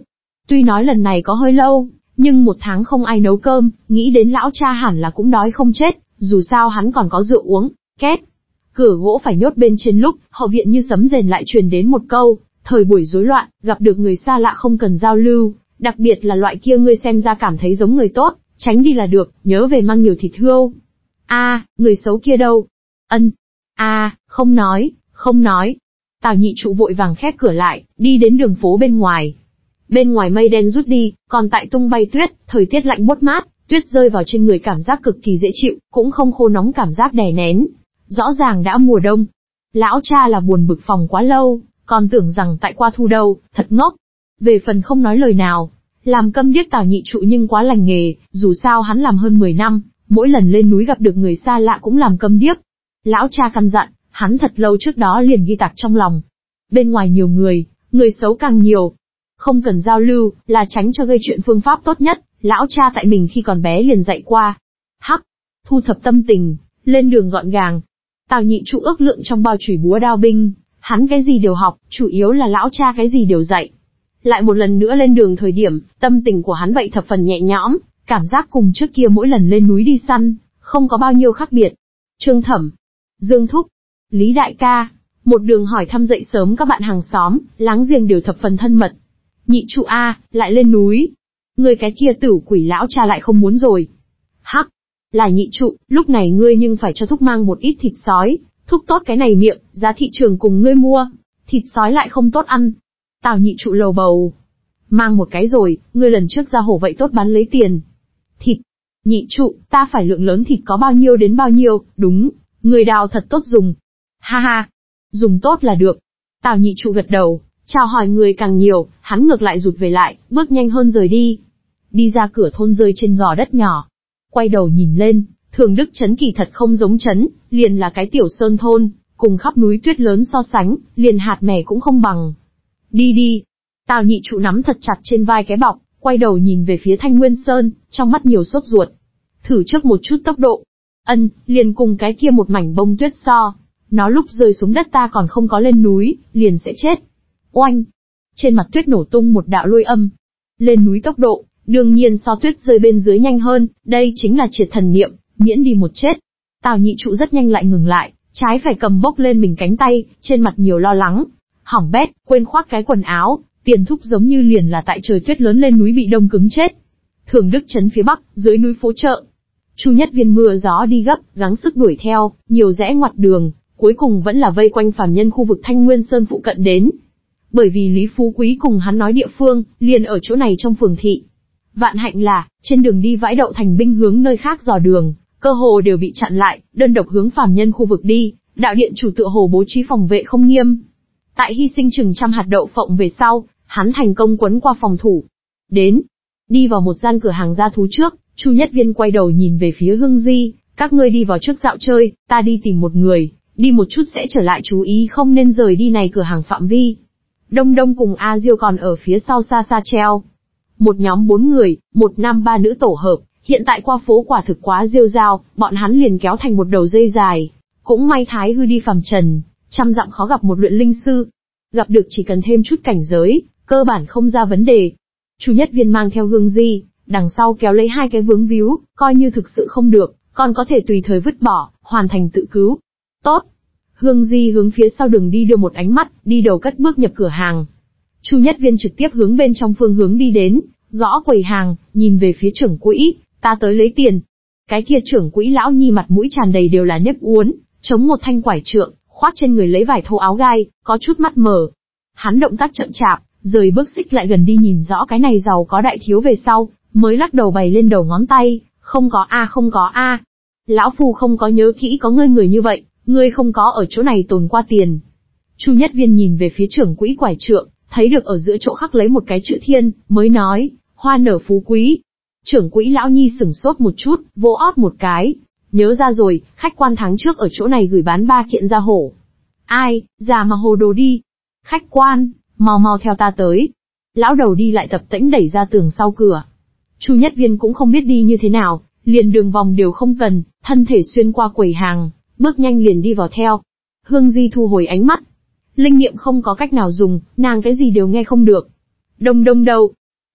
Tuy nói lần này có hơi lâu, nhưng một tháng không ai nấu cơm, nghĩ đến lão cha hẳn là cũng đói không chết, dù sao hắn còn có rượu uống. Két. Cửa gỗ phải nhốt bên trên lúc, hậu viện như sấm rền lại truyền đến một câu, thời buổi rối loạn, gặp được người xa lạ không cần giao lưu, đặc biệt là loại kia ngươi xem ra cảm thấy giống người tốt, tránh đi là được, nhớ về mang nhiều thịt hươu. A, người xấu kia đâu? Ân. A, không nói, không nói. Tào Nhị Trụ vội vàng khép cửa lại, đi đến đường phố bên ngoài. Bên ngoài mây đen rút đi, còn tại tung bay tuyết, thời tiết lạnh buốt mát, tuyết rơi vào trên người cảm giác cực kỳ dễ chịu, cũng không khô nóng cảm giác đè nén. Rõ ràng đã mùa đông. Lão cha là buồn bực phòng quá lâu, còn tưởng rằng tại qua thu đâu, thật ngốc. Về phần không nói lời nào, làm câm điếc Tào Nhị Trụ nhưng quá lành nghề, dù sao hắn làm hơn mười năm, mỗi lần lên núi gặp được người xa lạ cũng làm câm điếc. Lão cha căn dặn, hắn thật lâu trước đó liền ghi tạc trong lòng. Bên ngoài nhiều người, người xấu càng nhiều. Không cần giao lưu, là tránh cho gây chuyện phương pháp tốt nhất, lão cha tại mình khi còn bé liền dạy qua. Hắc, thu thập tâm tình, lên đường gọn gàng. Tào Nhị Trụ ước lượng trong bao chùy búa đao binh, hắn cái gì đều học, chủ yếu là lão cha cái gì đều dạy. Lại một lần nữa lên đường thời điểm, tâm tình của hắn vậy thập phần nhẹ nhõm, cảm giác cùng trước kia mỗi lần lên núi đi săn, không có bao nhiêu khác biệt. Trương Thẩm, Dương Thúc, Lý Đại ca, một đường hỏi thăm dậy sớm các bạn hàng xóm, láng giềng đều thập phần thân mật. Nhị Trụ a, lại lên núi. Ngươi cái kia tử quỷ lão cha lại không muốn rồi. Hắc, là Nhị Trụ, lúc này ngươi nhưng phải cho Thúc mang một ít thịt sói, Thúc tốt cái này miệng, giá thị trường cùng ngươi mua, thịt sói lại không tốt ăn. Tào Nhị Trụ lầu bầu. Mang một cái rồi, ngươi lần trước ra hổ vậy tốt bán lấy tiền. Thịt. Nhị Trụ, ta phải lượng lớn thịt có bao nhiêu đến bao nhiêu, đúng, người đào thật tốt dùng. Ha ha, dùng tốt là được. Tào Nhị Trụ gật đầu, chào hỏi người càng nhiều, hắn ngược lại rụt về lại, bước nhanh hơn rời đi. Đi ra cửa thôn rơi trên gò đất nhỏ. Quay đầu nhìn lên, Thường Đức Trấn kỳ thật không giống trấn, liền là cái tiểu sơn thôn, cùng khắp núi tuyết lớn so sánh, liền hạt mè cũng không bằng. Đi đi. Tào Nhị Trụ nắm thật chặt trên vai cái bọc, quay đầu nhìn về phía Thanh Nguyên Sơn, trong mắt nhiều sốt ruột. Thử trước một chút tốc độ. Ân, liền cùng cái kia một mảnh bông tuyết so. Nó lúc rơi xuống đất ta còn không có lên núi, liền sẽ chết. Oanh! Trên mặt tuyết nổ tung một đạo lôi âm. Lên núi tốc độ, đương nhiên so tuyết rơi bên dưới nhanh hơn, đây chính là triệt thần niệm, miễn đi một chết. Tào Nhị Trụ rất nhanh lại ngừng lại, trái phải cầm bốc lên mình cánh tay, trên mặt nhiều lo lắng. Hỏng bét, quên khoác cái quần áo, Tiền Thúc giống như liền là tại trời tuyết lớn lên núi bị đông cứng chết. Thường Đức Trấn phía bắc, dưới núi phố chợ. Chu Nhất Viên mưa gió đi gấp, gắng sức đuổi theo, nhiều rẽ ngoặt đường, cuối cùng vẫn là vây quanh phàm nhân khu vực Thanh Nguyên Sơn phụ cận đến. Bởi vì Lý Phú Quý cùng hắn nói địa phương, liền ở chỗ này trong phường thị. Vạn hạnh là, trên đường đi Vãi Đậu thành binh hướng nơi khác dò đường, cơ hồ đều bị chặn lại, đơn độc hướng phàm nhân khu vực đi, đạo điện chủ tựa hồ bố trí phòng vệ không nghiêm. Tại hy sinh chừng trăm hạt đậu phộng về sau, hắn thành công quấn qua phòng thủ. Đến, đi vào một gian cửa hàng gia thú trước, Chu Nhất Viên quay đầu nhìn về phía Hương Di, các ngươi đi vào trước dạo chơi, ta đi tìm một người, đi một chút sẽ trở lại chú ý không nên rời đi này cửa hàng phạm vi. Đông Đông cùng A Diêu còn ở phía sau xa xa treo. Một nhóm bốn người, một nam ba nữ tổ hợp, hiện tại qua phố quả thực quá rêu rao, bọn hắn liền kéo thành một đầu dây dài. Cũng may Thái Hư đi phàm trần, trăm dặm khó gặp một luyện linh sư. Gặp được chỉ cần thêm chút cảnh giới, cơ bản không ra vấn đề. Chu Nhất Viên mang theo Hương Di, đằng sau kéo lấy hai cái vướng víu, coi như thực sự không được, còn có thể tùy thời vứt bỏ, hoàn thành tự cứu. Tốt. Hương Di hướng phía sau đường đi đưa một ánh mắt, đi đầu cất bước nhập cửa hàng. Chu Nhất Viên trực tiếp hướng bên trong phương hướng đi đến, gõ quầy hàng, nhìn về phía trưởng quỹ, ta tới lấy tiền. Cái kia trưởng quỹ lão nhi mặt mũi tràn đầy đều là nếp uốn, chống một thanh quải trượng, khoác trên người lấy vải thô áo gai, có chút mắt mờ. Hắn động tác chậm chạp, rời bước xích lại gần đi nhìn rõ cái này giàu có đại thiếu về sau, mới lắc đầu bày lên đầu ngón tay, không có a không có a. Lão phu không có nhớ kỹ có ngươi người như vậy, ngươi không có ở chỗ này tồn qua tiền. Chu Nhất Viên nhìn về phía trưởng quỹ quải trượng, thấy được ở giữa chỗ khắc lấy một cái chữ thiên, mới nói, hoa nở phú quý. Trưởng quỹ lão nhi sửng sốt một chút, vỗ ót một cái. Nhớ ra rồi, khách quan tháng trước ở chỗ này gửi bán ba kiện da hổ. Ai, già mà hồ đồ đi. Khách quan, mau mau theo ta tới. Lão đầu đi lại tập tễnh đẩy ra tường sau cửa. Chu Nhất Viên cũng không biết đi như thế nào, liền đường vòng đều không cần, thân thể xuyên qua quầy hàng, bước nhanh liền đi vào theo. Hương Di thu hồi ánh mắt. Linh nghiệm không có cách nào dùng, nàng cái gì đều nghe không được. Đông đông đâu.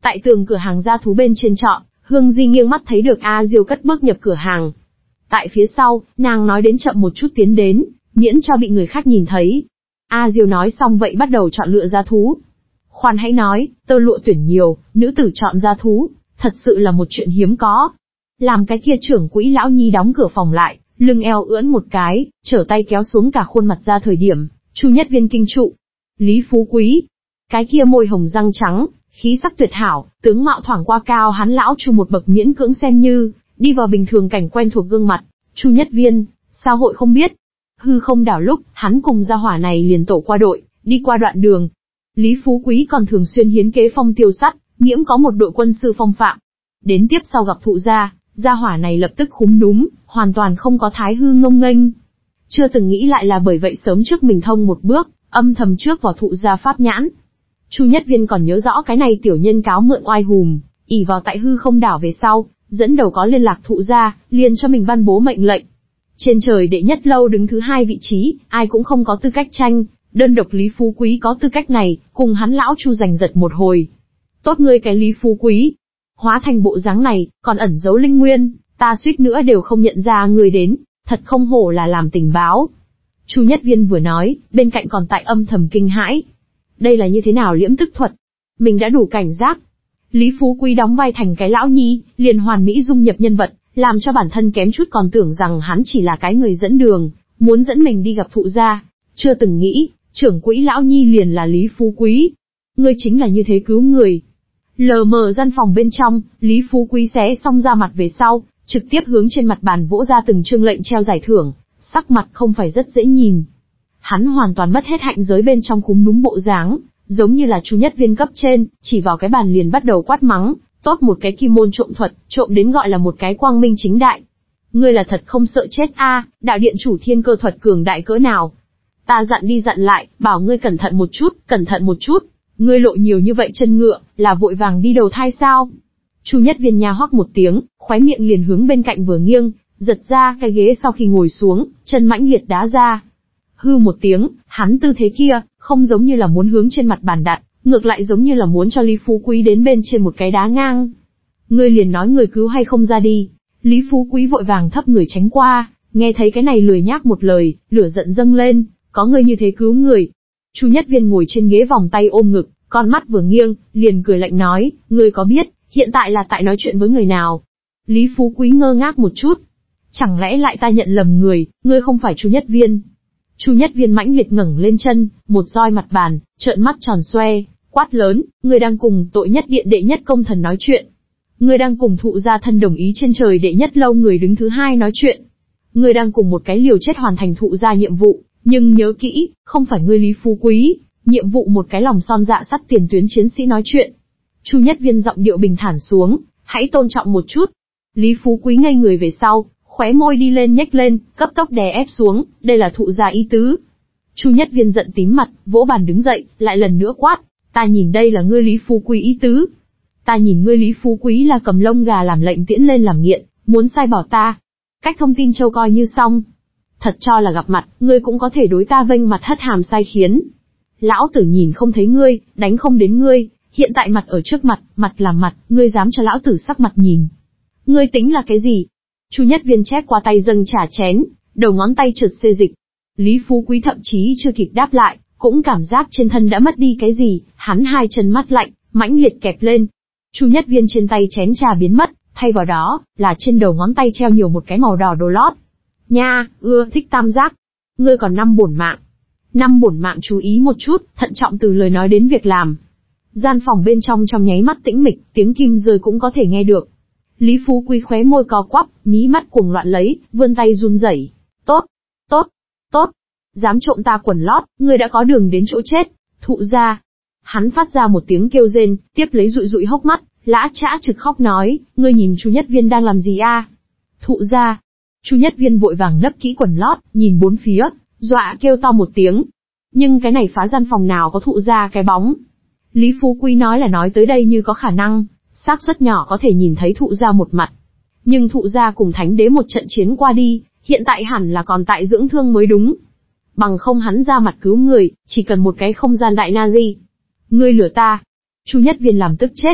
Tại tường cửa hàng gia thú bên trên trọ, Hương Di nghiêng mắt thấy được A Diêu cất bước nhập cửa hàng. Tại phía sau, nàng nói đến chậm một chút tiến đến, miễn cho bị người khác nhìn thấy. A Diêu nói xong vậy bắt đầu chọn lựa gia thú. Khoan hãy nói, tơ lụa tuyển nhiều, nữ tử chọn gia thú, thật sự là một chuyện hiếm có. Làm cái kia trưởng quỹ lão nhi đóng cửa phòng lại, lưng eo ưỡn một cái, trở tay kéo xuống cả khuôn mặt ra thời điểm, Chu Nhất Viên kinh trụ. Lý Phú Quý. Cái kia môi hồng răng trắng, khí sắc tuyệt hảo, tướng mạo thoảng qua cao hắn lão Chu một bậc miễn cưỡng xem như, đi vào bình thường cảnh quen thuộc gương mặt. Chu Nhất Viên, sao hội không biết? Hư không đảo lúc, hắn cùng gia hỏa này liền tổ qua đội, đi qua đoạn đường. Lý Phú Quý còn thường xuyên hiến kế phong tiêu sắt, nghiễm có một đội quân sư phong phạm. Đến tiếp sau gặp thụ gia, gia hỏa này lập tức khúm núm, hoàn toàn không có thái hư ngông nghênh. Chưa từng nghĩ lại là bởi vậy sớm trước mình thông một bước, âm thầm trước vào thụ gia pháp nhãn. Chu Nhất Viên còn nhớ rõ cái này tiểu nhân cáo mượn oai hùm, ỷ vào tại hư không đảo về sau, dẫn đầu có liên lạc thụ gia, liền cho mình ban bố mệnh lệnh. Trên trời đệ nhất lâu đứng thứ hai vị trí, ai cũng không có tư cách tranh, đơn độc Lý Phú Quý có tư cách này, cùng hắn lão Chu giành giật một hồi. Tốt ngươi cái Lý Phú Quý, hóa thành bộ dáng này, còn ẩn giấu linh nguyên, ta suýt nữa đều không nhận ra người đến, thật không hổ là làm tình báo. Chu Nhất Viên vừa nói, bên cạnh còn tại âm thầm kinh hãi. Đây là như thế nào liễm tức thuật? Mình đã đủ cảnh giác. Lý Phú Quý đóng vai thành cái lão nhi, liền hoàn mỹ dung nhập nhân vật, làm cho bản thân kém chút còn tưởng rằng hắn chỉ là cái người dẫn đường, muốn dẫn mình đi gặp thụ gia. Chưa từng nghĩ, trưởng quỹ lão nhi liền là Lý Phú Quý. Ngươi chính là như thế cứu người. Lờ mờ gian phòng bên trong, Lý Phú Quý xé xong ra mặt về sau, trực tiếp hướng trên mặt bàn vỗ ra từng chương lệnh treo giải thưởng, sắc mặt không phải rất dễ nhìn. Hắn hoàn toàn mất hết hạnh giới bên trong khúm núm bộ dáng, giống như là Chu Nhất Viên cấp trên, chỉ vào cái bàn liền bắt đầu quát mắng, tốt một cái kim môn trộm thuật, trộm đến gọi là một cái quang minh chính đại. Ngươi là thật không sợ chết a, à, đạo điện chủ thiên cơ thuật cường đại cỡ nào. Ta dặn đi dặn lại, bảo ngươi cẩn thận một chút, cẩn thận một chút. Ngươi lộ nhiều như vậy chân ngựa, là vội vàng đi đầu thai sao? Chu Nhất Viên nha hoắc một tiếng, khóe miệng liền hướng bên cạnh vừa nghiêng, giật ra cái ghế sau khi ngồi xuống, chân mãnh liệt đá ra. Hư một tiếng, hắn tư thế kia, không giống như là muốn hướng trên mặt bàn đặt, ngược lại giống như là muốn cho Lý Phú Quý đến bên trên một cái đá ngang. Ngươi liền nói người cứu hay không ra đi. Lý Phú Quý vội vàng thấp người tránh qua, nghe thấy cái này lười nhác một lời, lửa giận dâng lên, có ngươi như thế cứu người. Chu Nhất Viên ngồi trên ghế vòng tay ôm ngực, con mắt vừa nghiêng, liền cười lạnh nói, ngươi có biết, hiện tại là tại nói chuyện với người nào? Lý Phú Quý ngơ ngác một chút. Chẳng lẽ lại ta nhận lầm người, ngươi không phải Chu Nhất Viên? Chu Nhất Viên mãnh liệt ngẩng lên chân, một roi mặt bàn, trợn mắt tròn xoe, quát lớn, ngươi đang cùng tội nhất điện đệ nhất công thần nói chuyện. Ngươi đang cùng thụ gia thân đồng ý trên trời đệ nhất lâu người đứng thứ hai nói chuyện. Ngươi đang cùng một cái liều chết hoàn thành thụ gia nhiệm vụ, nhưng nhớ kỹ, không phải ngươi Lý Phú Quý, nhiệm vụ một cái lòng son dạ sắt tiền tuyến chiến sĩ nói chuyện. Chu Nhất Viên giọng điệu bình thản xuống, hãy tôn trọng một chút. Lý Phú Quý ngây người về sau, khóe môi đi lên nhếch lên, cấp tốc đè ép xuống, đây là thụ gia ý tứ. Chu Nhất Viên giận tím mặt, vỗ bàn đứng dậy, lại lần nữa quát, ta nhìn đây là ngươi Lý Phú Quý ý tứ. Ta nhìn ngươi Lý Phú Quý là cầm lông gà làm lệnh tiễn lên làm nghiện, muốn sai bỏ ta. Cách thông tin châu coi như xong. Thật cho là gặp mặt, ngươi cũng có thể đối ta vênh mặt hất hàm sai khiến. Lão tử nhìn không thấy ngươi, đánh không đến ngươi, hiện tại mặt ở trước mặt, mặt làm mặt, ngươi dám cho lão tử sắc mặt nhìn. Ngươi tính là cái gì? Chu Nhất Viên chép qua tay dâng trà chén, đầu ngón tay trượt xê dịch. Lý Phú Quý thậm chí chưa kịp đáp lại, cũng cảm giác trên thân đã mất đi cái gì, hắn hai chân mắt lạnh, mãnh liệt kẹp lên. Chu Nhất Viên trên tay chén trà biến mất, thay vào đó, là trên đầu ngón tay treo nhiều một cái màu đỏ đồ lót. Nha, ưa thích tam giác. Ngươi còn năm bổn mạng. Năm bổn mạng chú ý một chút, thận trọng từ lời nói đến việc làm. Gian phòng bên trong trong nháy mắt tĩnh mịch, tiếng kim rơi cũng có thể nghe được. Lý Phú Quý khóe môi co quắp, mí mắt cuồng loạn lấy, vươn tay run rẩy. Tốt, tốt, tốt. Dám trộm ta quần lót, ngươi đã có đường đến chỗ chết. Thụ gia. Hắn phát ra một tiếng kêu rên, tiếp lấy dụi dụi hốc mắt, lã chã trực khóc nói, ngươi nhìn Chu Nhất Viên đang làm gì a? Thụ gia. Chu Nhất Viên vội vàng nấp kỹ quần lót, nhìn bốn phía, dọa kêu to một tiếng. Nhưng cái này phá gian phòng nào có thụ gia cái bóng. Lý Phú Quý nói là nói tới đây như có khả năng, xác suất nhỏ có thể nhìn thấy thụ gia một mặt. Nhưng thụ gia cùng thánh đế một trận chiến qua đi, hiện tại hẳn là còn tại dưỡng thương mới đúng. Bằng không hắn ra mặt cứu người, chỉ cần một cái không gian đại Nazi. Ngươi lừa ta. Chu Nhất Viên làm tức chết.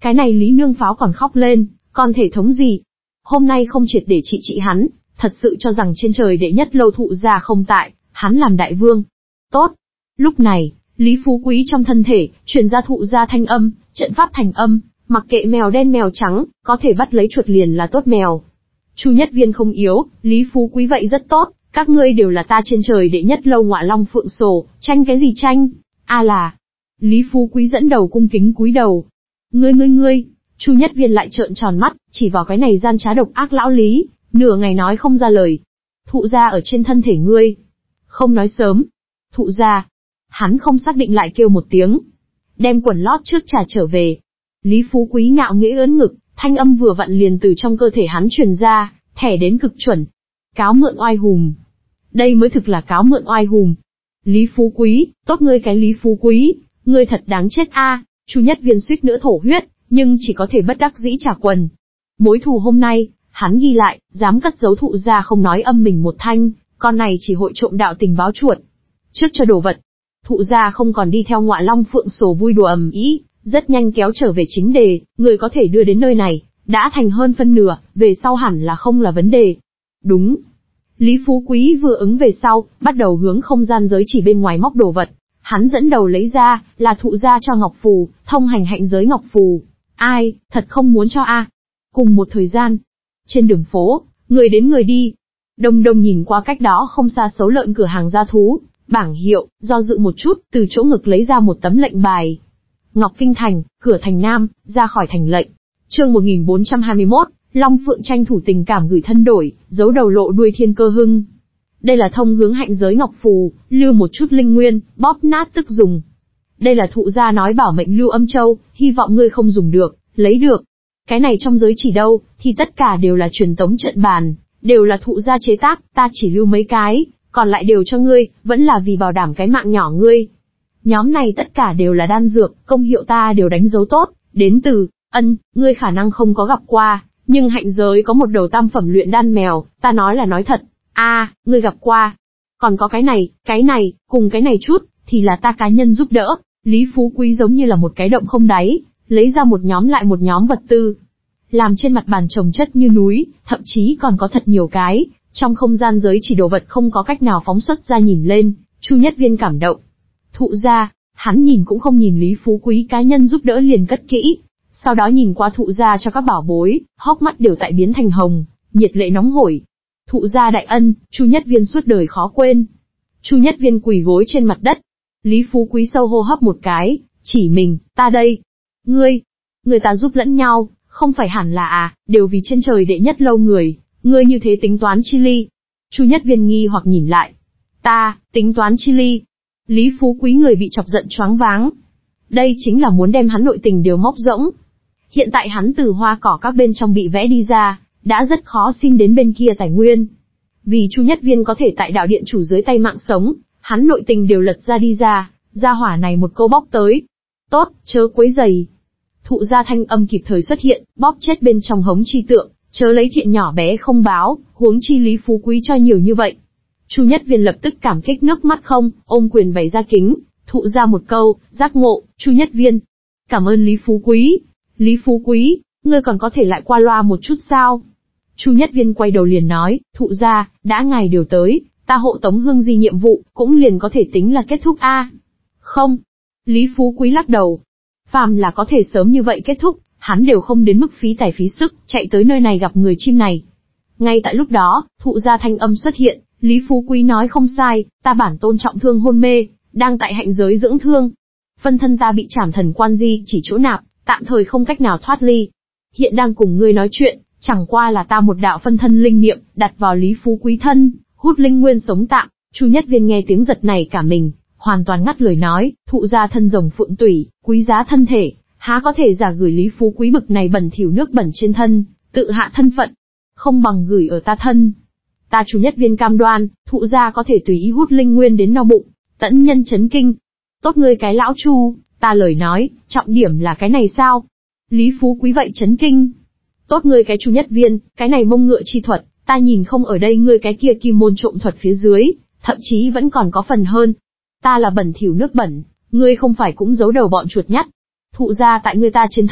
Cái này Lý Nương Pháo còn khóc lên, còn thể thống gì? Hôm nay không triệt để trị trị hắn, thật sự cho rằng trên trời đệ nhất lâu Thụ gia không tại, hắn làm đại vương. Tốt. Lúc này, Lý Phú Quý trong thân thể, truyền ra Thụ gia thanh âm, trận pháp thành âm, mặc kệ mèo đen mèo trắng, có thể bắt lấy chuột liền là tốt mèo. Chu Nhất Viên không yếu, Lý Phú Quý vậy rất tốt, các ngươi đều là ta trên trời đệ nhất lâu Ngọa Long Phượng Sổ, tranh cái gì tranh? A là. Lý Phú Quý dẫn đầu cung kính cúi đầu. Ngươi ngươi ngươi, Chu Nhất Viên lại trợn tròn mắt, chỉ vào cái này gian trá độc ác lão Lý, nửa ngày nói không ra lời. Thụ gia ở trên thân thể ngươi. Không nói sớm. Thụ gia. Hắn không xác định lại kêu một tiếng. Đem quần lót trước trà trở về. Lý Phú Quý ngạo nghễ ớn ngực, thanh âm vừa vặn liền từ trong cơ thể hắn truyền ra, thẻ đến cực chuẩn. Cáo mượn oai hùm. Đây mới thực là cáo mượn oai hùm. Lý Phú Quý, tốt ngươi cái Lý Phú Quý, ngươi thật đáng chết a. Chu Nhất Viên suýt nữa thổ huyết, nhưng chỉ có thể bất đắc dĩ trả quần. Mối thù hôm nay, hắn ghi lại, dám cất giấu Thụ gia không nói âm mình một thanh, con này chỉ hội trộm đạo tình báo chuột. Trước cho đồ vật, Thụ gia không còn đi theo Ngọa Long Phượng Sổ vui đùa ầm ĩ, rất nhanh kéo trở về chính đề, người có thể đưa đến nơi này, đã thành hơn phân nửa, về sau hẳn là không là vấn đề. Đúng. Lý Phú Quý vừa ứng về sau, bắt đầu hướng không gian giới chỉ bên ngoài móc đồ vật. Hắn dẫn đầu lấy ra, là Thụ gia cho Ngọc Phù, thông hành hạnh giới Ngọc Phù. Ai, thật không muốn cho a. Cùng một thời gian, trên đường phố, người đến người đi. Đông đông nhìn qua cách đó không xa Sấu Lợn cửa hàng gia thú, bảng hiệu, do dự một chút, từ chỗ ngực lấy ra một tấm lệnh bài. Ngọc Kinh Thành, cửa thành Nam, ra khỏi thành lệnh. Chương một nghìn bốn trăm hai mươi mốt, Long Phượng tranh thủ tình cảm gửi thân đổi, giấu đầu lộ đuôi Thiên Cơ Hưng. Đây là thông hướng hạnh giới Ngọc Phù, lưu một chút linh nguyên, bóp nát tức dùng. Đây là Thụ gia nói bảo mệnh lưu âm châu, hy vọng ngươi không dùng được, lấy được. Cái này trong giới chỉ đâu, thì tất cả đều là truyền tống trận bàn, đều là Thụ gia chế tác, ta chỉ lưu mấy cái, còn lại đều cho ngươi, vẫn là vì bảo đảm cái mạng nhỏ ngươi. Nhóm này tất cả đều là đan dược, công hiệu ta đều đánh dấu tốt, đến từ, ân, ngươi khả năng không có gặp qua, nhưng hạnh giới có một đầu tam phẩm luyện đan mèo, ta nói là nói thật. A, à, ngươi gặp qua. Còn có cái này, cái này, cùng cái này chút, thì là ta cá nhân giúp đỡ. Lý Phú Quý giống như là một cái động không đáy, lấy ra một nhóm lại một nhóm vật tư. Làm trên mặt bàn chồng chất như núi, thậm chí còn có thật nhiều cái, trong không gian giới chỉ đồ vật không có cách nào phóng xuất ra nhìn lên, Chu Nhất Viên cảm động. Thụ gia, hắn nhìn cũng không nhìn Lý Phú Quý cá nhân giúp đỡ liền cất kỹ. Sau đó nhìn qua Thụ gia cho các bảo bối, hốc mắt đều tại biến thành hồng, nhiệt lệ nóng hổi. Thụ gia đại ân, Chu Nhất Viên suốt đời khó quên. Chu Nhất Viên quỳ gối trên mặt đất. Lý Phú Quý sâu hô hấp một cái, chỉ mình, ta đây. Ngươi, người ta giúp lẫn nhau, không phải hẳn là à, đều vì trên trời đệ nhất lâu người, ngươi như thế tính toán chi ly. Chu Nhất Viên nghi hoặc nhìn lại. Ta, tính toán chi ly. Lý Phú Quý người bị chọc giận choáng váng. Đây chính là muốn đem hắn nội tình đều móc rỗng. Hiện tại hắn từ hoa cỏ các bên trong bị vẽ đi ra, đã rất khó xin đến bên kia tài nguyên. Vì Chu Nhất Viên có thể tại đạo điện chủ dưới tay mạng sống, hắn nội tình đều lật ra đi ra, gia hỏa này một câu bóc tới. Tốt, chớ quấy giày. Thụ gia thanh âm kịp thời xuất hiện, bóp chết bên trong hống chi tượng, chớ lấy thiện nhỏ bé không báo, huống chi Lý Phú Quý cho nhiều như vậy. Chu Nhất Viên lập tức cảm kích nước mắt không, ôm quyền vẩy ra kính, thụ ra một câu, giác ngộ, Chu Nhất Viên. Cảm ơn Lý Phú Quý. Lý Phú Quý, ngươi còn có thể lại qua loa một chút sao? Chu Nhất Viên quay đầu liền nói, thụ ra, đã ngài điều tới, ta hộ tống Hương Di nhiệm vụ, cũng liền có thể tính là kết thúc a. Không. Lý Phú Quý lắc đầu. Phàm là có thể sớm như vậy kết thúc, hắn đều không đến mức phí tài phí sức, chạy tới nơi này gặp người chim này. Ngay tại lúc đó, thụ gia thanh âm xuất hiện, Lý Phú Quý nói không sai, ta bản tôn trọng thương hôn mê, đang tại hạnh giới dưỡng thương. Phân thân ta bị trảm thần quan di chỉ chỗ nạp, tạm thời không cách nào thoát ly. Hiện đang cùng ngươi nói chuyện, chẳng qua là ta một đạo phân thân linh niệm, đặt vào Lý Phú Quý thân, hút linh nguyên sống tạm. Chu Nhất Viên nghe tiếng giật này cả mình, hoàn toàn ngắt lời nói, thụ gia thân rồng phượng tủy, quý giá thân thể, há có thể giả gửi Lý Phú Quý bực này bẩn thỉu nước bẩn trên thân, tự hạ thân phận, không bằng gửi ở ta thân. Ta Chu Nhất Viên cam đoan, thụ gia có thể tùy ý hút linh nguyên đến no bụng. Tẫn nhân chấn kinh. Tốt ngươi cái lão Chu, ta lời nói, trọng điểm là cái này sao? Lý Phú Quý vậy chấn kinh. Tốt ngươi cái Chu Nhất Viên, cái này mông ngựa chi thuật, ta nhìn không ở đây ngươi cái kia kim môn trộm thuật phía dưới, thậm chí vẫn còn có phần hơn. Ta là bẩn thỉu nước bẩn, ngươi không phải cũng giấu đầu bọn chuột nhắt. Thụ gia tại ngươi ta trên thân,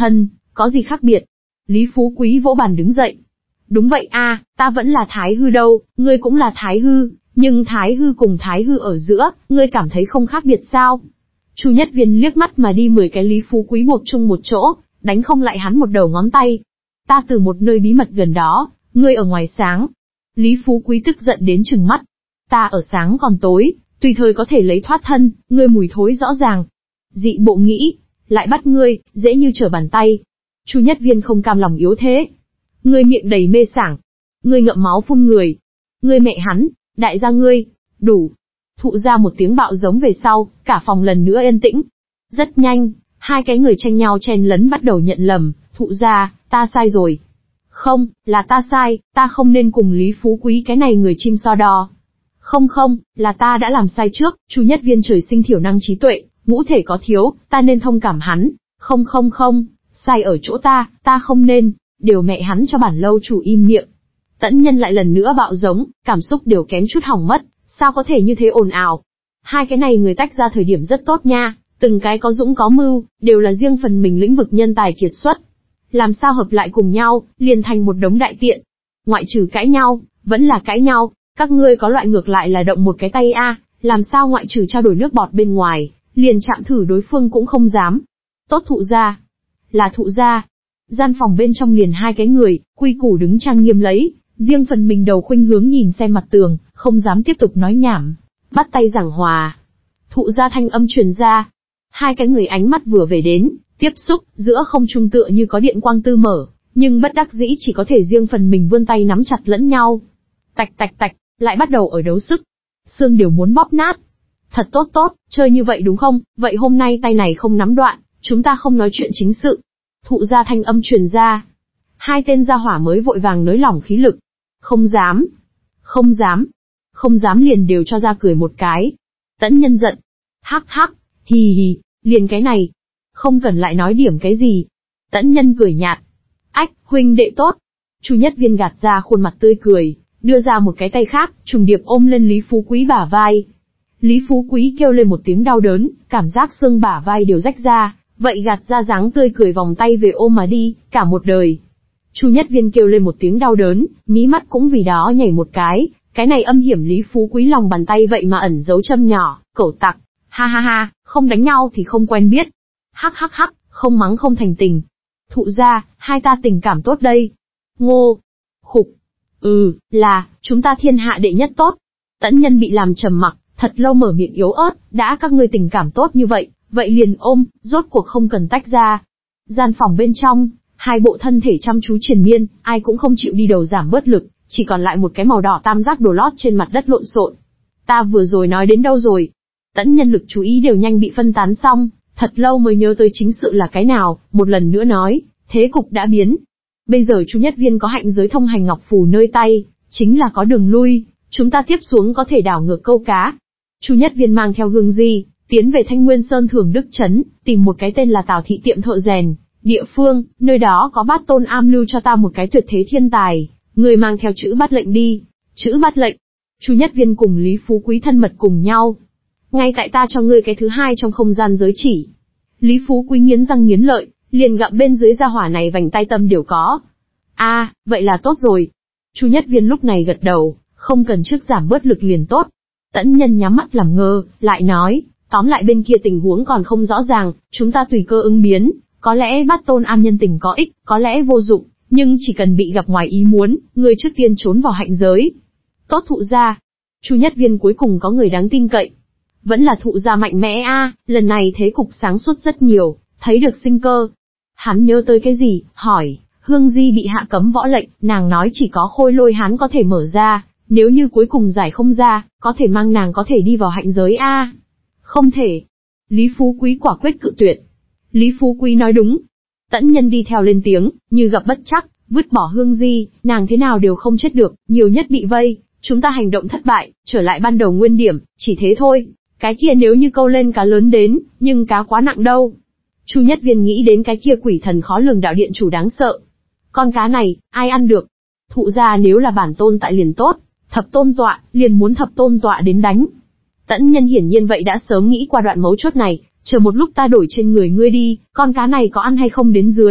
Có gì khác biệt? Lý Phú Quý vỗ bàn đứng dậy. Đúng vậy a, ta vẫn là Thái Hư đâu, ngươi cũng là Thái Hư, nhưng Thái Hư cùng Thái Hư ở giữa, ngươi cảm thấy không khác biệt sao? Chu Nhất Viên liếc mắt mà đi mười cái Lý Phú Quý buộc chung một chỗ, đánh không lại hắn một đầu ngón tay. Ta từ một nơi bí mật gần đó, ngươi ở ngoài sáng. Lý Phú Quý tức giận đến trừng mắt. Ta ở sáng còn tối, tùy thời có thể lấy thoát thân, ngươi mùi thối rõ ràng. Dị bộ nghĩ, lại bắt ngươi, dễ như trở bàn tay. Chu Nhất Viên không cam lòng yếu thế. Ngươi miệng đầy mê sảng. Ngươi ngậm máu phun người. Ngươi mẹ hắn, đại gia ngươi, đủ. Thụ ra một tiếng bạo giống về sau, cả phòng lần nữa yên tĩnh. Rất nhanh, hai cái người tranh nhau chen lấn bắt đầu nhận lầm, thụ ra, ta sai rồi. Không, là ta sai, ta không nên cùng Lý Phú Quý cái này người chim so đo. Không không, là ta đã làm sai trước, Chu Nhất Viên trời sinh thiểu năng trí tuệ, ngũ thể có thiếu, ta nên thông cảm hắn. Không không không, sai ở chỗ ta, ta không nên, đều mẹ hắn cho bản lâu chủ im miệng. Tẫn Nhân lại lần nữa bạo giống, cảm xúc đều kém chút hỏng mất, sao có thể như thế ồn ào. Hai cái này người tách ra thời điểm rất tốt nha, từng cái có dũng có mưu, đều là riêng phần mình lĩnh vực nhân tài kiệt xuất. Làm sao hợp lại cùng nhau, liền thành một đống đại tiện. Ngoại trừ cãi nhau, vẫn là cãi nhau, các ngươi có loại ngược lại là động một cái tay a, làm sao ngoại trừ trao đổi nước bọt bên ngoài, liền chạm thử đối phương cũng không dám. Tốt thụ gia, là thụ gia. Gian phòng bên trong liền hai cái người, quy củ đứng trang nghiêm lấy, riêng phần mình đầu khuynh hướng nhìn xem mặt tường, không dám tiếp tục nói nhảm, bắt tay giảng hòa. Thụ gia thanh âm truyền ra, hai cái người ánh mắt vừa về đến, tiếp xúc, giữa không trung tựa như có điện quang tư mở, nhưng bất đắc dĩ chỉ có thể riêng phần mình vươn tay nắm chặt lẫn nhau. Tạch tạch tạch, lại bắt đầu ở đấu sức. Xương đều muốn bóp nát. Thật tốt tốt, chơi như vậy đúng không? Vậy hôm nay tay này không nắm đoạn, chúng ta không nói chuyện chính sự. Thụ gia thanh âm truyền ra. Hai tên gia hỏa mới vội vàng nới lỏng khí lực. Không dám. Không dám. Không dám liền đều cho ra cười một cái. Tẫn Nhân giận. Hắc hắc, hì hì, liền cái này. Không cần lại nói điểm cái gì. Tẫn Nhân cười nhạt. Ách, huynh đệ tốt. Chu Nhất Viên gạt ra khuôn mặt tươi cười, đưa ra một cái tay khác, trùng điệp ôm lên Lý Phú Quý bả vai. Lý Phú Quý kêu lên một tiếng đau đớn, cảm giác xương bả vai đều rách ra, vậy gạt ra dáng tươi cười vòng tay về ôm mà đi, cả một đời. Chu Nhất Viên kêu lên một tiếng đau đớn, mí mắt cũng vì đó nhảy một cái, cái này âm hiểm Lý Phú Quý lòng bàn tay vậy mà ẩn giấu châm nhỏ, cẩu tặc, ha ha ha, không đánh nhau thì không quen biết. Hắc hắc hắc, không mắng không thành tình. Thụ gia, hai ta tình cảm tốt đây. Ngô. Khục. Ừ, là, chúng ta thiên hạ đệ nhất tốt. Tẫn Nhân bị làm trầm mặc, thật lâu mở miệng yếu ớt, đã các ngươi tình cảm tốt như vậy, vậy liền ôm, rốt cuộc không cần tách ra. Gian phòng bên trong, hai bộ thân thể chăm chú triền miên, ai cũng không chịu đi đầu giảm bớt lực, chỉ còn lại một cái màu đỏ tam giác đồ lót trên mặt đất lộn xộn. Ta vừa rồi nói đến đâu rồi? Tẫn Nhân lực chú ý đều nhanh bị phân tán xong, thật lâu mới nhớ tới chính sự là cái nào, một lần nữa nói, thế cục đã biến. Bây giờ Chu Nhất Viên có hạnh giới thông hành ngọc phù nơi tay, chính là có đường lui, chúng ta tiếp xuống có thể đảo ngược câu cá. Chu Nhất Viên mang theo Hương Di, tiến về Thanh Nguyên Sơn Thường Đức Trấn, tìm một cái tên là Tào Thị tiệm thợ rèn, địa phương, nơi đó có Bát Tôn am lưu cho ta một cái tuyệt thế thiên tài, người mang theo chữ Bát lệnh đi. Chữ Bát lệnh. Chu Nhất Viên cùng Lý Phú Quý thân mật cùng nhau. Ngay tại ta cho ngươi cái thứ hai trong không gian giới chỉ. Lý Phú Quý nghiến răng nghiến lợi, liền gặm bên dưới gia hỏa này vành tay tâm đều có. A, à, vậy là tốt rồi. Chu Nhất Viên lúc này gật đầu, không cần trước giảm bớt lực liền tốt. Tẫn Nhân nhắm mắt làm ngơ, lại nói, tóm lại bên kia tình huống còn không rõ ràng, chúng ta tùy cơ ứng biến, có lẽ Bát Tôn am nhân tình có ích, có lẽ vô dụng, nhưng chỉ cần bị gặp ngoài ý muốn, người trước tiên trốn vào hạnh giới. Tốt thụ gia. Chu Nhất Viên cuối cùng có người đáng tin cậy. Vẫn là thụ gia mạnh mẽ a, à, lần này thế cục sáng suốt rất nhiều, thấy được sinh cơ. Hắn nhớ tới cái gì, hỏi, Hương Di bị hạ cấm võ lệnh, nàng nói chỉ có Khôi Lôi Hán có thể mở ra, nếu như cuối cùng giải không ra, có thể mang nàng có thể đi vào hạnh giới a. À. Không thể. Lý Phú Quý quả quyết cự tuyệt. Lý Phú Quý nói đúng. Tẫn Nhân đi theo lên tiếng, như gặp bất trắc, vứt bỏ Hương Di, nàng thế nào đều không chết được, nhiều nhất bị vây, chúng ta hành động thất bại, trở lại ban đầu nguyên điểm, chỉ thế thôi. Cái kia nếu như câu lên cá lớn đến, nhưng cá quá nặng đâu. Chu Nhất Viên nghĩ đến cái kia quỷ thần khó lường đạo điện chủ đáng sợ. Con cá này, ai ăn được? Thụ gia nếu là bản tôn tại liền tốt, thập tôn tọa, liền muốn thập tôn tọa đến đánh. Tẫn Nhân hiển nhiên vậy đã sớm nghĩ qua đoạn mấu chốt này, chờ một lúc ta đổi trên người ngươi đi, con cá này có ăn hay không đến dưới,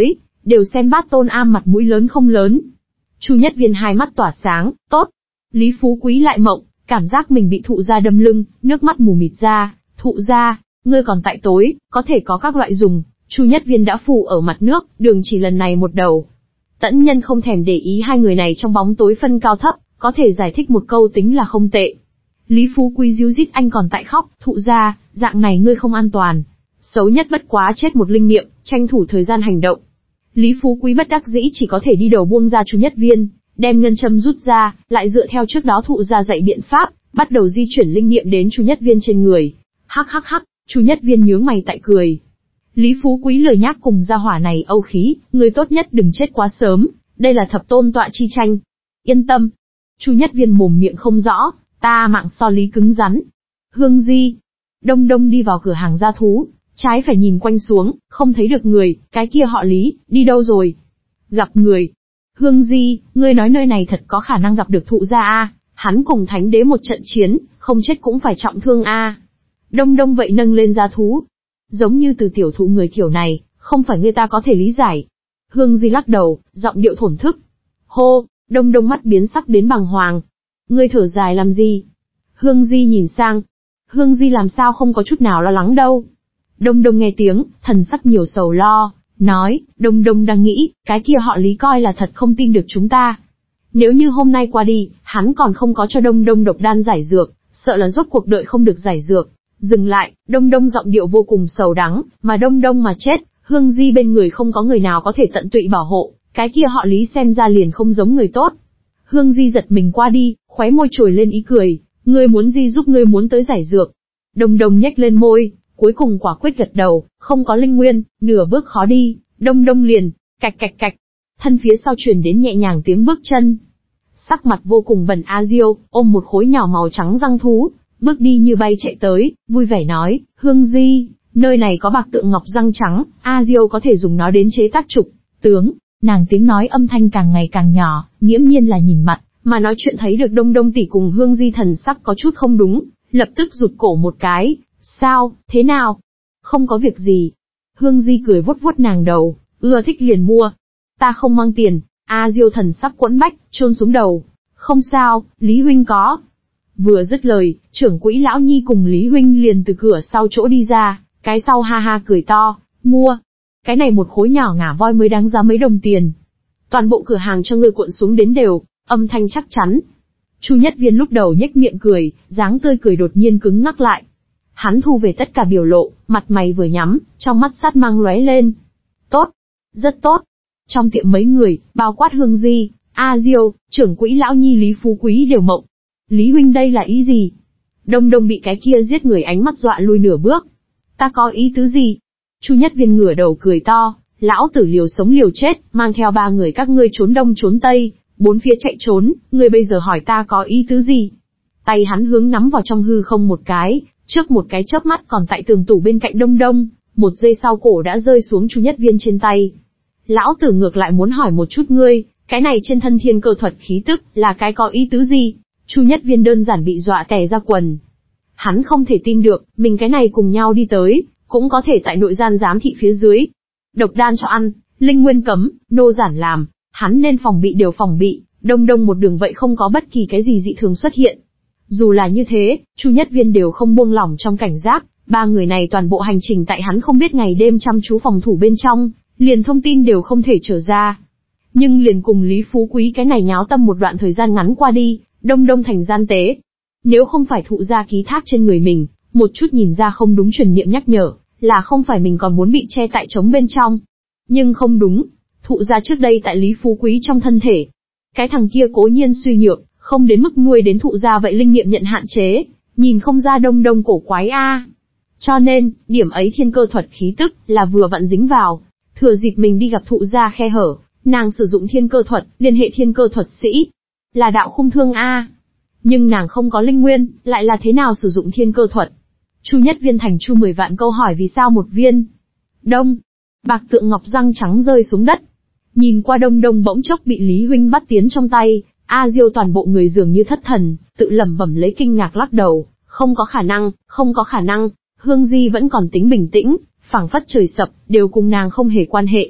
đều xem Bát Tôn Am mặt mũi lớn không lớn. Chu Nhất Viên hai mắt tỏa sáng, tốt. Lý Phú Quý lại mộng, cảm giác mình bị thụ gia đâm lưng, nước mắt mù mịt ra, thụ gia, ngươi còn tại tối, có thể có các loại dùng. Chu Nhất Viên đã phù ở mặt nước, đường chỉ lần này một đầu. Tẫn Nhân không thèm để ý hai người này trong bóng tối phân cao thấp, có thể giải thích một câu tính là không tệ. Lý Phú Quý díu dít anh còn tại khóc, thụ gia, dạng này ngươi không an toàn. Xấu nhất bất quá chết một linh niệm, tranh thủ thời gian hành động. Lý Phú Quý bất đắc dĩ chỉ có thể đi đầu buông ra Chu Nhất Viên, đem ngân châm rút ra, lại dựa theo trước đó thụ gia dạy biện pháp, bắt đầu di chuyển linh niệm đến Chu Nhất Viên trên người. Hắc hắc hắc, Chu Nhất Viên nhướng mày tại cười. Lý Phú Quý lười nhác cùng gia hỏa này âu khí, ngươi tốt nhất đừng chết quá sớm, đây là thập tôn tọa chi tranh. Yên tâm. Chu Nhất Viên mồm miệng không rõ, ta mạng so lý cứng rắn. Hương Di. Đông Đông đi vào cửa hàng gia thú, trái phải nhìn quanh xuống, không thấy được người, cái kia họ Lý, đi đâu rồi? Gặp người. Hương Di, ngươi nói nơi này thật có khả năng gặp được thụ gia a, hắn cùng thánh đế một trận chiến, không chết cũng phải trọng thương a. Đông Đông vậy nâng lên gia thú. Giống như từ tiểu thụ người kiểu này, không phải người ta có thể lý giải. Hương Di lắc đầu, giọng điệu thổn thức. Hô, Đông Đông mắt biến sắc đến bàng hoàng. Ngươi thở dài làm gì? Hương Di nhìn sang. Hương Di làm sao không có chút nào lo lắng đâu. Đông Đông nghe tiếng, thần sắc nhiều sầu lo, nói, Đông Đông đang nghĩ, cái kia họ Lý coi là thật không tin được chúng ta. Nếu như hôm nay qua đi, hắn còn không có cho Đông Đông độc đan giải dược, sợ là rốt cuộc đợi không được giải dược. Dừng lại, Đông Đông giọng điệu vô cùng sầu đắng, mà Đông Đông mà chết, Hương Di bên người không có người nào có thể tận tụy bảo hộ, cái kia họ Lý xem ra liền không giống người tốt. Hương Di giật mình qua đi, khóe môi trồi lên ý cười, ngươi muốn gì giúp ngươi muốn tới giải dược. Đông Đông nhếch lên môi, cuối cùng quả quyết gật đầu, không có linh nguyên, nửa bước khó đi, Đông Đông liền, cạch cạch cạch, thân phía sau truyền đến nhẹ nhàng tiếng bước chân. Sắc mặt vô cùng bẩn A Diêu, ôm một khối nhỏ màu trắng răng thú, bước đi như bay chạy tới, vui vẻ nói, Hương Di, nơi này có bạc tượng ngọc răng trắng, A Diêu có thể dùng nó đến chế tác trục, tướng, nàng tiếng nói âm thanh càng ngày càng nhỏ, nghiễm nhiên là nhìn mặt, mà nói chuyện thấy được Đông Đông tỷ cùng Hương Di thần sắc có chút không đúng, lập tức rụt cổ một cái, sao, thế nào? Không có việc gì. Hương Di cười vuốt vuốt nàng đầu, ưa thích liền mua. Ta không mang tiền, A Diêu thần sắc quẫn bách, chôn xuống đầu. Không sao, Lý Huynh có. Vừa dứt lời, trưởng quỹ lão nhi cùng Lý Huynh liền từ cửa sau chỗ đi ra, cái sau ha ha cười to, mua. Cái này một khối nhỏ ngả voi mới đáng giá mấy đồng tiền. Toàn bộ cửa hàng cho ngươi cuộn xuống đến đều, âm thanh chắc chắn. Chu Nhất Viên lúc đầu nhếch miệng cười, dáng tươi cười đột nhiên cứng ngắc lại. Hắn thu về tất cả biểu lộ, mặt mày vừa nhắm, trong mắt sát mang lóe lên. Tốt, rất tốt. Trong tiệm mấy người, bao quát Hương Di, A Diêu, trưởng quỹ lão nhi Lý Phú Quý đều mộng. Lý Huynh đây là ý gì? Đông Đông bị cái kia giết người ánh mắt dọa lui nửa bước. Ta có ý tứ gì? Chu Nhất Viên ngửa đầu cười to, lão tử liều sống liều chết, mang theo ba người các ngươi trốn đông trốn tây, bốn phía chạy trốn, ngươi bây giờ hỏi ta có ý tứ gì? Tay hắn hướng nắm vào trong hư không một cái, trước một cái chớp mắt còn tại tường tủ bên cạnh Đông Đông, một giây sau cổ đã rơi xuống Chu Nhất Viên trên tay. Lão tử ngược lại muốn hỏi một chút ngươi, cái này trên thân thiên cơ thuật khí tức, là cái có ý tứ gì? Chu Nhất Viên đơn giản bị dọa tè ra quần. Hắn không thể tin được, mình cái này cùng nhau đi tới, cũng có thể tại nội gian giám thị phía dưới. Độc đan cho ăn, linh nguyên cấm, nô giản làm, hắn nên phòng bị đều phòng bị, Đông Đông một đường vậy không có bất kỳ cái gì dị thường xuất hiện. Dù là như thế, Chu Nhất Viên đều không buông lỏng trong cảnh giác, ba người này toàn bộ hành trình tại hắn không biết ngày đêm chăm chú phòng thủ bên trong, liền thông tin đều không thể trở ra. Nhưng liền cùng Lý Phú Quý cái này nháo tâm một đoạn thời gian ngắn qua đi, Đông Đông thành gian tế. Nếu không phải thụ gia ký thác trên người mình, một chút nhìn ra không đúng truyền niệm nhắc nhở, là không phải mình còn muốn bị che tại trống bên trong. Nhưng không đúng, thụ gia trước đây tại Lý Phú Quý trong thân thể. Cái thằng kia cố nhiên suy nhược, không đến mức nuôi đến thụ gia vậy linh nghiệm nhận hạn chế, nhìn không ra Đông Đông cổ quái a. Cho nên, điểm ấy thiên cơ thuật khí tức là vừa vặn dính vào, thừa dịp mình đi gặp thụ gia khe hở, nàng sử dụng thiên cơ thuật, liên hệ thiên cơ thuật sĩ. Là đạo khung thương a. Nhưng nàng không có linh nguyên, lại là thế nào sử dụng thiên cơ thuật? Chu Nhất Viên thành chu mười vạn câu hỏi vì sao một viên. Đông, bạc tượng ngọc răng trắng rơi xuống đất. Nhìn qua Đông Đông bỗng chốc bị Lý Huynh bắt tiến trong tay, A Diêu toàn bộ người dường như thất thần, tự lẩm bẩm lấy kinh ngạc lắc đầu, không có khả năng, không có khả năng. Hương Di vẫn còn tính bình tĩnh, phảng phất trời sập, đều cùng nàng không hề quan hệ.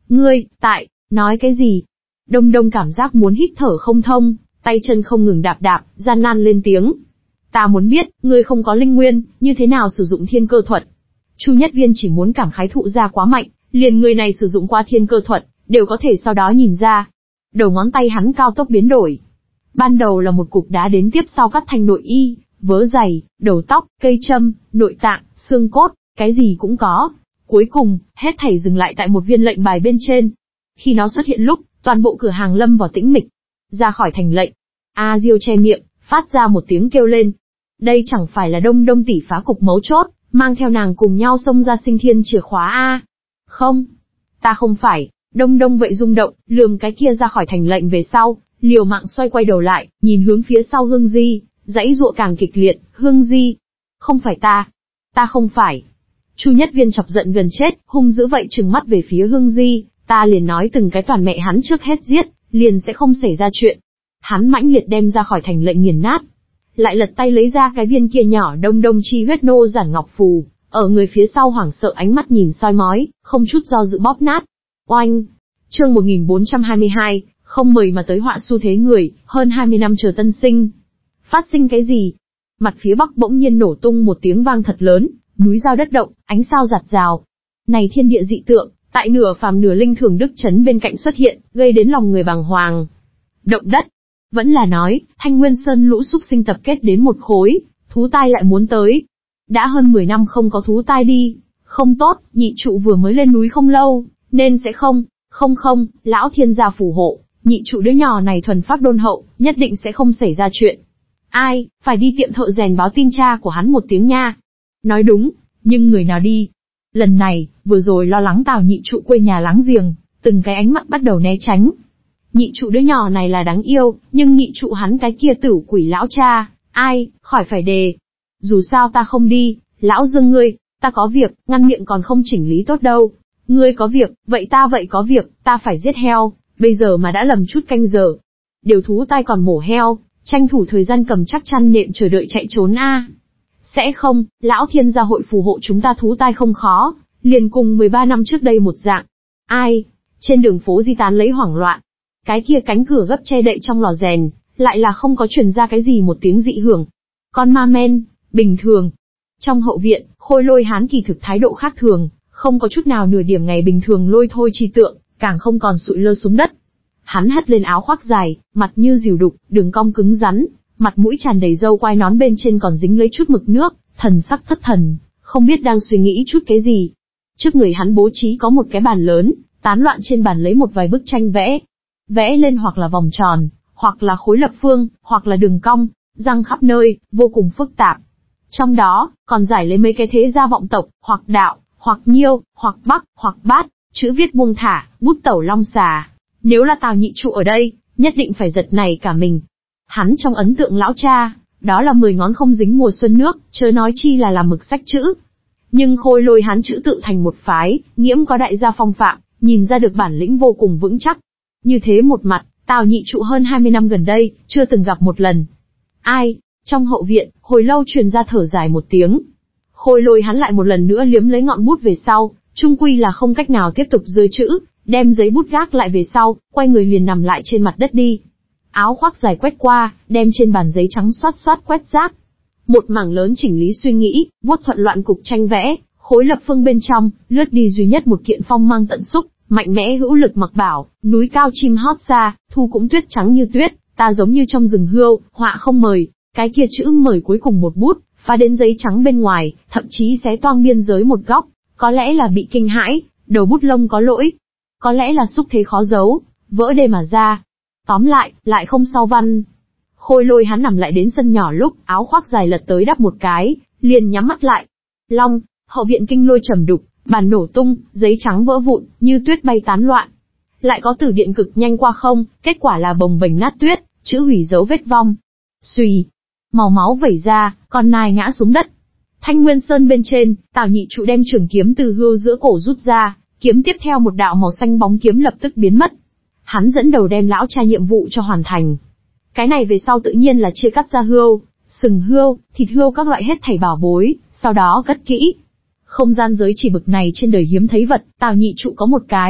Ngươi, tại, nói cái gì? Đông Đông cảm giác muốn hít thở không thông, tay chân không ngừng đạp đạp, gian nan lên tiếng. Ta muốn biết, ngươi không có linh nguyên, như thế nào sử dụng thiên cơ thuật? Chu Nhất Viên chỉ muốn cảm khái thụ ra quá mạnh, liền người này sử dụng qua thiên cơ thuật, đều có thể sau đó nhìn ra. Đầu ngón tay hắn cao tốc biến đổi. Ban đầu là một cục đá, đến tiếp sau cắt thành nội y, vớ giày, đầu tóc, cây châm, nội tạng, xương cốt, cái gì cũng có. Cuối cùng, hết thảy dừng lại tại một viên lệnh bài bên trên. Khi nó xuất hiện lúc, toàn bộ cửa hàng lâm vào tĩnh mịch. Ra khỏi thành lệnh, A Diêu che miệng, phát ra một tiếng kêu lên. Đây chẳng phải là Đông Đông tỷ phá cục mấu chốt, mang theo nàng cùng nhau xông ra sinh thiên chìa khóa a? Không, ta không phải. Đông Đông vậy rung động, lườm cái kia ra khỏi thành lệnh về sau, liều mạng xoay quay đầu lại, nhìn hướng phía sau Hương Di, dãy dụa càng kịch liệt. Hương Di, không phải ta, ta không phải. Chu Nhất Viên chọc giận gần chết, hung dữ vậy trừng mắt về phía Hương Di, ta liền nói từng cái toàn mẹ hắn trước hết giết, liền sẽ không xảy ra chuyện. Hắn mãnh liệt đem ra khỏi thành lệnh nghiền nát, lại lật tay lấy ra cái viên kia nhỏ Đông Đông chi huyết nô giản ngọc phù, ở người phía sau hoảng sợ ánh mắt nhìn soi mói, không chút do dự bóp nát. Oanh! Chương một nghìn bốn trăm hai mươi hai, không mời mà tới họa xu thế người, hơn hai mươi năm chờ tân sinh. Phát sinh cái gì? Mặt phía bắc bỗng nhiên nổ tung một tiếng vang thật lớn, núi giao đất động, ánh sao rạt rào. Này thiên địa dị tượng, tại nửa phàm nửa linh thường đức chấn bên cạnh xuất hiện, gây đến lòng người bàng hoàng. Động đất. Vẫn là nói, Thanh Nguyên Sơn lũ súc sinh tập kết đến một khối, thú tai lại muốn tới. Đã hơn mười năm không có thú tai đi. Không tốt, nhị trụ vừa mới lên núi không lâu, nên sẽ không, không không, lão thiên gia phù hộ, nhị trụ đứa nhỏ này thuần pháp đôn hậu, nhất định sẽ không xảy ra chuyện. Ai, phải đi tiệm thợ rèn báo tin cha của hắn một tiếng nha. Nói đúng, nhưng người nào đi? Lần này, vừa rồi lo lắng Tào nhị trụ quê nhà láng giềng, từng cái ánh mắt bắt đầu né tránh. Nhị trụ đứa nhỏ này là đáng yêu, nhưng nhị trụ hắn cái kia tử quỷ lão cha, ai, khỏi phải đề. Dù sao ta không đi, lão Dương ngươi, ta có việc, ngăn miệng còn không chỉnh lý tốt đâu. Ngươi có việc, vậy ta vậy có việc, ta phải giết heo, bây giờ mà đã lầm chút canh giờ. Điều thú tai còn mổ heo, tranh thủ thời gian cầm chắc chăn nệm chờ đợi chạy trốn a. Sẽ không, lão thiên gia hội phù hộ chúng ta thú tai không khó, liền cùng mười ba năm trước đây một dạng. Ai? Trên đường phố di tán lấy hoảng loạn. Cái kia cánh cửa gấp che đậy trong lò rèn, lại là không có truyền ra cái gì một tiếng dị hưởng. Con ma men, bình thường. Trong hậu viện, Khôi Lôi hán kỳ thực thái độ khác thường, không có chút nào nửa điểm ngày bình thường lôi thôi chi tượng, càng không còn sụi lơ xuống đất. Hắn hất lên áo khoác dài, mặt như diều đục, đường cong cứng rắn, mặt mũi tràn đầy râu quai nón bên trên còn dính lấy chút mực nước, thần sắc thất thần, không biết đang suy nghĩ chút cái gì. Trước người hắn bố trí có một cái bàn lớn, tán loạn trên bàn lấy một vài bức tranh vẽ. Vẽ lên hoặc là vòng tròn, hoặc là khối lập phương, hoặc là đường cong, răng khắp nơi, vô cùng phức tạp. Trong đó, còn giải lấy mấy cái thế gia vọng tộc, hoặc đạo, hoặc nhiêu, hoặc bắc, hoặc bát, chữ viết buông thả, bút tẩu long xà. Nếu là Tào nhị trụ ở đây, nhất định phải giật nảy cả mình. Hắn trong ấn tượng lão cha, đó là mười ngón không dính mùa xuân nước, chớ nói chi là làm mực sách chữ. Nhưng Khôi Lôi hắn chữ tự thành một phái, nghiễm có đại gia phong phạm, nhìn ra được bản lĩnh vô cùng vững chắc. Như thế một mặt, Tào nhị trụ hơn hai mươi năm gần đây, chưa từng gặp một lần. Ai? Trong hậu viện, hồi lâu truyền ra thở dài một tiếng. Khôi Lôi hắn lại một lần nữa liếm lấy ngọn bút về sau, chung quy là không cách nào tiếp tục rơi chữ, đem giấy bút gác lại về sau, quay người liền nằm lại trên mặt đất đi. Áo khoác dài quét qua, đem trên bàn giấy trắng xoát xoát quét rác. Một mảng lớn chỉnh lý suy nghĩ, vuốt thuận loạn cục tranh vẽ, khối lập phương bên trong, lướt đi duy nhất một kiện phong mang tận xúc, mạnh mẽ hữu lực mặc bảo, núi cao chim hót xa, thu cũng tuyết trắng như tuyết, ta giống như trong rừng hươu, họa không mời, cái kia chữ mời cuối cùng một bút, phá đến giấy trắng bên ngoài, thậm chí xé toang biên giới một góc, có lẽ là bị kinh hãi, đầu bút lông có lỗi, có lẽ là xúc thế khó giấu, vỡ đê mà ra. Tóm lại, lại không sau văn. Khôi Lôi hắn nằm lại đến sân nhỏ lúc, áo khoác dài lật tới đắp một cái, liền nhắm mắt lại. Long, hậu viện kinh lôi trầm đục, bàn nổ tung, giấy trắng vỡ vụn, như tuyết bay tán loạn. Lại có tử điện cực nhanh qua không, kết quả là bồng bềnh nát tuyết, chữ hủy dấu vết vong. Xùy, màu máu vẩy ra, con nai ngã xuống đất. Thanh Nguyên Sơn bên trên, Tào nhị trụ đem trường kiếm từ hươu giữa cổ rút ra, kiếm tiếp theo một đạo màu xanh bóng kiếm lập tức biến mất. Hắn dẫn đầu đem lão cha nhiệm vụ cho hoàn thành. Cái này về sau tự nhiên là chia cắt ra hươu, sừng hươu, thịt hươu các loại hết thảy bảo bối, sau đó cất kỹ. Không gian giới chỉ bực này trên đời hiếm thấy vật, Tào nhị trụ có một cái,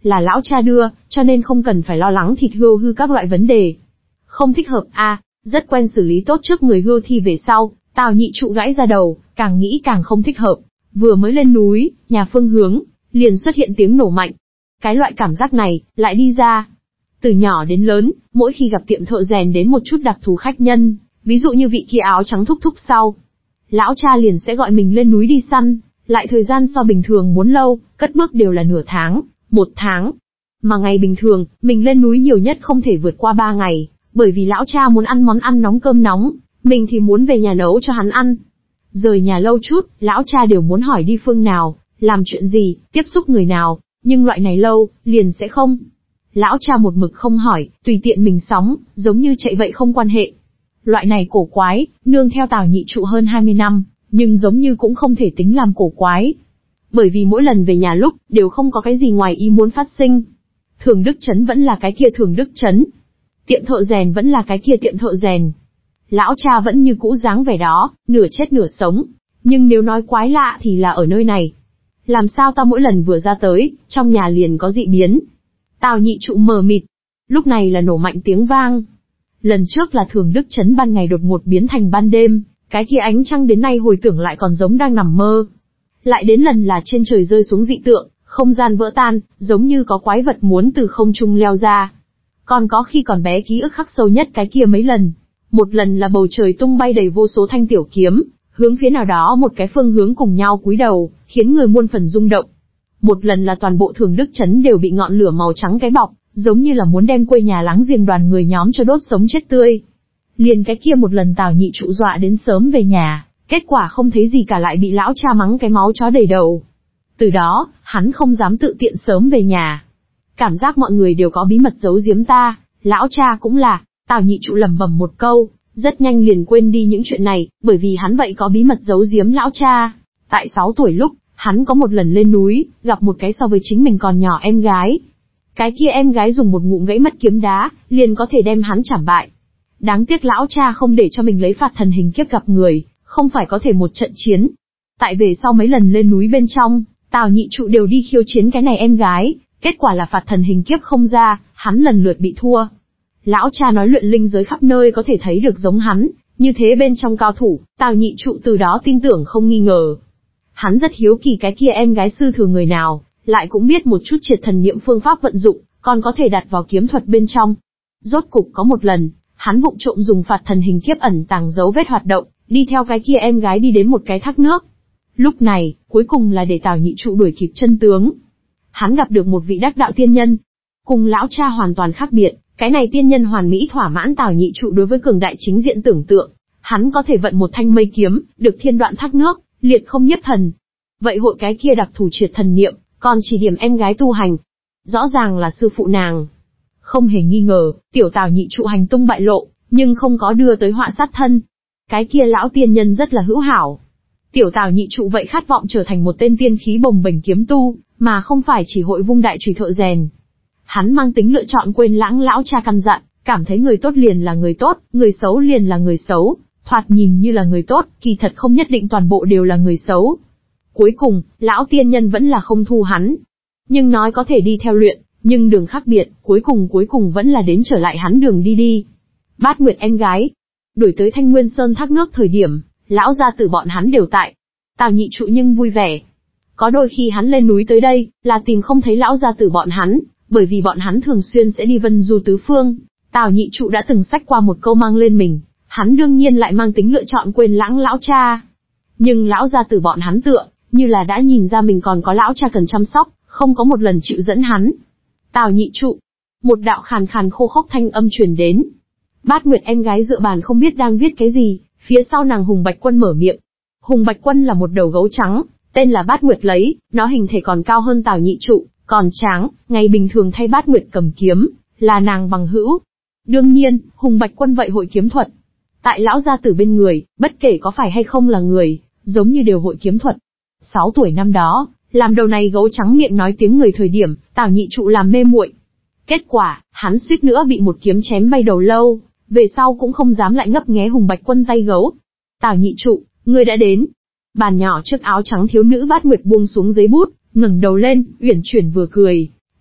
Là lão cha đưa, cho nên không cần phải lo lắng thịt hươu hư các loại vấn đề. Không thích hợp à, rất quen xử lý tốt trước người hươu thì về sau, Tào nhị trụ gãi ra đầu, càng nghĩ càng không thích hợp. Vừa mới lên núi, nhà phương hướng, liền xuất hiện tiếng nổ mạnh. Cái loại cảm giác này, lại đi ra. Từ nhỏ đến lớn, mỗi khi gặp tiệm thợ rèn đến một chút đặc thù khách nhân, ví dụ như vị kia áo trắng thúc thúc sau. Lão cha liền sẽ gọi mình lên núi đi săn, lại thời gian so bình thường muốn lâu, cất bước đều là nửa tháng, một tháng. Mà ngày bình thường, mình lên núi nhiều nhất không thể vượt qua ba ngày, bởi vì lão cha muốn ăn món ăn nóng cơm nóng, mình thì muốn về nhà nấu cho hắn ăn. Rời nhà lâu chút, lão cha đều muốn hỏi đi phương nào, làm chuyện gì, tiếp xúc người nào, nhưng loại này lâu, liền sẽ không. Lão cha một mực không hỏi, tùy tiện mình sóng, giống như chạy vậy không quan hệ. Loại này cổ quái, nương theo Tào nhị trụ hơn hai mươi năm, nhưng giống như cũng không thể tính làm cổ quái. Bởi vì mỗi lần về nhà lúc, đều không có cái gì ngoài ý muốn phát sinh. Thường Đức Trấn vẫn là cái kia Thường Đức Trấn. Tiệm thợ rèn vẫn là cái kia tiệm thợ rèn. Lão cha vẫn như cũ dáng vẻ đó, nửa chết nửa sống. Nhưng nếu nói quái lạ thì là ở nơi này. Làm sao ta mỗi lần vừa ra tới, trong nhà liền có dị biến. Tào nhị trụ mờ mịt. Lúc này là nổ mạnh tiếng vang. Lần trước là Thường Đức Trấn ban ngày đột ngột biến thành ban đêm, cái kia ánh trăng đến nay hồi tưởng lại còn giống đang nằm mơ. Lại đến lần là trên trời rơi xuống dị tượng, không gian vỡ tan, giống như có quái vật muốn từ không trung leo ra. Còn có khi còn bé ký ức khắc sâu nhất cái kia mấy lần. Một lần là bầu trời tung bay đầy vô số thanh tiểu kiếm, hướng phía nào đó một cái phương hướng cùng nhau cúi đầu, khiến người muôn phần rung động. Một lần là toàn bộ Thường Đức Trấn đều bị ngọn lửa màu trắng cái bọc, giống như là muốn đem quê nhà láng giềng đoàn người nhóm cho đốt sống chết tươi. Liền cái kia một lần Tào nhị trụ dọa đến sớm về nhà, kết quả không thấy gì cả lại bị lão cha mắng cái máu chó đầy đầu. Từ đó, hắn không dám tự tiện sớm về nhà. Cảm giác mọi người đều có bí mật giấu giếm ta, lão cha cũng là. Tào nhị trụ lẩm bẩm một câu, rất nhanh liền quên đi những chuyện này, bởi vì hắn vậy có bí mật giấu giếm lão cha. Tại sáu tuổi lúc, hắn có một lần lên núi, gặp một cái so với chính mình còn nhỏ em gái. Cái kia em gái dùng một ngụm gãy mất kiếm đá, liền có thể đem hắn chảm bại. Đáng tiếc lão cha không để cho mình lấy phạt thần hình kiếp gặp người, không phải có thể một trận chiến. Tại về sau mấy lần lên núi bên trong, Tào nhị trụ đều đi khiêu chiến cái này em gái, kết quả là phạt thần hình kiếp không ra, hắn lần lượt bị thua. Lão cha nói luyện linh giới khắp nơi có thể thấy được giống hắn, như thế bên trong cao thủ, Tào nhị trụ từ đó tin tưởng không nghi ngờ. Hắn rất hiếu kỳ cái kia em gái sư thừa người nào, lại cũng biết một chút triệt thần niệm phương pháp vận dụng, còn có thể đặt vào kiếm thuật bên trong. Rốt cục có một lần, hắn vụng trộm dùng phạt thần hình kiếp ẩn tàng dấu vết hoạt động, đi theo cái kia em gái đi đến một cái thác nước. Lúc này, cuối cùng là để Tào nhị trụ đuổi kịp chân tướng. Hắn gặp được một vị đắc đạo tiên nhân. Cùng lão cha hoàn toàn khác biệt, cái này tiên nhân hoàn mỹ thỏa mãn Tào nhị trụ đối với cường đại chính diện tưởng tượng. Hắn có thể vận một thanh mây kiếm, được thiên đoạn thác nước, liệt không nhiếp thần. Vậy hội cái kia đặc thù triệt thần niệm, còn chỉ điểm em gái tu hành. Rõ ràng là sư phụ nàng. Không hề nghi ngờ, tiểu Tào nhị trụ hành tung bại lộ, nhưng không có đưa tới họa sát thân. Cái kia lão tiên nhân rất là hữu hảo. Tiểu Tào nhị trụ vậy khát vọng trở thành một tên tiên khí bồng bềnh kiếm tu, mà không phải chỉ hội vung đại chùy thợ rèn. Hắn mang tính lựa chọn quên lãng lão cha căn dặn, cảm thấy người tốt liền là người tốt, người xấu liền là người xấu, thoạt nhìn như là người tốt, kỳ thật không nhất định toàn bộ đều là người xấu. Cuối cùng, lão tiên nhân vẫn là không thu hắn. Nhưng nói có thể đi theo luyện, nhưng đường khác biệt, cuối cùng cuối cùng vẫn là đến trở lại hắn đường đi đi. Bát Nguyệt em gái, đuổi tới Thanh Nguyên Sơn thác nước thời điểm, lão gia tử bọn hắn đều tại. Tào nhị trụ nhưng vui vẻ. Có đôi khi hắn lên núi tới đây, là tìm không thấy lão gia tử bọn hắn, bởi vì bọn hắn thường xuyên sẽ đi vân du tứ phương. Tào nhị trụ đã từng xách qua một câu mang lên mình, hắn đương nhiên lại mang tính lựa chọn quên lãng lão cha. Nhưng lão gia tử bọn hắn tựa, như là đã nhìn ra mình còn có lão cha cần chăm sóc, không có một lần chịu dẫn hắn. Tào nhị trụ. Một đạo khàn khàn khô khốc thanh âm truyền đến. Bát Nguyệt em gái dựa bàn không biết đang viết cái gì, phía sau nàng Hùng Bạch Quân mở miệng. Hùng Bạch Quân là một đầu gấu trắng, tên là Bát Nguyệt lấy, nó hình thể còn cao hơn Tào nhị trụ, còn tráng, ngày bình thường thay Bát Nguyệt cầm kiếm, là nàng bằng hữu. Đương nhiên, Hùng Bạch Quân vậy hội kiếm thuật. Tại lão gia tử bên người, bất kể có phải hay không là người, giống như đều hội kiếm thuật. Sáu tuổi năm đó, làm đầu này gấu trắng miệng nói tiếng người thời điểm, Tào nhị trụ làm mê muội. Kết quả, hắn suýt nữa bị một kiếm chém bay đầu lâu, về sau cũng không dám lại ngấp nghé Hùng Bạch Quân tay gấu. Tào nhị trụ, ngươi đã đến. Bàn nhỏ trước áo trắng thiếu nữ Bát Nguyệt buông xuống giấy bút, ngẩng đầu lên, uyển chuyển vừa cười.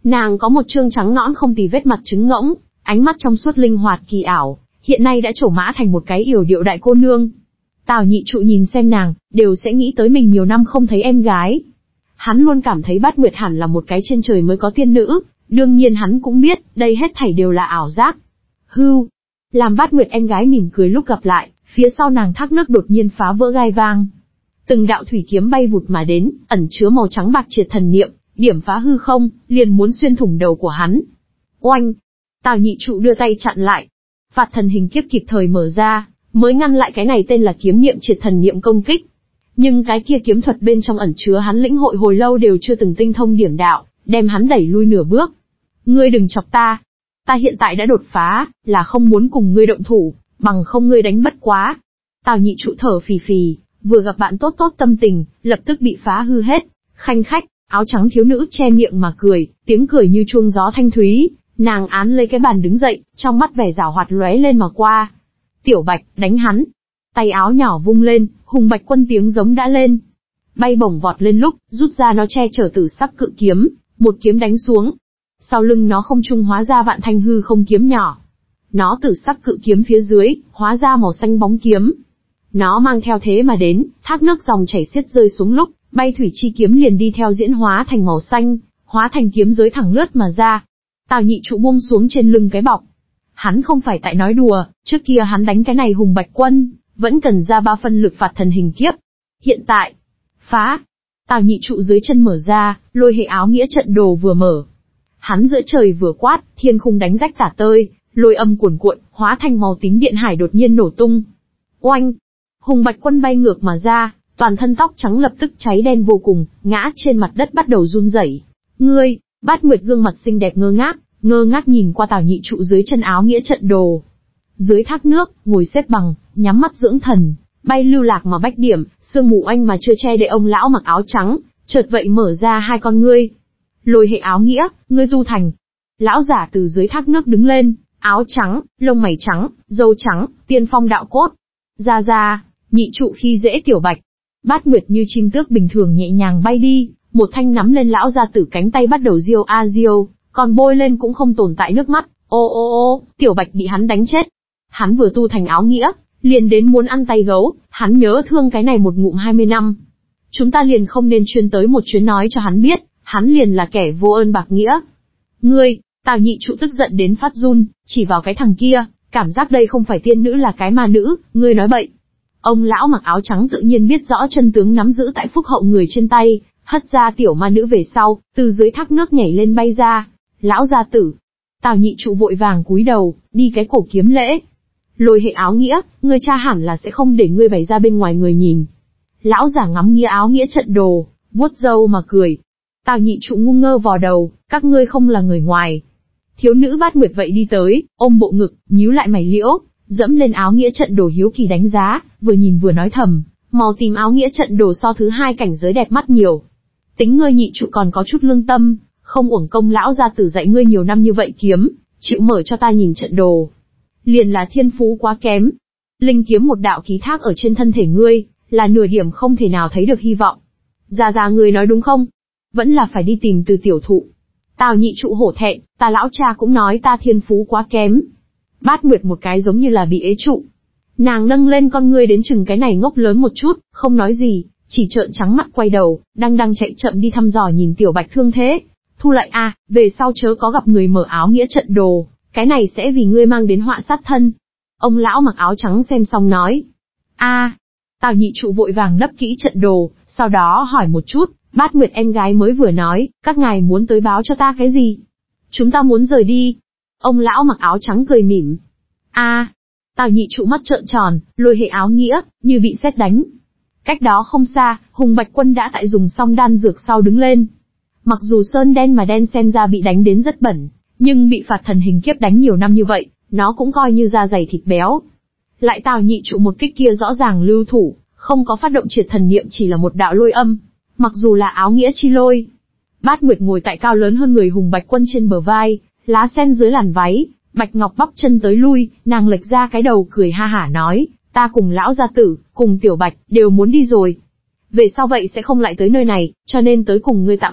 Nàng có một trương trắng nõn không tì vết mặt trứng ngỗng, ánh mắt trong suốt linh hoạt kỳ ảo, hiện nay đã trổ mã thành một cái yểu điệu đại cô nương. Tào Nhị Trụ nhìn xem nàng, đều sẽ nghĩ tới mình nhiều năm không thấy em gái. Hắn luôn cảm thấy Bát Nguyệt hẳn là một cái trên trời mới có tiên nữ, đương nhiên hắn cũng biết, đây hết thảy đều là ảo giác. Hưu, làm Bát Nguyệt em gái mỉm cười lúc gặp lại, phía sau nàng thác nước đột nhiên phá vỡ gai vang. Từng đạo thủy kiếm bay vụt mà đến, ẩn chứa màu trắng bạc triệt thần niệm, điểm phá hư không, liền muốn xuyên thủng đầu của hắn. Oanh! Tào Nhị Trụ đưa tay chặn lại. Phạt thần hình kiếp kịp thời mở ra, mới ngăn lại cái này tên là kiếm niệm triệt thần niệm công kích. Nhưng cái kia kiếm thuật bên trong ẩn chứa hắn lĩnh hội hồi lâu đều chưa từng tinh thông điểm đạo, đem hắn đẩy lui nửa bước. Ngươi đừng chọc ta. Ta hiện tại đã đột phá, là không muốn cùng ngươi động thủ, bằng không ngươi đánh bất quá. Tào Nhị Trụ thở phì phì, vừa gặp bạn tốt tốt tâm tình, lập tức bị phá hư hết. Khanh khách, áo trắng thiếu nữ che miệng mà cười, tiếng cười như chuông gió thanh thúy, nàng án lấy cái bàn đứng dậy, trong mắt vẻ giảo hoạt lóe lên mà qua. Tiểu Bạch, đánh hắn. Tay áo nhỏ vung lên, Hùng Bạch Quân tiếng giống đã lên. Bay bổng vọt lên lúc, rút ra nó che chở tử sắc cự kiếm, một kiếm đánh xuống. Sau lưng nó không trung hóa ra vạn thanh hư không kiếm nhỏ. Nó tử sắc cự kiếm phía dưới, hóa ra màu xanh bóng kiếm. Nó mang theo thế mà đến, thác nước dòng chảy xiết rơi xuống lúc, bay thủy chi kiếm liền đi theo diễn hóa thành màu xanh, hóa thành kiếm giới thẳng lướt mà ra. Tào Nhị Trụ buông xuống trên lưng cái bọc. Hắn không phải tại nói đùa, trước kia hắn đánh cái này Hùng Bạch Quân, vẫn cần ra ba phân lực phạt thần hình kiếp. Hiện tại, phá. Tào Nhị Trụ dưới chân mở ra, lôi hệ áo nghĩa trận đồ vừa mở. Hắn giữa trời vừa quát, thiên khung đánh rách tả tơi, lôi âm cuồn cuộn, hóa thành màu tím điện hải đột nhiên nổ tung. Oanh! Hùng Bạch Quân bay ngược mà ra, toàn thân tóc trắng lập tức cháy đen vô cùng, ngã trên mặt đất bắt đầu run rẩy. Ngươi, Bát Nguyệt gương mặt xinh đẹp ngơ ngác, ngơ ngác nhìn qua Tào Nhị Trụ dưới chân áo nghĩa trận đồ. Dưới thác nước, ngồi xếp bằng, nhắm mắt dưỡng thần, bay lưu lạc mà bách điểm, sương mù oanh mà chưa che đậy ông lão mặc áo trắng, chợt vậy mở ra hai con ngươi. Lôi hệ áo nghĩa, ngươi tu thành. Lão giả từ dưới thác nước đứng lên, áo trắng, lông mày trắng, râu trắng, tiên phong đạo cốt. Ra ra, Nhị Trụ khi dễ Tiểu Bạch. Bát Nguyệt như chim tước bình thường nhẹ nhàng bay đi, một thanh nắm lên lão gia tử cánh tay bắt đầu diêu a diêu, còn bôi lên cũng không tồn tại nước mắt. Ô ô ô, Tiểu Bạch bị hắn đánh chết. Hắn vừa tu thành áo nghĩa, liền đến muốn ăn tay gấu, hắn nhớ thương cái này một ngụm hai mươi năm. Chúng ta liền không nên chuyên tới một chuyến nói cho hắn biết, hắn liền là kẻ vô ơn bạc nghĩa. Ngươi, Tào Nhị Trụ tức giận đến phát run, chỉ vào cái thằng kia, cảm giác đây không phải tiên nữ là cái ma nữ, ngươi nói bậy. Ông lão mặc áo trắng tự nhiên biết rõ chân tướng nắm giữ tại phúc hậu người trên tay, hất ra tiểu ma nữ về sau, từ dưới thác nước nhảy lên bay ra. Lão gia tử. Tào Nhị Trụ vội vàng cúi đầu, đi cái cổ kiếm lễ. Lôi hệ áo nghĩa, ngươi cha hẳn là sẽ không để ngươi bày ra bên ngoài người nhìn. Lão giả ngắm nghĩa áo nghĩa trận đồ, vuốt râu mà cười. Tào Nhị Trụ ngu ngơ vò đầu, các ngươi không là người ngoài. Thiếu nữ Bát Nguyệt vậy đi tới, ôm bộ ngực, nhíu lại mày liễu, dẫm lên áo nghĩa trận đồ hiếu kỳ đánh giá, vừa nhìn vừa nói thầm, màu tím áo nghĩa trận đồ so thứ hai cảnh giới đẹp mắt nhiều. Tính ngươi Nhị Trụ còn có chút lương tâm, không uổng công lão gia tử dạy ngươi nhiều năm như vậy kiếm, chịu mở cho ta nhìn trận đồ. Liền là thiên phú quá kém. Linh kiếm một đạo ký thác ở trên thân thể ngươi, là nửa điểm không thể nào thấy được hy vọng. Già già ngươi nói đúng không? Vẫn là phải đi tìm từ tiểu thụ. Tào Nhị Trụ hổ thẹn, ta lão cha cũng nói ta thiên phú quá kém. Bát Nguyệt một cái giống như là bị ế trụ. Nàng nâng lên con ngươi đến chừng cái này ngốc lớn một chút, không nói gì, chỉ trợn trắng mắt quay đầu, đang đang chạy chậm đi thăm dò nhìn Tiểu Bạch thương thế. Thu lại a, à, về sau chớ có gặp người mở áo nghĩa trận đồ, cái này sẽ vì ngươi mang đến họa sát thân. Ông lão mặc áo trắng xem xong nói. A, à, Tào Nhị Trụ vội vàng nấp kỹ trận đồ, sau đó hỏi một chút, Bát Nguyệt em gái mới vừa nói, các ngài muốn tới báo cho ta cái gì? Chúng ta muốn rời đi. Ông lão mặc áo trắng cười mỉm. A, à, Tào Nhị Trụ mắt trợn tròn, lôi hệ áo nghĩa, như bị sét đánh. Cách đó không xa, Hùng Bạch Quân đã tại dùng xong đan dược sau đứng lên. Mặc dù sơn đen mà đen xem ra bị đánh đến rất bẩn, nhưng bị phạt thần hình kiếp đánh nhiều năm như vậy, nó cũng coi như da dày thịt béo. Lại Tào Nhị Trụ một kích kia rõ ràng lưu thủ, không có phát động triệt thần niệm, chỉ là một đạo lôi âm, mặc dù là áo nghĩa chi lôi. Bát Nguyệt ngồi tại cao lớn hơn người Hùng Bạch Quân trên bờ vai, lá sen dưới làn váy, bạch ngọc bắp chân tới lui, nàng lệch ra cái đầu cười ha hả nói, ta cùng lão gia tử, cùng Tiểu Bạch, đều muốn đi rồi. Về sau vậy sẽ không lại tới nơi này, cho nên tới cùng ngươi tạm biệt,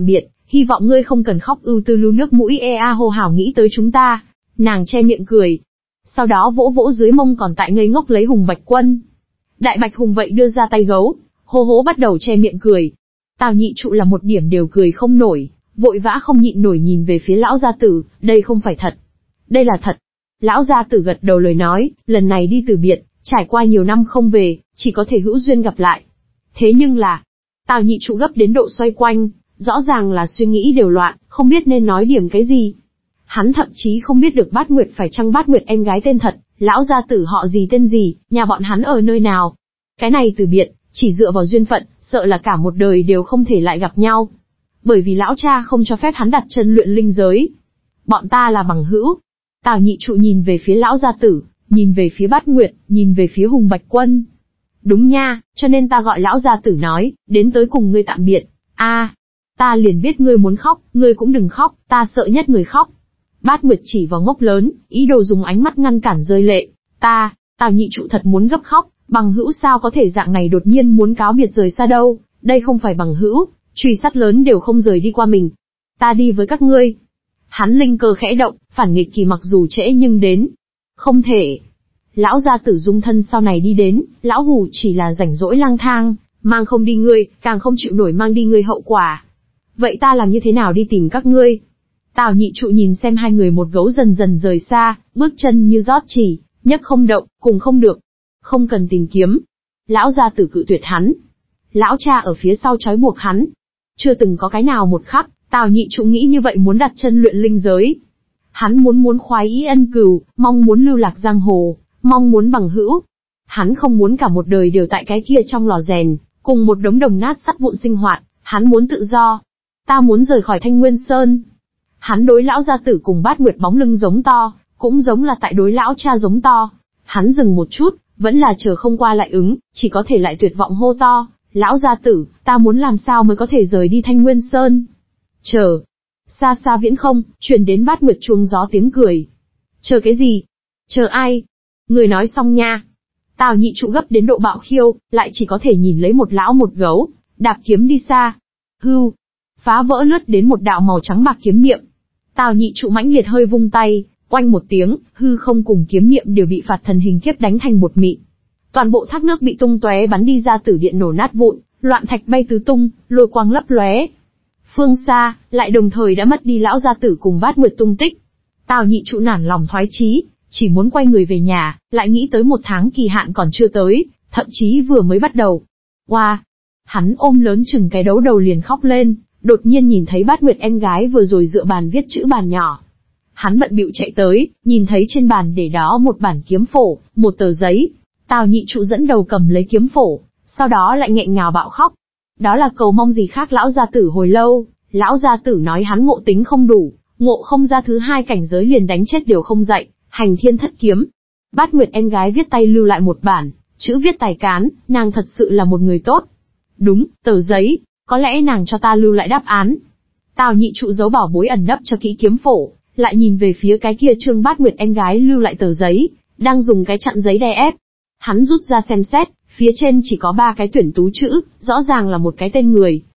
hy vọng ngươi không cần khóc ưu tư lưu nước mũi ea hô hào nghĩ tới chúng ta. Nàng che miệng cười. Sau đó vỗ vỗ dưới mông còn tại ngây ngốc lấy Hùng Bạch Quân. Đại Bạch Hùng vậy đưa ra tay gấu, hô hố bắt đầu che miệng cười. Tào Nhị Trụ là một điểm đều cười không nổi, vội vã không nhịn nổi nhìn về phía lão gia tử, đây không phải thật. Đây là thật. Lão gia tử gật đầu lời nói, lần này đi từ biệt, trải qua nhiều năm không về, chỉ có thể hữu duyên gặp lại. Thế nhưng là, Tào Nhị Trụ gấp đến độ xoay quanh, rõ ràng là suy nghĩ đều loạn, không biết nên nói điểm cái gì. Hắn thậm chí không biết được Bát Nguyệt phải chăng Bát Nguyệt em gái tên thật, lão gia tử họ gì tên gì, nhà bọn hắn ở nơi nào. Cái này từ biệt, chỉ dựa vào duyên phận, sợ là cả một đời đều không thể lại gặp nhau. Bởi vì lão cha không cho phép hắn đặt chân luyện linh giới. Bọn ta là bằng hữu. Tào Nhị Trụ nhìn về phía lão gia tử, nhìn về phía Bát Nguyệt, nhìn về phía Hùng Bạch Quân. Đúng nha, cho nên ta gọi lão gia tử nói, đến tới cùng ngươi tạm biệt. A, à, ta liền biết ngươi muốn khóc, ngươi cũng đừng khóc, ta sợ nhất người khóc. Bát Nguyệt chỉ vào ngốc lớn, ý đồ dùng ánh mắt ngăn cản rơi lệ. Ta, Tào Nhị Trụ thật muốn gấp khóc, bằng hữu sao có thể dạng này đột nhiên muốn cáo biệt rời xa đâu, đây không phải bằng hữu, truy sát lớn đều không rời đi qua mình. Ta đi với các ngươi. Hắn linh cơ khẽ động, phản nghịch kỳ mặc dù trễ nhưng đến. Không thể. Lão gia tử dung thân sau này đi đến, lão hủ chỉ là rảnh rỗi lang thang, mang không đi ngươi, càng không chịu nổi mang đi ngươi hậu quả. Vậy ta làm như thế nào đi tìm các ngươi? Tào Nhị Trụ nhìn xem hai người một gấu dần dần rời xa, bước chân như rót chỉ, nhấc không động, cùng không được. Không cần tìm kiếm. Lão gia tử cự tuyệt hắn. Lão cha ở phía sau trói buộc hắn. Chưa từng có cái nào một khắc, Tào Nhị Trụ nghĩ như vậy muốn đặt chân luyện linh giới. Hắn muốn muốn khoái ý ân cừu, mong muốn lưu lạc giang hồ, mong muốn bằng hữu. Hắn không muốn cả một đời đều tại cái kia trong lò rèn, cùng một đống đồng nát sắt vụn sinh hoạt, hắn muốn tự do. Ta muốn rời khỏi Thanh Nguyên Sơn. Hắn đối lão gia tử cùng Bát Nguyệt bóng lưng giống to, cũng giống là tại đối lão cha giống to. Hắn dừng một chút, vẫn là chờ không qua lại ứng, chỉ có thể lại tuyệt vọng hô to, lão gia tử, ta muốn làm sao mới có thể rời đi Thanh Nguyên Sơn. Chờ. Xa xa viễn không, truyền đến Bát Nguyệt chuông gió tiếng cười. Chờ cái gì? Chờ ai? Người nói xong nha. Tào Nhị Trụ gấp đến độ bạo khiêu, lại chỉ có thể nhìn lấy một lão một gấu, đạp kiếm đi xa. Hưu. Phá vỡ lướt đến một đạo màu trắng bạc kiếm niệm. Tào Nhị Trụ mãnh liệt hơi vung tay, oanh một tiếng, hư không cùng kiếm niệm đều bị phạt thần hình kiếp đánh thành bột mịn. Toàn bộ thác nước bị tung tóe bắn đi ra tử điện nổ nát vụn, loạn thạch bay tứ tung, lôi quang lấp lóe. Phương xa, lại đồng thời đã mất đi lão gia tử cùng Bát Nguyệt tung tích. Tào Nhị Trụ nản lòng thoái chí, chỉ muốn quay người về nhà, lại nghĩ tới một tháng kỳ hạn còn chưa tới, thậm chí vừa mới bắt đầu. Wow! Hắn ôm lớn chừng cái đấu đầu liền khóc lên, đột nhiên nhìn thấy Bát Nguyệt em gái vừa rồi dựa bàn viết chữ bàn nhỏ. Hắn bận bịu chạy tới, nhìn thấy trên bàn để đó một bản kiếm phổ, một tờ giấy. Tào Nhị Trụ dẫn đầu cầm lấy kiếm phổ, sau đó lại nghẹn ngào bạo khóc. Đó là cầu mong gì khác lão gia tử hồi lâu, lão gia tử nói hắn ngộ tính không đủ, ngộ không ra thứ hai cảnh giới liền đánh chết đều không dạy, hành thiên thất kiếm. Bát Nguyệt em gái viết tay lưu lại một bản, chữ viết tài cán, nàng thật sự là một người tốt. Đúng, tờ giấy, có lẽ nàng cho ta lưu lại đáp án. Tào Nhị Trụ giấu bảo bối ẩn nấp cho kỹ kiếm phổ, lại nhìn về phía cái kia trương Bát Nguyệt em gái lưu lại tờ giấy, đang dùng cái chặn giấy đè ép. Hắn rút ra xem xét, phía trên chỉ có ba cái tuyển tú chữ, rõ ràng là một cái tên người.